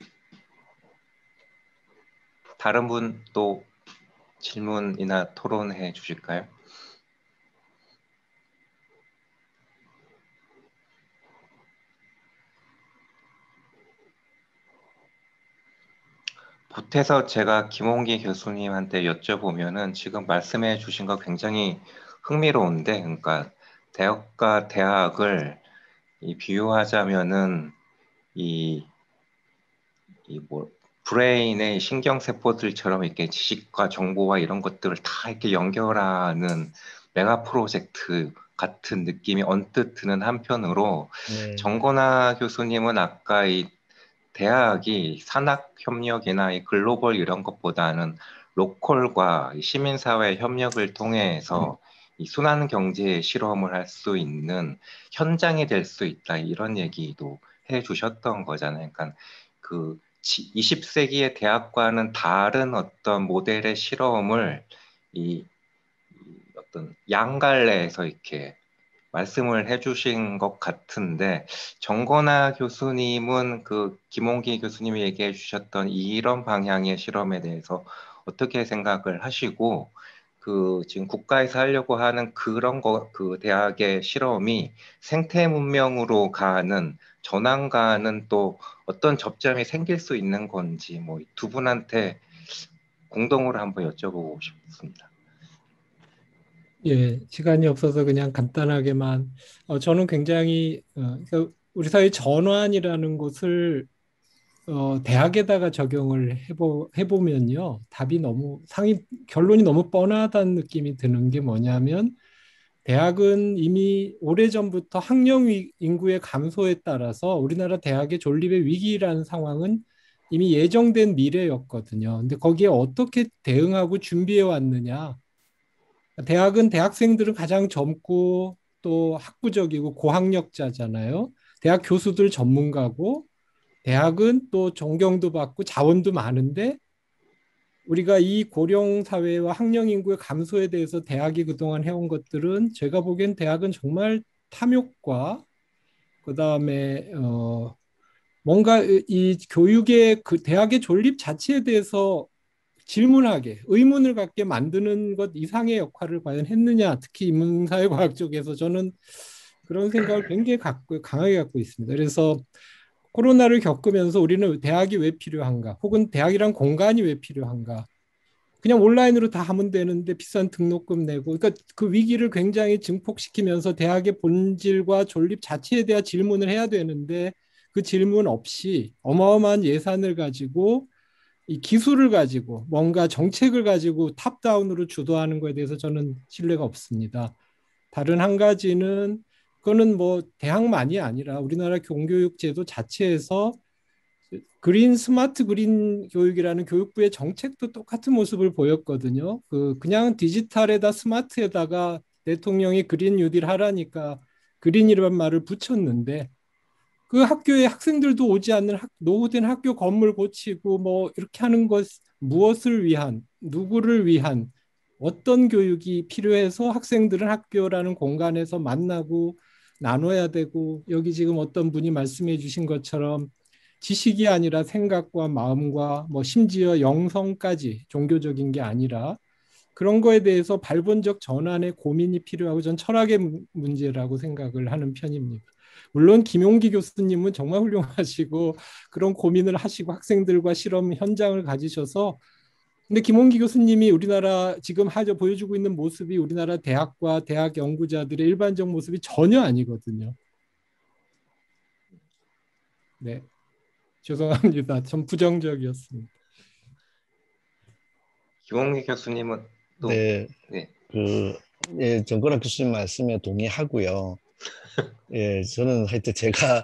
다른 분 또 질문이나 토론해 주실까요? 보태서 제가 김홍기 교수님한테 여쭤보면은 지금 말씀해 주신 거 굉장히 흥미로운데, 그러니까 대학과 대학을 비유하자면은 브레인의 신경세포들처럼 이렇게 지식과 정보와 이런 것들을 다 이렇게 연결하는 메가 프로젝트 같은 느낌이 언뜻 드는 한편으로 네, 정건아 교수님은 아까 이 대학이 산학협력이나 이 글로벌 이런 것보다는 로컬과 시민사회 협력을 통해서 이 순환경제 실험을 할 수 있는 현장이 될 수 있다 이런 얘기도 해주셨던 거잖아요. 그러니까 그 20세기의 대학과는 다른 어떤 모델의 실험을 이 어떤 양갈래에서 이렇게 말씀을 해주신 것 같은데 정건아 교수님은 그 김홍기 교수님이 얘기해 주셨던 이런 방향의 실험에 대해서 어떻게 생각을 하시고 그 지금 국가에서 하려고 하는 그런 그 대학의 실험이 생태 문명으로 가는 전환가는 또 어떤 접점이 생길 수 있는 건지 뭐 두 분한테 공동으로 한번 여쭤보고 싶습니다. 예, 시간이 없어서 그냥 간단하게만 저는 굉장히 그러니까 우리 사회 전환이라는 것을 대학에다가 적용을 해보면요. 답이 너무 결론이 너무 뻔하다는 느낌이 드는 게 뭐냐면 대학은 이미 오래전부터 학령 인구의 감소에 따라서 우리나라 대학의 존립의 위기라는 상황은 이미 예정된 미래였거든요. 근데 거기에 어떻게 대응하고 준비해 왔느냐. 대학은 대학생들은 가장 젊고 또 학부적이고 고학력자잖아요. 대학 교수들 전문가고 대학은 또 존경도 받고 자원도 많은데 우리가 이 고령 사회와 학령 인구의 감소에 대해서 대학이 그동안 해온 것들은 제가 보기엔 대학은 정말 탐욕과 그다음에 뭔가 이 교육의 그 대학의 존립 자체에 대해서 질문하게 의문을 갖게 만드는 것 이상의 역할을 과연 했느냐, 특히 인문사회과학 쪽에서 저는 그런 생각을 굉장히 강하게 갖고 있습니다. 그래서 코로나를 겪으면서 우리는 대학이 왜 필요한가, 혹은 대학이란 공간이 왜 필요한가, 그냥 온라인으로 다 하면 되는데 비싼 등록금 내고, 그러니까 그 위기를 굉장히 증폭시키면서 대학의 본질과 존립 자체에 대한 질문을 해야 되는데 그 질문 없이 어마어마한 예산을 가지고 이 기술을 가지고 뭔가 정책을 가지고 탑다운으로 주도하는 것에 대해서 저는 신뢰가 없습니다. 다른 한 가지는 그거는 뭐 대학만이 아니라 우리나라 공교육 제도 자체에서 스마트 그린 교육이라는 교육부의 정책도 똑같은 모습을 보였거든요. 그냥 디지털에다 스마트에다가 대통령이 그린 뉴딜 하라니까 그린이라는 말을 붙였는데 그 학교에 학생들도 오지 않는 노후된 학교 건물 고치고 뭐 이렇게 하는 것 무엇을 위한 누구를 위한 어떤 교육이 필요해서 학생들은 학교라는 공간에서 만나고 나눠야 되고 여기 지금 어떤 분이 말씀해 주신 것처럼 지식이 아니라 생각과 마음과 뭐 심지어 영성까지 종교적인 게 아니라 그런 거에 대해서 발본적 전환의 고민이 필요하고 전 철학의 문제라고 생각을 하는 편입니다. 물론 김용기 교수님은 정말 훌륭하시고 그런 고민을 하시고 학생들과 실험 현장을 가지셔서 근데 김홍기 교수님이 우리나라 지금 보여주고 있는 모습이 우리나라 대학과 대학 연구자들의 일반적 모습이 전혀 아니거든요. 네, 죄송합니다. 좀 부정적이었습니다. 김홍기 교수님은 또 네, 네. 예, 정건학 교수님 말씀에 동의하고요. 예, 저는 하여튼 제가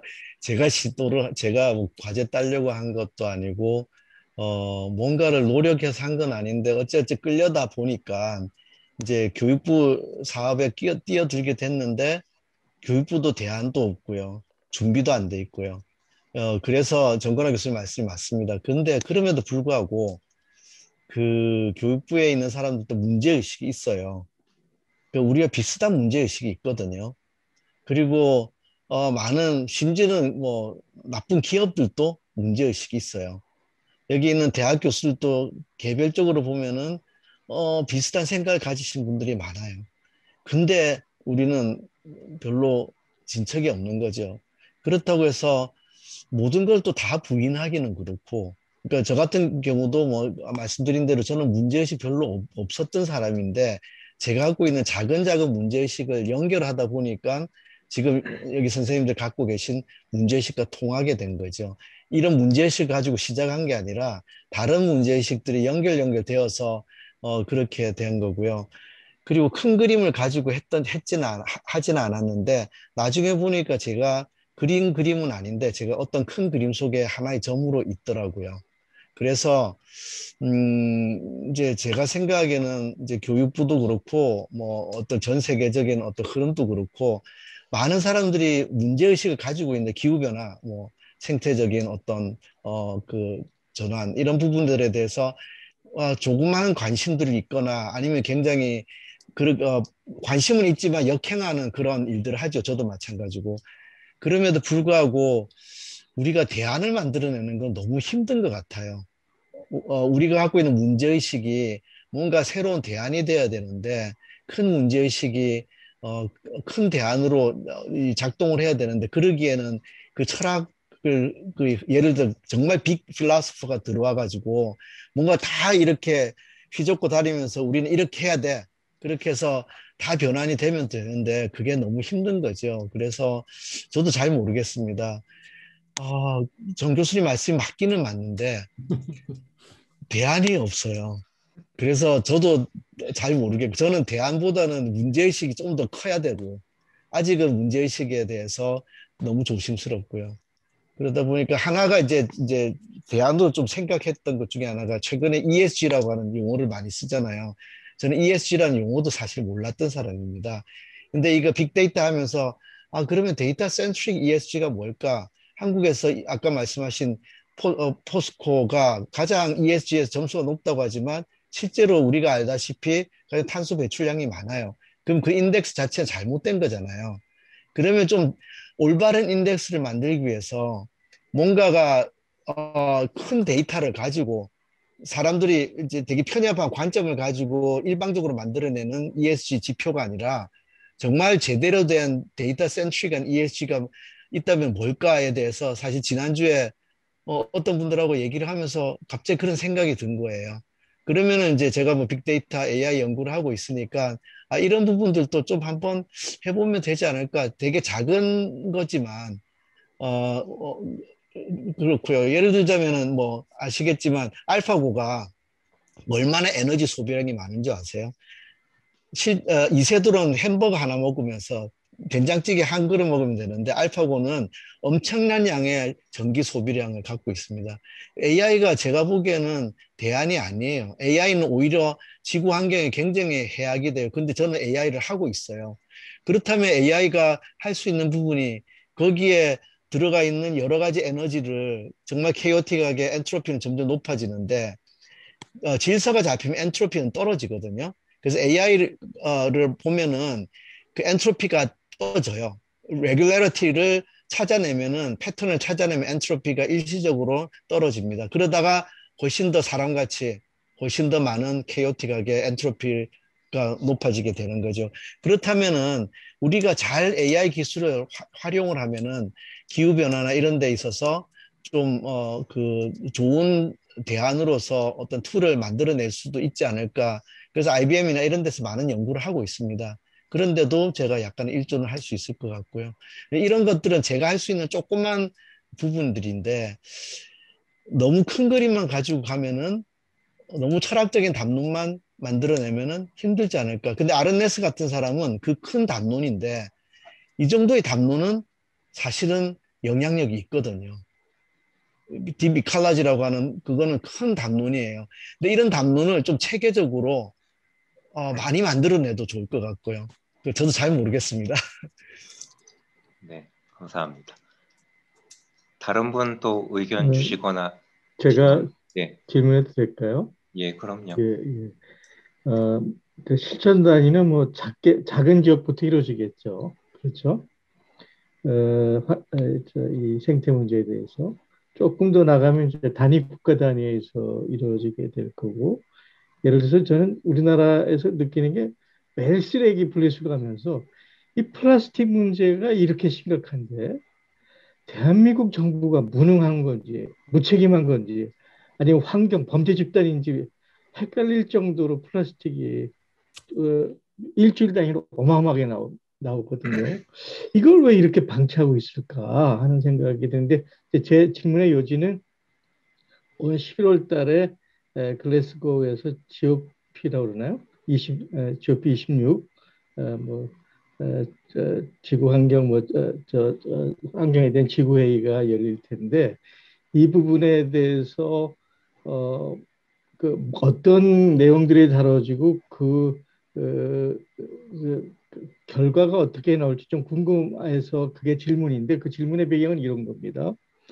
뭐 과제 따려고 한 것도 아니고, 뭔가를 노력해서 한 건 아닌데, 어찌어찌 끌려다 보니까, 이제 교육부 사업에 뛰어들게 됐는데, 교육부도 대안도 없고요. 준비도 안 돼 있고요. 그래서 정건학 교수님 말씀이 맞습니다. 그런데 그럼에도 불구하고, 그 교육부에 있는 사람들도 문제의식이 있어요. 우리가 비슷한 문제의식이 있거든요. 그리고 심지어는 뭐 나쁜 기업들도 문제의식이 있어요. 여기 있는 대학 교수들도 개별적으로 보면은 비슷한 생각을 가지신 분들이 많아요. 근데 우리는 별로 진척이 없는 거죠. 그렇다고 해서 모든 걸 또 다 부인하기는 그렇고, 그러니까 저 같은 경우도 뭐 말씀드린 대로 저는 문제의식 별로 없었던 사람인데 제가 갖고 있는 작은 문제의식을 연결하다 보니까 지금 여기 선생님들 갖고 계신 문제의식과 통하게 된 거죠. 이런 문제의식을 가지고 시작한 게 아니라 다른 문제의식들이 연결되어서 그렇게 된 거고요. 그리고 큰 그림을 가지고 하지는 않았는데 나중에 보니까 제가 그림은 아닌데 제가 어떤 큰 그림 속에 하나의 점으로 있더라고요. 그래서 이제 제가 생각하기에는 이제 교육부도 그렇고 뭐 어떤 전 세계적인 어떤 흐름도 그렇고 많은 사람들이 문제의식을 가지고 있는데 기후변화, 뭐 생태적인 어떤 그 전환 이런 부분들에 대해서 조그마한 관심들이 있거나 아니면 굉장히 관심은 있지만 역행하는 그런 일들을 하죠. 저도 마찬가지고. 그럼에도 불구하고 우리가 대안을 만들어내는 건 너무 힘든 것 같아요. 우리가 갖고 있는 문제의식이 뭔가 새로운 대안이 돼야 되는데 큰 문제의식이 큰 대안으로 작동을 해야 되는데 그러기에는 그 철학을 예를 들어 정말 빅 필라소퍼가 들어와 가지고 뭔가 다 이렇게 휘젓고 다니면서 우리는 이렇게 해야 돼. 그렇게 해서 다 변환이 되면 되는데 그게 너무 힘든 거죠. 그래서 저도 잘 모르겠습니다. 정 교수님 말씀이 맞기는 맞는데 대안이 없어요. 그래서 저도 잘 모르겠고 저는 대안보다는 문제의식이 좀 더 커야 되고 아직은 문제의식에 대해서 너무 조심스럽고요. 그러다 보니까 하나가 이제 대안으로 좀 생각했던 것 중에 하나가 최근에 ESG라고 하는 용어를 많이 쓰잖아요. 저는 ESG라는 용어도 사실 몰랐던 사람입니다. 근데 이거 빅데이터 하면서 그러면 데이터 센트릭 ESG가 뭘까? 한국에서 아까 말씀하신 포스코가 가장 ESG에서 점수가 높다고 하지만 실제로 우리가 알다시피 탄소 배출량이 많아요. 그럼 그 인덱스 자체가 잘못된 거잖아요. 그러면 좀 올바른 인덱스를 만들기 위해서 뭔가가 큰 데이터를 가지고 사람들이 이제 되게 편협한 관점을 가지고 일방적으로 만들어내는 ESG 지표가 아니라 정말 제대로 된 데이터 센트릭한 ESG가 있다면 뭘까에 대해서 사실 지난주에 어떤 분들하고 얘기를 하면서 갑자기 그런 생각이 든 거예요. 그러면은 이제 제가 뭐 빅데이터 AI 연구를 하고 있으니까 이런 부분들도 좀 한번 해보면 되지 않을까. 되게 작은 거지만 그렇고요. 예를 들자면은 뭐 아시겠지만 알파고가 얼마나 에너지 소비량이 많은지 아세요? 이세돌은 햄버거 하나 먹으면서 된장찌개 한 그릇 먹으면 되는데 알파고는 엄청난 양의 전기 소비량을 갖고 있습니다. AI가 제가 보기에는 대안이 아니에요. AI는 오히려 지구 환경에 굉장히 해악이 돼요. 근데 저는 AI를 하고 있어요. 그렇다면 AI가 할 수 있는 부분이 거기에 들어가 있는 여러 가지 에너지를 정말 케이오틱하게 엔트로피는 점점 높아지는데 질서가 잡히면 엔트로피는 떨어지거든요. 그래서 AI를 보면은 그 엔트로피가 떨어져요. 레귤러리티를 찾아내면은 패턴을 찾아내면 엔트로피가 일시적으로 떨어집니다. 그러다가 훨씬 더 사람같이 훨씬 더 많은 케이오틱하게 엔트로피가 높아지게 되는 거죠. 그렇다면은 우리가 잘 AI 기술을 활용을 하면은 기후 변화나 이런 데 있어서 좀 그 좋은 대안으로서 어떤 툴을 만들어낼 수도 있지 않을까. 그래서 IBM이나 이런 데서 많은 연구를 하고 있습니다. 그런데도 제가 약간 일존을 할 수 있을 것 같고요. 이런 것들은 제가 할 수 있는 조그만 부분들인데 너무 큰 그림만 가지고 가면은 너무 철학적인 담론만 만들어내면은 힘들지 않을까. 근데 아르네스 같은 사람은 그 큰 담론인데 이 정도의 담론은 사실은 영향력이 있거든요. 딥 이칼라지라고 하는 그거는 큰 담론이에요. 근데 이런 담론을 좀 체계적으로 많이 만들어내도 좋을 것 같고요. 저도 잘 모르겠습니다. 네, 감사합니다. 다른 분 또 의견 네, 주시거나 제가 예, 질문해도 될까요? 예, 그럼요. 예, 예. 그 실천 단위는 뭐 작은 지역부터 이루어지겠죠. 그렇죠? 이 생태 문제에 대해서 조금 더 나가면 이제 단위 국가 단위에서 이루어지게 될 거고, 예를 들어서 저는 우리나라에서 느끼는 게 매일 쓰레기 분리수거 하면서 이 플라스틱 문제가 이렇게 심각한데 대한민국 정부가 무능한 건지 무책임한 건지 아니면 환경 범죄 집단인지 헷갈릴 정도로 플라스틱이 어, 일주일 단위로 어마어마하게 나오거든요. 이걸 왜 이렇게 방치하고 있을까 하는 생각이 드는데 제 질문의 요지는 올 11월 달에 글래스고에서 GOP라고 그러나요? GOP 26 뭐 지구 환경 환경에 대한 지구 회의가 열릴 텐데 이 부분에 대해서 어, 그 어떤 내용들이 다뤄지고 그 결과가 어떻게 나올지 좀 궁금해서 그게 질문인데 그 질문의 배경은 이런 겁니다.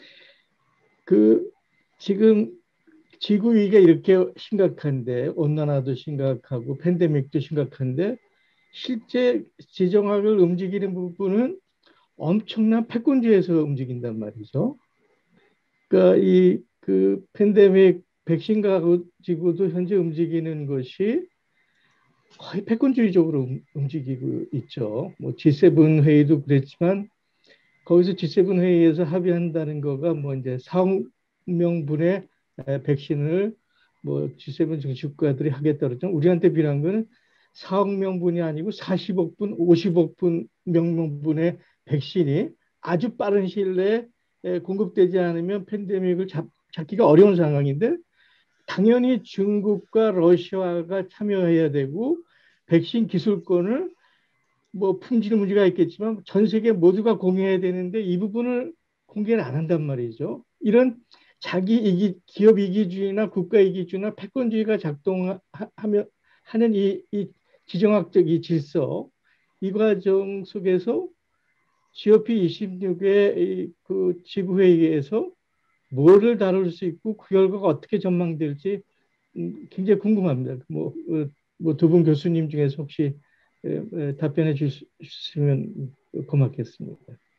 그 지금 지구 위기가 이렇게 심각한데 온난화도 심각하고 팬데믹도 심각한데 실제 지정학을 움직이는 부분은 엄청난 패권주의에서 움직인단 말이죠. 그러니까 이 그 팬데믹 백신 가지고도 현재 움직이는 것이 거의 패권주의적으로 움직이고 있죠. 뭐 G7 회의도 그랬지만 거기서 G7 회의에서 합의한다는 거가 뭐 이제 4억 명분의 백신을 뭐 G7 정치국가들이 하겠다 그러죠. 우리한테 필요한 거는 4억 명분이 아니고 40억 분, 50억 분 명분의 백신이 아주 빠른 시일 내에 공급되지 않으면 팬데믹을 잡기가 어려운 상황인데 당연히 중국과 러시아가 참여해야 되고 백신 기술권을 뭐 품질 문제가 있겠지만 전 세계 모두가 공유해야 되는데 이 부분을 공개를 안 한단 말이죠. 이런 자기 이기, 기업 이기주의나 국가 이기주의나 패권주의가 작동하면 하는 이 지정학적 이 질서, 이 과정 속에서 GOP 26의 그 지구회의에서 뭐를 다룰 수 있고 그 결과가 어떻게 전망될지 굉장히 궁금합니다. 뭐 두 분 교수님 중에서 혹시 답변해 주시면 고맙겠습니다.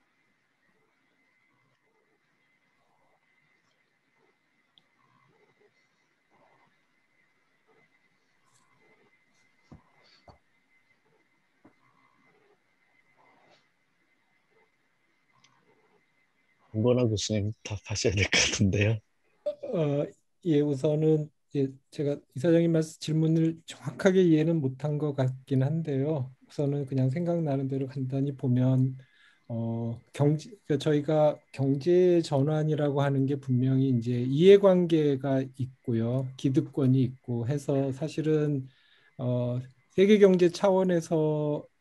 정건아 교수님 답하셔야 될 것 같은데요. 예, 우선은 제가 이사장님 말씀 질문을 정확하게 이해는 못한 것 같긴 한데요. 우선은 그냥 생각나는 대로 간단히 보면 그러니까 저희가 경제 전환이라고 하는 게 분명히 이제 이해관계가 있고요, 기득권이 있고 해서 사실은 세계 경제 차원에서의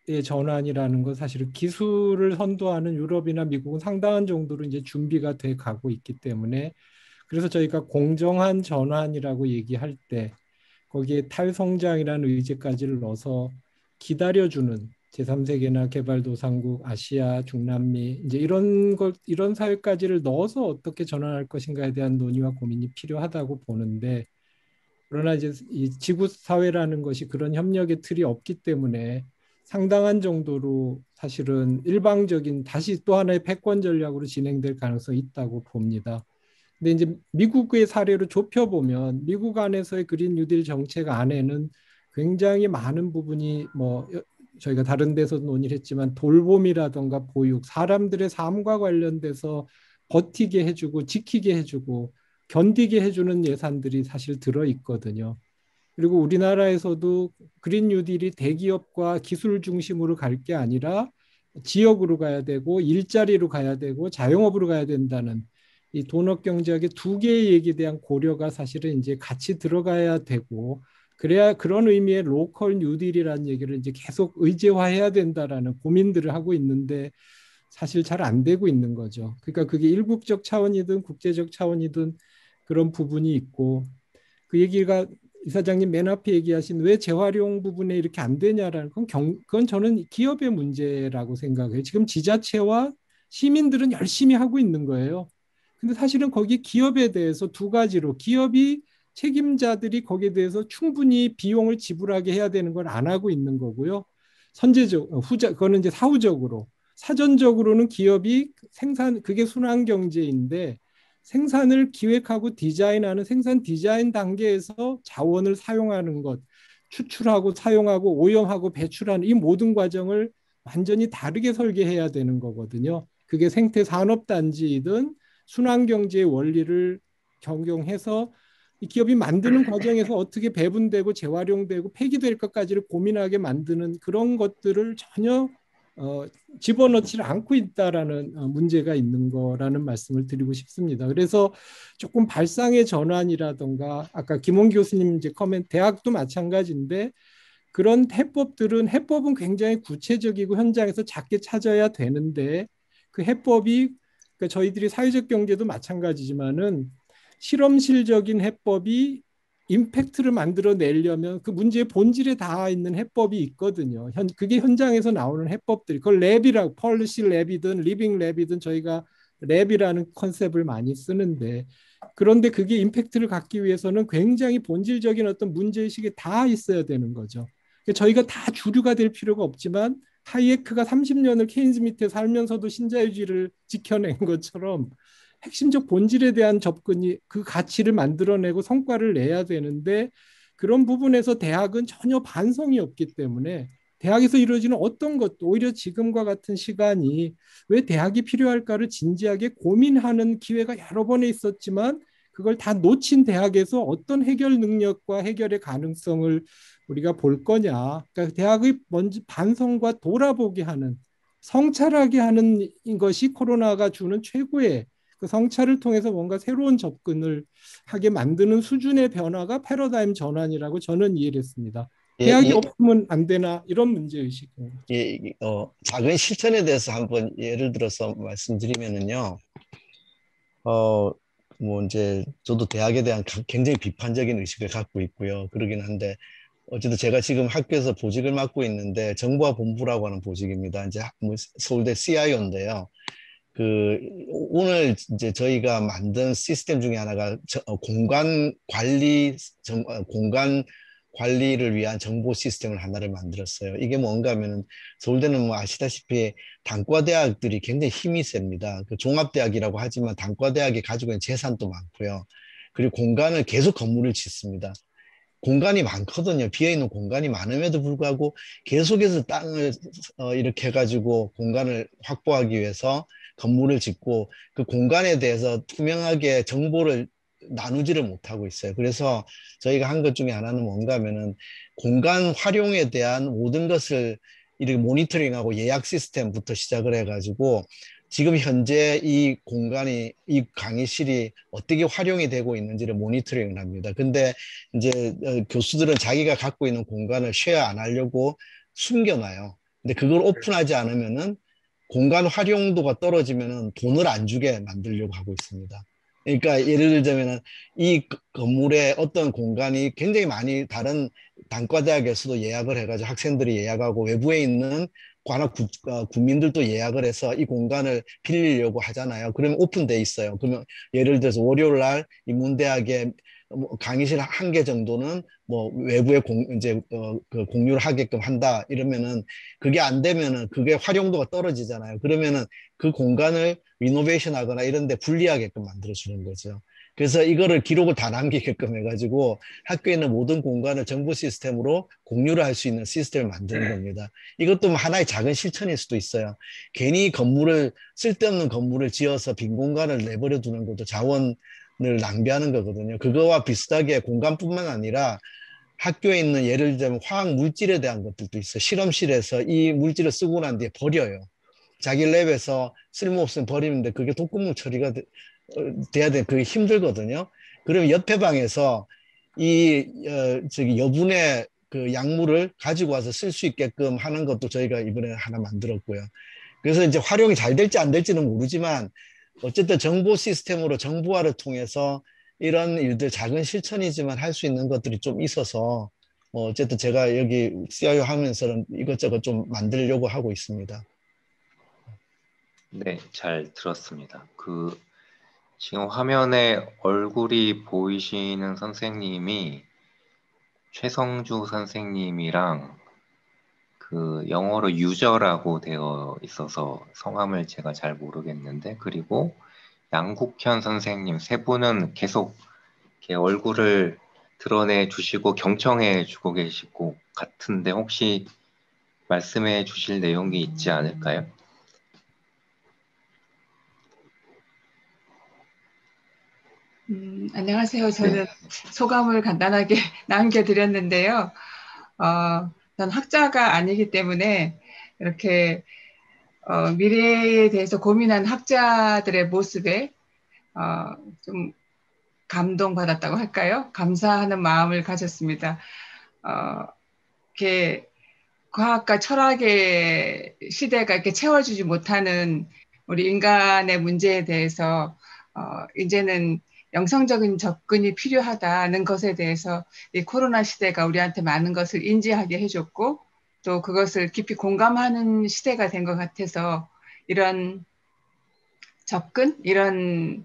전환이라는 건 사실은 기술을 선도하는 유럽이나 미국은 상당한 정도로 이제 준비가 돼 가고 있기 때문에, 그래서 저희가 공정한 전환이라고 얘기할 때 거기에 탈성장이라는 의제까지를 넣어서 기다려주는 제3세계나 개발도상국, 아시아, 중남미 이제 이런 사회까지를 넣어서 어떻게 전환할 것인가에 대한 논의와 고민이 필요하다고 보는데, 그러나 이제 이 지구 사회라는 것이 그런 협력의 틀이 없기 때문에 상당한 정도로 사실은 일방적인 다시 또 하나의 패권 전략으로 진행될 가능성이 있다고 봅니다. 근데 이제 미국의 사례로 좁혀보면 미국 안에서의 그린 뉴딜 정책 안에는 굉장히 많은 부분이 뭐 저희가 다른 데서 논의를 했지만 돌봄이라든가 보육, 사람들의 삶과 관련돼서 버티게 해주고 지키게 해주고 견디게 해주는 예산들이 사실 들어 있거든요. 그리고 우리나라에서도 그린 뉴딜이 대기업과 기술 중심으로 갈 게 아니라 지역으로 가야 되고 일자리로 가야 되고 자영업으로 가야 된다는 이 돈업 경제학의 두 개의 얘기에 대한 고려가 사실은 이제 같이 들어가야 되고, 그래야 그런 의미의 로컬 뉴딜이라는 얘기를 이제 계속 의제화해야 된다라는 고민들을 하고 있는데 사실 잘 안 되고 있는 거죠. 그러니까 그게 일국적 차원이든 국제적 차원이든 그런 부분이 있고, 그 얘기가 이사장님 맨 앞에 얘기하신 왜 재활용 부분에 이렇게 안 되냐라는 그건 저는 기업의 문제라고 생각해요. 지금 지자체와 시민들은 열심히 하고 있는 거예요. 근데 사실은 거기 기업에 대해서 두 가지로, 기업이 책임자들이 거기에 대해서 충분히 비용을 지불하게 해야 되는 걸 안 하고 있는 거고요. 그거는 이제 사후적으로, 사전적으로는 기업이 그게 순환 경제인데 생산을 기획하고 디자인하는 생산 디자인 단계에서 자원을 사용하는 것, 추출하고 사용하고 오염하고 배출하는 이 모든 과정을 완전히 다르게 설계해야 되는 거거든요. 그게 생태 산업 단지이든 순환 경제의 원리를 적용해서 이 기업이 만드는 과정에서 어떻게 배분되고 재활용되고 폐기될 것까지를 고민하게 만드는 그런 것들을 전혀 집어넣지 않고 있다라는 문제가 있는 거라는 말씀을 드리고 싶습니다. 그래서 조금 발상의 전환이라든가 아까 김홍기 교수님 이제 대학도 마찬가지인데 그런 해법은 굉장히 구체적이고 현장에서 작게 찾아야 되는데 그 해법이 그러니까 저희들이 사회적 경제도 마찬가지지만은 실험실적인 해법이 임팩트를 만들어내려면 그 문제의 본질에 닿아 있는 해법이 있거든요. 그게 현장에서 나오는 해법들이, 그걸 랩이라고, 펄리시 랩이든 리빙 랩이든 저희가 랩이라는 컨셉을 많이 쓰는데, 그런데 그게 임팩트를 갖기 위해서는 굉장히 본질적인 어떤 문제의식이 다 있어야 되는 거죠. 저희가 다 주류가 될 필요가 없지만 하이에크가 30년을 케인즈 밑에 살면서도 신자유주의를 지켜낸 것처럼 핵심적 본질에 대한 접근이 그 가치를 만들어내고 성과를 내야 되는데, 그런 부분에서 대학은 전혀 반성이 없기 때문에 대학에서 이루어지는 어떤 것도 오히려 지금과 같은 시간이 왜 대학이 필요할까를 진지하게 고민하는 기회가 여러 번에 있었지만 그걸 다 놓친 대학에서 어떤 해결 능력과 해결의 가능성을 우리가 볼 거냐. 그러니까 대학의 먼저 반성과 돌아보게 하는, 성찰하게 하는 것이 코로나가 주는 최고의 그 성찰을 통해서 뭔가 새로운 접근을 하게 만드는 수준의 변화가 패러다임 전환이라고 저는 이해를 했습니다. 대학이 없으면 안 되나 이런 문제의식. 작은 실천에 대해서 한번 예를 들어서 말씀드리면은요. 뭐 이제 저도 대학에 대한 굉장히 비판적인 의식을 갖고 있고요. 그러긴 한데 어쨌든 제가 지금 학교에서 보직을 맡고 있는데 정보화 본부라고 하는 보직입니다. 이제 서울대 CIO인데요. 오늘 이제 저희가 만든 시스템 중에 하나가 공간 관리를 위한 정보 시스템을 하나를 만들었어요. 이게 뭔가 하면은 서울대는 뭐 아시다시피 단과대학들이 굉장히 힘이 셉니다. 그 종합대학이라고 하지만 단과대학이 가지고 있는 재산도 많고요. 그리고 공간을 계속 건물을 짓습니다. 공간이 많거든요. 비어있는 공간이 많음에도 불구하고 계속해서 땅을 이렇게 해가지고 공간을 확보하기 위해서 건물을 짓고 그 공간에 대해서 투명하게 정보를 나누지를 못하고 있어요. 그래서 저희가 한 것 중에 하나는 뭔가 하면은 공간 활용에 대한 모든 것을 이렇게 모니터링하고 예약 시스템부터 시작을 해가지고 지금 현재 이 공간이, 이 강의실이 어떻게 활용이 되고 있는지를 모니터링을 합니다. 근데 이제 교수들은 자기가 갖고 있는 공간을 쉐어 안 하려고 숨겨놔요. 근데 그걸 오픈하지 않으면은 공간 활용도가 떨어지면은 돈을 안 주게 만들려고 하고 있습니다. 그러니까 예를 들자면은 이 건물의 어떤 공간이 굉장히 많이 다른 단과대학에서도 예약을 해가지고 학생들이 예약하고 외부에 있는 관악 국민들도 예약을 해서 이 공간을 빌리려고 하잖아요. 그러면 오픈돼 있어요. 그러면 예를 들어서 월요일 날 인문대학의 강의실 한 개 정도는 뭐 외부에 그 공유를 하게끔 한다 이러면은 그게 안 되면은 그게 활용도가 떨어지잖아요. 그러면은 그 공간을 리노베이션 하거나 이런 데 분리하게끔 만들어 주는 거죠. 그래서 이거를 기록을 다 남기게끔 해가지고 학교에 있는 모든 공간을 정보 시스템으로 공유를 할 수 있는 시스템을 만드는 겁니다. 이것도 하나의 작은 실천일 수도 있어요. 괜히 쓸데없는 건물을 지어서 빈 공간을 내버려 두는 것도 자원을 낭비하는 거거든요. 그거와 비슷하게 공간뿐만 아니라 학교에 있는 예를 들면 화학 물질에 대한 것들도 있어요. 실험실에서 이 물질을 쓰고 난 뒤에 버려요. 자기 랩에서 쓸모없으면 버리는데 그게 독극물 처리가 돼야 돼. 그게 힘들거든요. 그러면 옆에 방에서 여분의 그 약물을 가지고 와서 쓸 수 있게끔 하는 것도 저희가 이번에 하나 만들었고요. 그래서 이제 활용이 잘 될지 안 될지는 모르지만 어쨌든 정보 시스템으로 정보화를 통해서 이런 일들 작은 실천이지만 할 수 있는 것들이 좀 있어서 어쨌든 제가 여기 CIO 하면서는 이것저것 좀 만들려고 하고 있습니다. 네, 잘 들었습니다. 지금 화면에 얼굴이 보이시는 선생님이 최성주 선생님이랑 영어로 유저라고 되어 있어서 성함을 제가 잘 모르겠는데, 그리고 양국현 선생님 세 분은 계속 이렇게 얼굴을 드러내 주시고 경청해 주고 계시고 같은데 혹시 말씀해 주실 내용이 있지 않을까요? 안녕하세요. 저는 소감을 간단하게 남겨드렸는데요. 전 학자가 아니기 때문에 이렇게 미래에 대해서 고민한 학자들의 모습에 좀 감동받았다고 할까요? 감사하는 마음을 가졌습니다. 이렇게 과학과 철학의 시대가 이렇게 채워주지 못하는 우리 인간의 문제에 대해서 이제는 영성적인 접근이 필요하다는 것에 대해서 이 코로나 시대가 우리한테 많은 것을 인지하게 해줬고 또 그것을 깊이 공감하는 시대가 된 것 같아서 이런 접근, 이런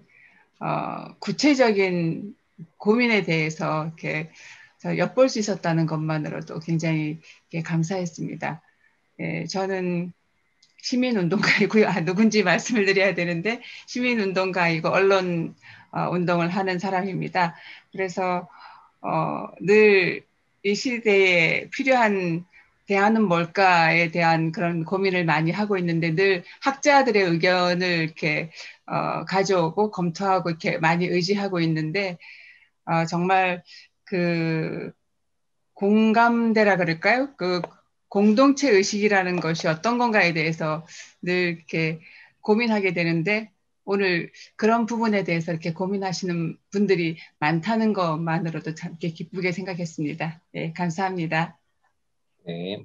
구체적인 고민에 대해서 이렇게 엿볼 수 있었다는 것만으로도 굉장히 감사했습니다. 예, 저는 시민운동가이고요. 누군지 말씀을 드려야 되는데 시민운동가이고 언론 운동을 하는 사람입니다. 그래서 늘 이 시대에 필요한 대안은 뭘까에 대한 그런 고민을 많이 하고 있는데 늘 학자들의 의견을 이렇게 가져오고 검토하고 이렇게 많이 의지하고 있는데 정말 그 공감대라 그럴까요? 그 공동체 의식이라는 것이 어떤 건가에 대해서 늘 이렇게 고민하게 되는데 오늘 그런 부분에 대해서 이렇게 고민하시는 분들이 많다는 것만으로도 참 이렇게 기쁘게 생각했습니다. 네, 감사합니다. 네.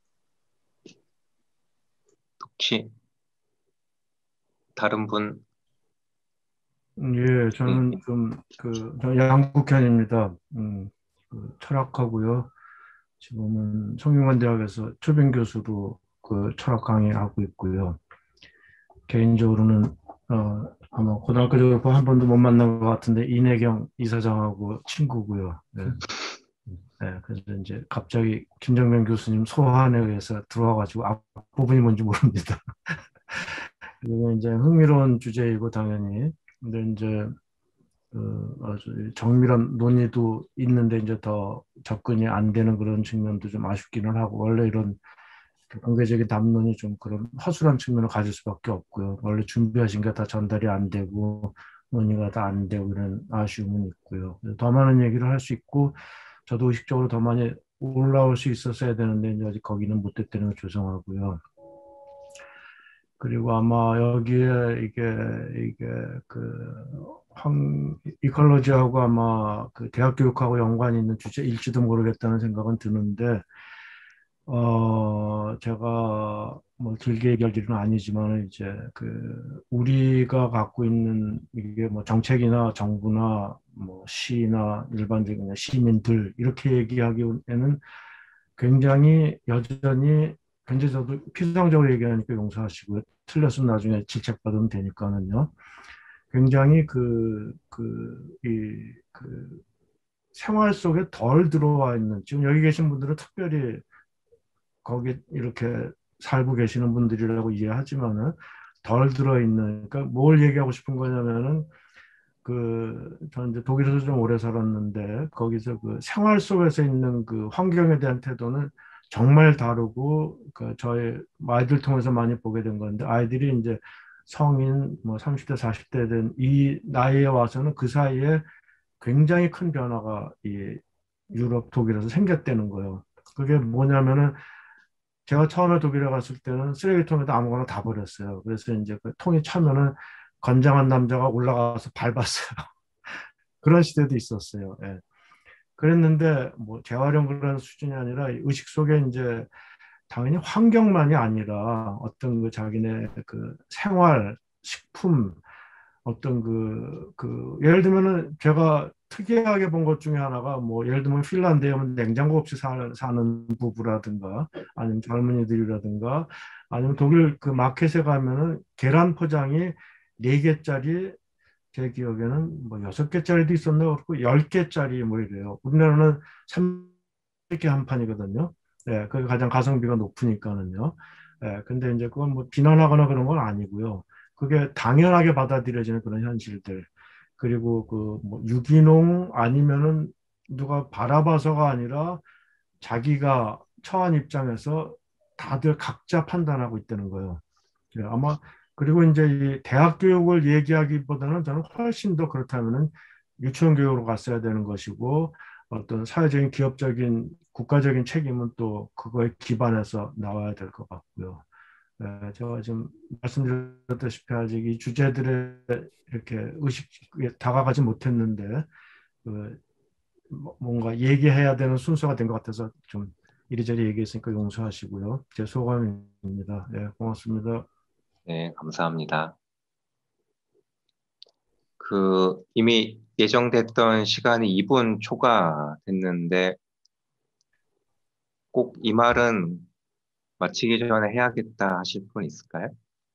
혹시 다른 분? 예, 저는 저 양국현입니다. 철학하고요. 지금은 성균관대학에서 초빙 교수로 철학 강의하고 있고요. 개인적으로는 아마 고등학교 졸업 한 번도 못 만난 것 같은데 이내경 이사장하고 친구고요. 네. 네, 그래서 이제 갑자기 김정면 교수님 소환에 의해서 들어와가지고 앞부분이 뭔지 모릅니다. 그리고 이제 흥미로운 주제이고 당연히 근데 이제 아주 정밀한 논의도 있는데 이제 더 접근이 안 되는 그런 측면도 좀 아쉽기는 하고 원래 이런 공개적인 담론이 좀 그런 허술한 측면을 가질 수밖에 없고요. 원래 준비하신 게 다 전달이 안 되고 논의가 다 안 되고 이런 아쉬움은 있고요. 더 많은 얘기를 할 수 있고 저도 의식적으로 더 많이 올라올 수 있었어야 되는데 이제 아직 거기는 못 됐다는 걸 죄송하고요. 그리고 아마 여기에 이게 이컬러지하고 아마 대학 교육하고 연관이 있는 주제일지도 모르겠다는 생각은 드는데 제가 뭐 길게 얘기할 일은 아니지만 이제 그 우리가 갖고 있는 이게 뭐 정책이나 정부나 뭐 시나 일반적인 시민들 이렇게 얘기하기에는 굉장히 여전히 굉장히 저도 피상적으로 얘기하니까 용서하시고요. 틀렸으면 나중에 질책받으면 되니까는요. 굉장히 생활 속에 덜 들어와 있는, 지금 여기 계신 분들은 특별히 거기 이렇게 살고 계시는 분들이라고 이해하지만은 덜 들어있는, 그러니까 뭘 얘기하고 싶은 거냐면은 저는 이제 독일에서 좀 오래 살았는데 거기서 그 생활 속에서 있는 그 환경에 대한 태도는 정말 다르고 저희 아이들 통해서 많이 보게 된 건데 아이들이 이제 성인 뭐 30대 40대 된 이 나이에 와서는 그 사이에 굉장히 큰 변화가 이 유럽 독일에서 생겼다는 거예요. 그게 뭐냐면은 제가 처음에 독일에 갔을 때는 쓰레기통에다 아무거나 다 버렸어요. 그래서 이제 그 통이 차면은 건장한 남자가 올라가서 밟았어요. 그런 시대도 있었어요. 예. 그랬는데 뭐 재활용 그런 수준이 아니라 의식 속에 이제 당연히 환경만이 아니라 어떤 그 자기네 그 생활, 식품, 어떤 예를 들면은 제가 특이하게 본 것 중에 하나가 뭐 예를 들면 핀란드에 오면 냉장고 없이 사는 부부라든가 아니면 젊은이들이라든가 아니면 독일 그 마켓에 가면은 계란 포장이 4개짜리 제 기억에는 뭐 6개짜리도 있었나 그렇고 10개짜리 뭐 이래요. 우리나라는 3개 한 판이거든요. 예, 그게 가장 가성비가 높으니까는요. 예, 근데 이제 그건 뭐 비난하거나 그런 건 아니고요. 그게 당연하게 받아들여지는 그런 현실들. 그리고 뭐 유기농 아니면은 누가 바라봐서가 아니라 자기가 처한 입장에서 다들 각자 판단하고 있다는 거예요. 예, 아마 그리고 이제 이 대학 교육을 얘기하기보다는 저는 훨씬 더 그렇다면은 유치원 교육으로 갔어야 되는 것이고 어떤 사회적인 기업적인 국가적인 책임은 또 그거에 기반해서 나와야 될 것 같고요. 제가 지금 말씀드렸다시피 아직 이 주제들에 이렇게 의식에 다가가지 못했는데 뭔가 얘기해야 되는 순서가 된 것 같아서 좀 이리저리 얘기했으니까 용서하시고요. 제 소감입니다. 예, 고맙습니다. 네, 감사합니다. 이미 예정됐던 시간이 2분 초과됐는데 꼭 이 말은 마치기 전에 해야겠다 하실 분 있을까요?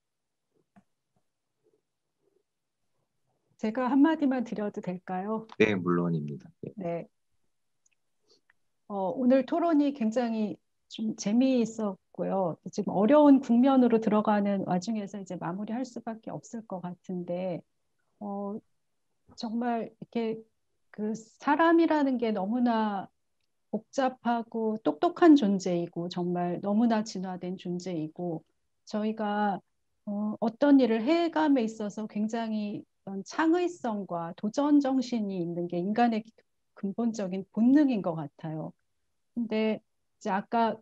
제가 한마디만 드려도 될까요? 네, 물론입니다. 네. 오늘 토론이 굉장히 좀 재미있었고요. 지금 어려운 국면으로 들어가는 와중에서 이제 마무리할 수밖에 없을 것 같은데, 정말 이렇게 그 사람이라는 게 너무나 복잡하고 똑똑한 존재이고 정말 너무나 진화된 존재이고 저희가 어떤 일을 해감에 있어서 굉장히 창의성과 도전 정신이 있는 게 인간의 근본적인 본능인 것 같아요. 근데 이제 아까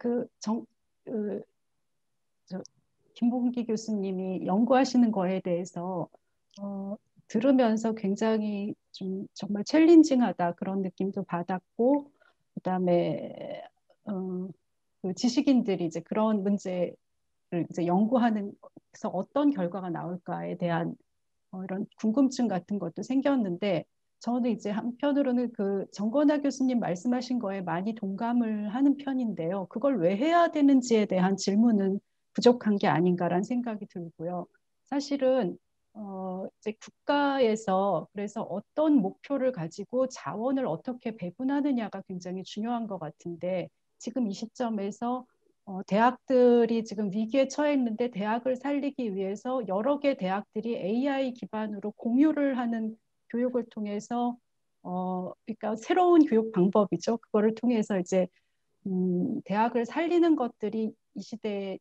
김봉기 교수님이 연구하시는 거에 대해서 들으면서 굉장히 좀 정말 챌린징하다 그런 느낌도 받았고 그다음에 그 지식인들이 이제 그런 문제를 이제 연구하는 그래서 어떤 결과가 나올까에 대한 이런 궁금증 같은 것도 생겼는데 저는 이제 한편으로는 그 정건아 교수님 말씀하신 거에 많이 동감을 하는 편인데요. 그걸 왜 해야 되는지에 대한 질문은 부족한 게 아닌가라는 생각이 들고요. 사실은 이제 국가에서 그래서 어떤 목표를 가지고 자원을 어떻게 배분하느냐가 굉장히 중요한 것 같은데 지금 이 시점에서 대학들이 지금 위기에 처해 있는데 대학을 살리기 위해서 여러 개 대학들이 AI 기반으로 공유를 하는 교육을 통해서 그러니까 새로운 교육 방법이죠. 그거를 통해서 이제 대학을 살리는 것들이 이 시대에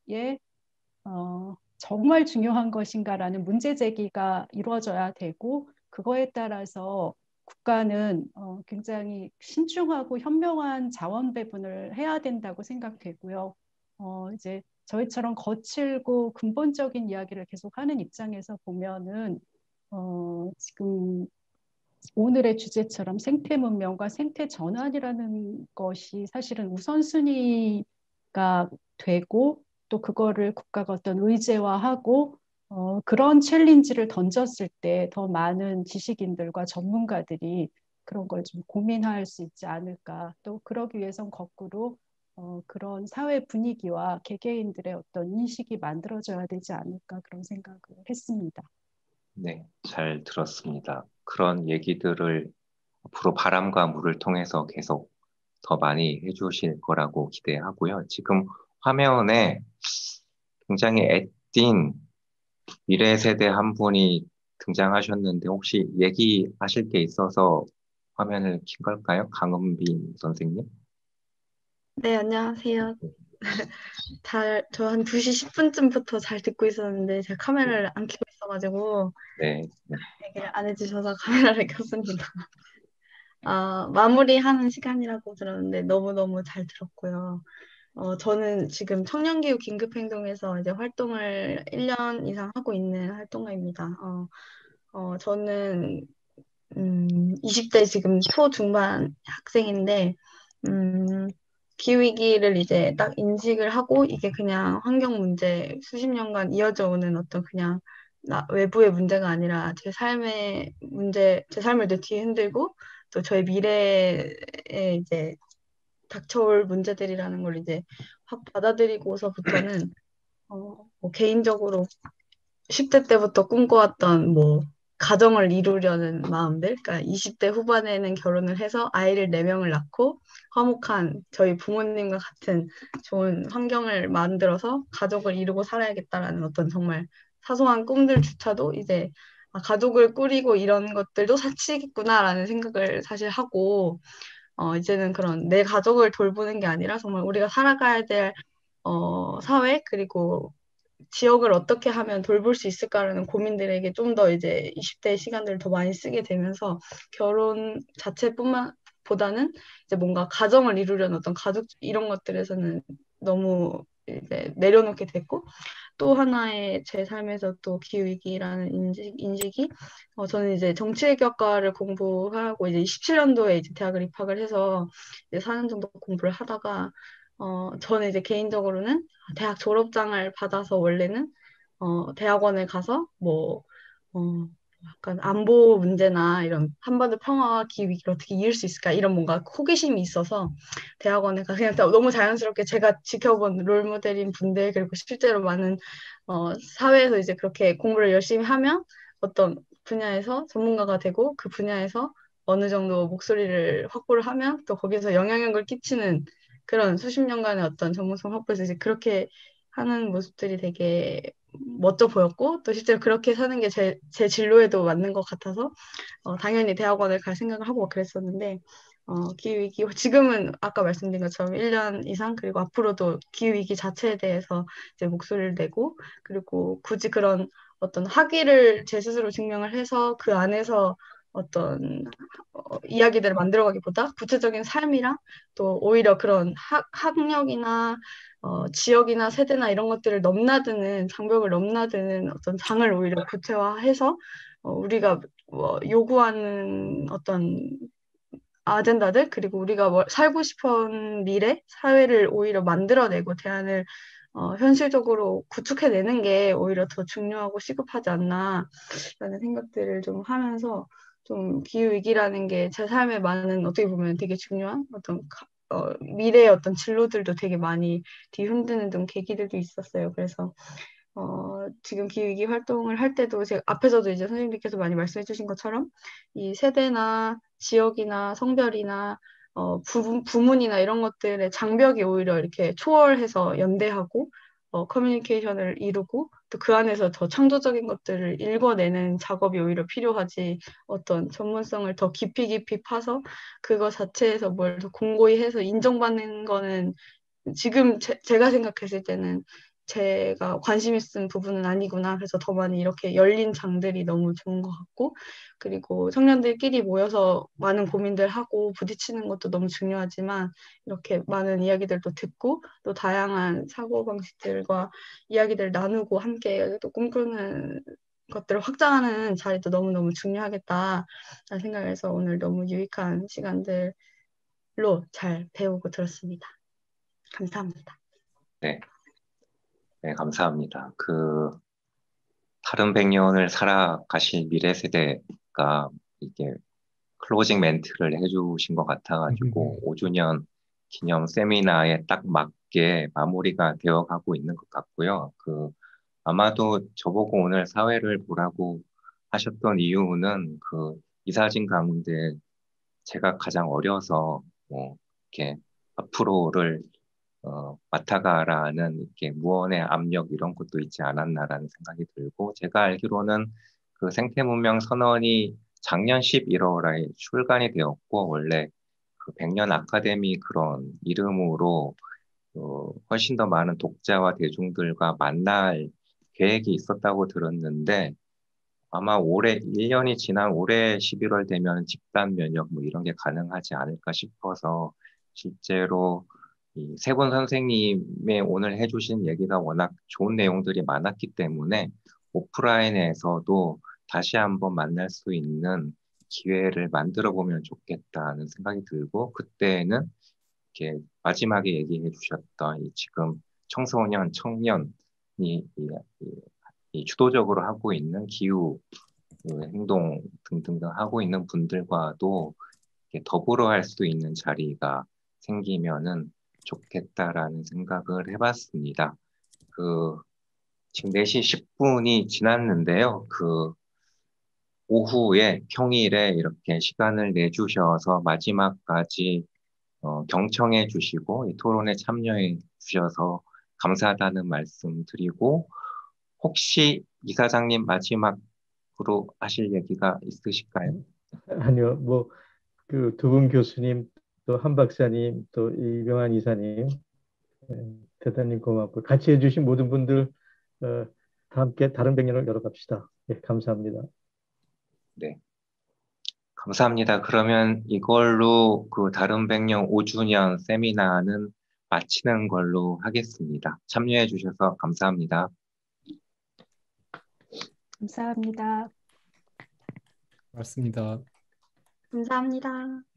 정말 중요한 것인가라는 문제 제기가 이루어져야 되고 그거에 따라서 국가는 굉장히 신중하고 현명한 자원 배분을 해야 된다고 생각되고요. 이제 저희처럼 거칠고 근본적인 이야기를 계속하는 입장에서 보면은 지금 오늘의 주제처럼 생태 문명과 생태 전환이라는 것이 사실은 우선순위에 되고 또 그거를 국가가 어떤 의제화하고 그런 챌린지를 던졌을 때 더 많은 지식인들과 전문가들이 그런 걸 좀 고민할 수 있지 않을까. 또 그러기 위해선 거꾸로 그런 사회 분위기와 개개인들의 어떤 인식이 만들어져야 되지 않을까 그런 생각을 했습니다. 네, 잘 들었습니다. 그런 얘기들을 앞으로 바람과 물을 통해서 계속 더 많이 해주실 거라고 기대하고요. 지금 화면에 굉장히 애띤 미래 세대 한 분이 등장하셨는데 혹시 얘기하실 게 있어서 화면을 킨 걸까요? 강은빈 선생님? 네, 안녕하세요. 저 한 2시 10분쯤부터 잘 듣고 있었는데 제가 카메라를 안 켜고 있어가지고 네, 얘기를 안 해주셔서 카메라를 켰습니다. 마무리하는 시간이라고 들었는데 너무너무 잘 들었고요. 저는 지금 청년기후 긴급행동에서 이제 활동을 1년 이상 하고 있는 활동가입니다. 저는 20대 지금 초중반 학생인데 기후위기를 이제 딱 인식을 하고 이게 그냥 환경 문제 수십 년간 이어져 오는 어떤 그냥 외부의 문제가 아니라 제 삶의 문제, 제 삶을 늘 뒤흔들고 또 저의 미래에 이제 닥쳐올 문제들이라는 걸 이제 확 받아들이고서부터는 뭐 개인적으로 10대 때부터 꿈꿔왔던 뭐 가정을 이루려는 마음들, 그러니까 20대 후반에는 결혼을 해서 아이를 4명을 낳고 화목한 저희 부모님과 같은 좋은 환경을 만들어서 가족을 이루고 살아야겠다라는 어떤 정말 사소한 꿈들조차도 이제 가족을 꾸리고 이런 것들도 사치겠구나라는 생각을 사실 하고 이제는 그런 내 가족을 돌보는 게 아니라 정말 우리가 살아가야 될 사회 그리고 지역을 어떻게 하면 돌볼 수 있을까라는 고민들에게 좀 더 이제 20대 시간들을 더 많이 쓰게 되면서 결혼 자체뿐만 보다는 이제 뭔가 가정을 이루려는 어떤 가족 이런 것들에서는 너무 이제 내려놓게 됐고 또 하나의 제 삶에서 또 기후위기라는 인식이 저는 이제 정치외교학과를 공부하고 이제 17년도에 이제 대학을 입학을 해서 이제 4년 정도 공부를 하다가 저는 이제 개인적으로는 대학 졸업장을 받아서 원래는 대학원을 가서 뭐 약간 안보 문제나 이런 한반도 평화와 기후위기를 어떻게 이을 수 있을까 이런 뭔가 호기심이 있어서 대학원에 가서 그냥 너무 자연스럽게 제가 지켜본 롤모델인 분들 그리고 실제로 많은 사회에서 이제 그렇게 공부를 열심히 하면 어떤 분야에서 전문가가 되고 그 분야에서 어느 정도 목소리를 확보를 하면 또 거기서 영향력을 끼치는 그런 수십 년간의 어떤 전문성 확보에서 이제 그렇게 하는 모습들이 되게 멋져 보였고 또 실제로 그렇게 사는 게 제 진로에도 맞는 것 같아서 당연히 대학원을 갈 생각을 하고 그랬었는데 기후위기 지금은 아까 말씀드린 것처럼 1년 이상 그리고 앞으로도 기후위기 자체에 대해서 이제 목소리를 내고 그리고 굳이 그런 어떤 학위를 제 스스로 증명을 해서 그 안에서 어떤 이야기들을 만들어가기보다 구체적인 삶이랑 또 오히려 그런 학력이나 지역이나 세대나 이런 것들을 넘나드는 장벽을 넘나드는 어떤 장을 오히려 구체화해서 우리가 요구하는 어떤 아젠다들 그리고 우리가 살고 싶은 미래 사회를 오히려 만들어내고 대안을 현실적으로 구축해내는 게 오히려 더 중요하고 시급하지 않나라는 생각들을 좀 하면서 좀 기후위기라는 게 제 삶에 많은 어떻게 보면 되게 중요한 어떤 미래의 어떤 진로들도 되게 많이 뒤흔드는 좀 계기들도 있었어요. 그래서 지금 기후위기 활동을 할 때도 제가 앞에서도 이제 선생님께서 많이 말씀해 주신 것처럼 이 세대나 지역이나 성별이나 부문이나 이런 것들의 장벽이 오히려 이렇게 초월해서 연대하고 커뮤니케이션을 이루고 또 그 안에서 더 창조적인 것들을 읽어내는 작업이 오히려 필요하지 어떤 전문성을 더 깊이 파서 그거 자체에서 뭘 더 공고히 해서 인정받는 거는 지금 제가 생각했을 때는 제가 관심 있는 부분은 아니구나. 그래서 더 많이 이렇게 열린 장들이 너무 좋은 것 같고 그리고 청년들끼리 모여서 많은 고민들 하고 부딪히는 것도 너무 중요하지만 이렇게 많은 이야기들도 듣고 또 다양한 사고방식들과 이야기들 나누고 함께 또 꿈꾸는 것들을 확장하는 자리도 너무너무 중요하겠다라는 생각을 해서 오늘 너무 유익한 시간들로 잘 배우고 들었습니다. 감사합니다. 네, 네, 감사합니다. 다른 100년을 살아가실 미래 세대가 이게 클로징 멘트를 해주신 것 같아가지고 5주년 기념 세미나에 딱 맞게 마무리가 되어가고 있는 것 같고요. 아마도 저보고 오늘 사회를 보라고 하셨던 이유는 이사진 가운데 제가 가장 어려서 이렇게 앞으로를 맡아가라는 이렇게 무언의 압력 이런 것도 있지 않았나라는 생각이 들고 제가 알기로는 생태문명 선언이 작년 11월에 출간이 되었고 원래 100년 아카데미 그런 이름으로 훨씬 더 많은 독자와 대중들과 만날 계획이 있었다고 들었는데 아마 올해 1년이 지난 올해 11월 되면 집단 면역 뭐 이런 게 가능하지 않을까 싶어서 실제로 이 세 분 선생님의 오늘 해주신 얘기가 워낙 좋은 내용들이 많았기 때문에 오프라인에서도 다시 한번 만날 수 있는 기회를 만들어 보면 좋겠다는 생각이 들고 그때는 이렇게 마지막에 얘기해 주셨던 지금 청소년, 청년이 이 주도적으로 하고 있는 기후 행동 등등 하고 있는 분들과도 더불어 할 수 있는 자리가 생기면은 좋겠다라는 생각을 해봤습니다. 지금 4시 10분이 지났는데요. 오후에 평일에 이렇게 시간을 내주셔서 마지막까지 경청해 주시고 이 토론에 참여해 주셔서 감사하다는 말씀 드리고 혹시 이사장님 마지막으로 하실 얘기가 있으실까요? 아니요, 뭐 그 두 분 교수님 또 한 박사님 또 이병환 이사님 대단히 고맙고 같이 해주신 모든 분들 다 함께 다른 100년을 열어갑시다. 네, 감사합니다. 네, 감사합니다. 그러면 이걸로 다른 100년 5주년 세미나는 마치는 걸로 하겠습니다. 참여해 주셔서 감사합니다. 감사합니다. 맞습니다. 감사합니다.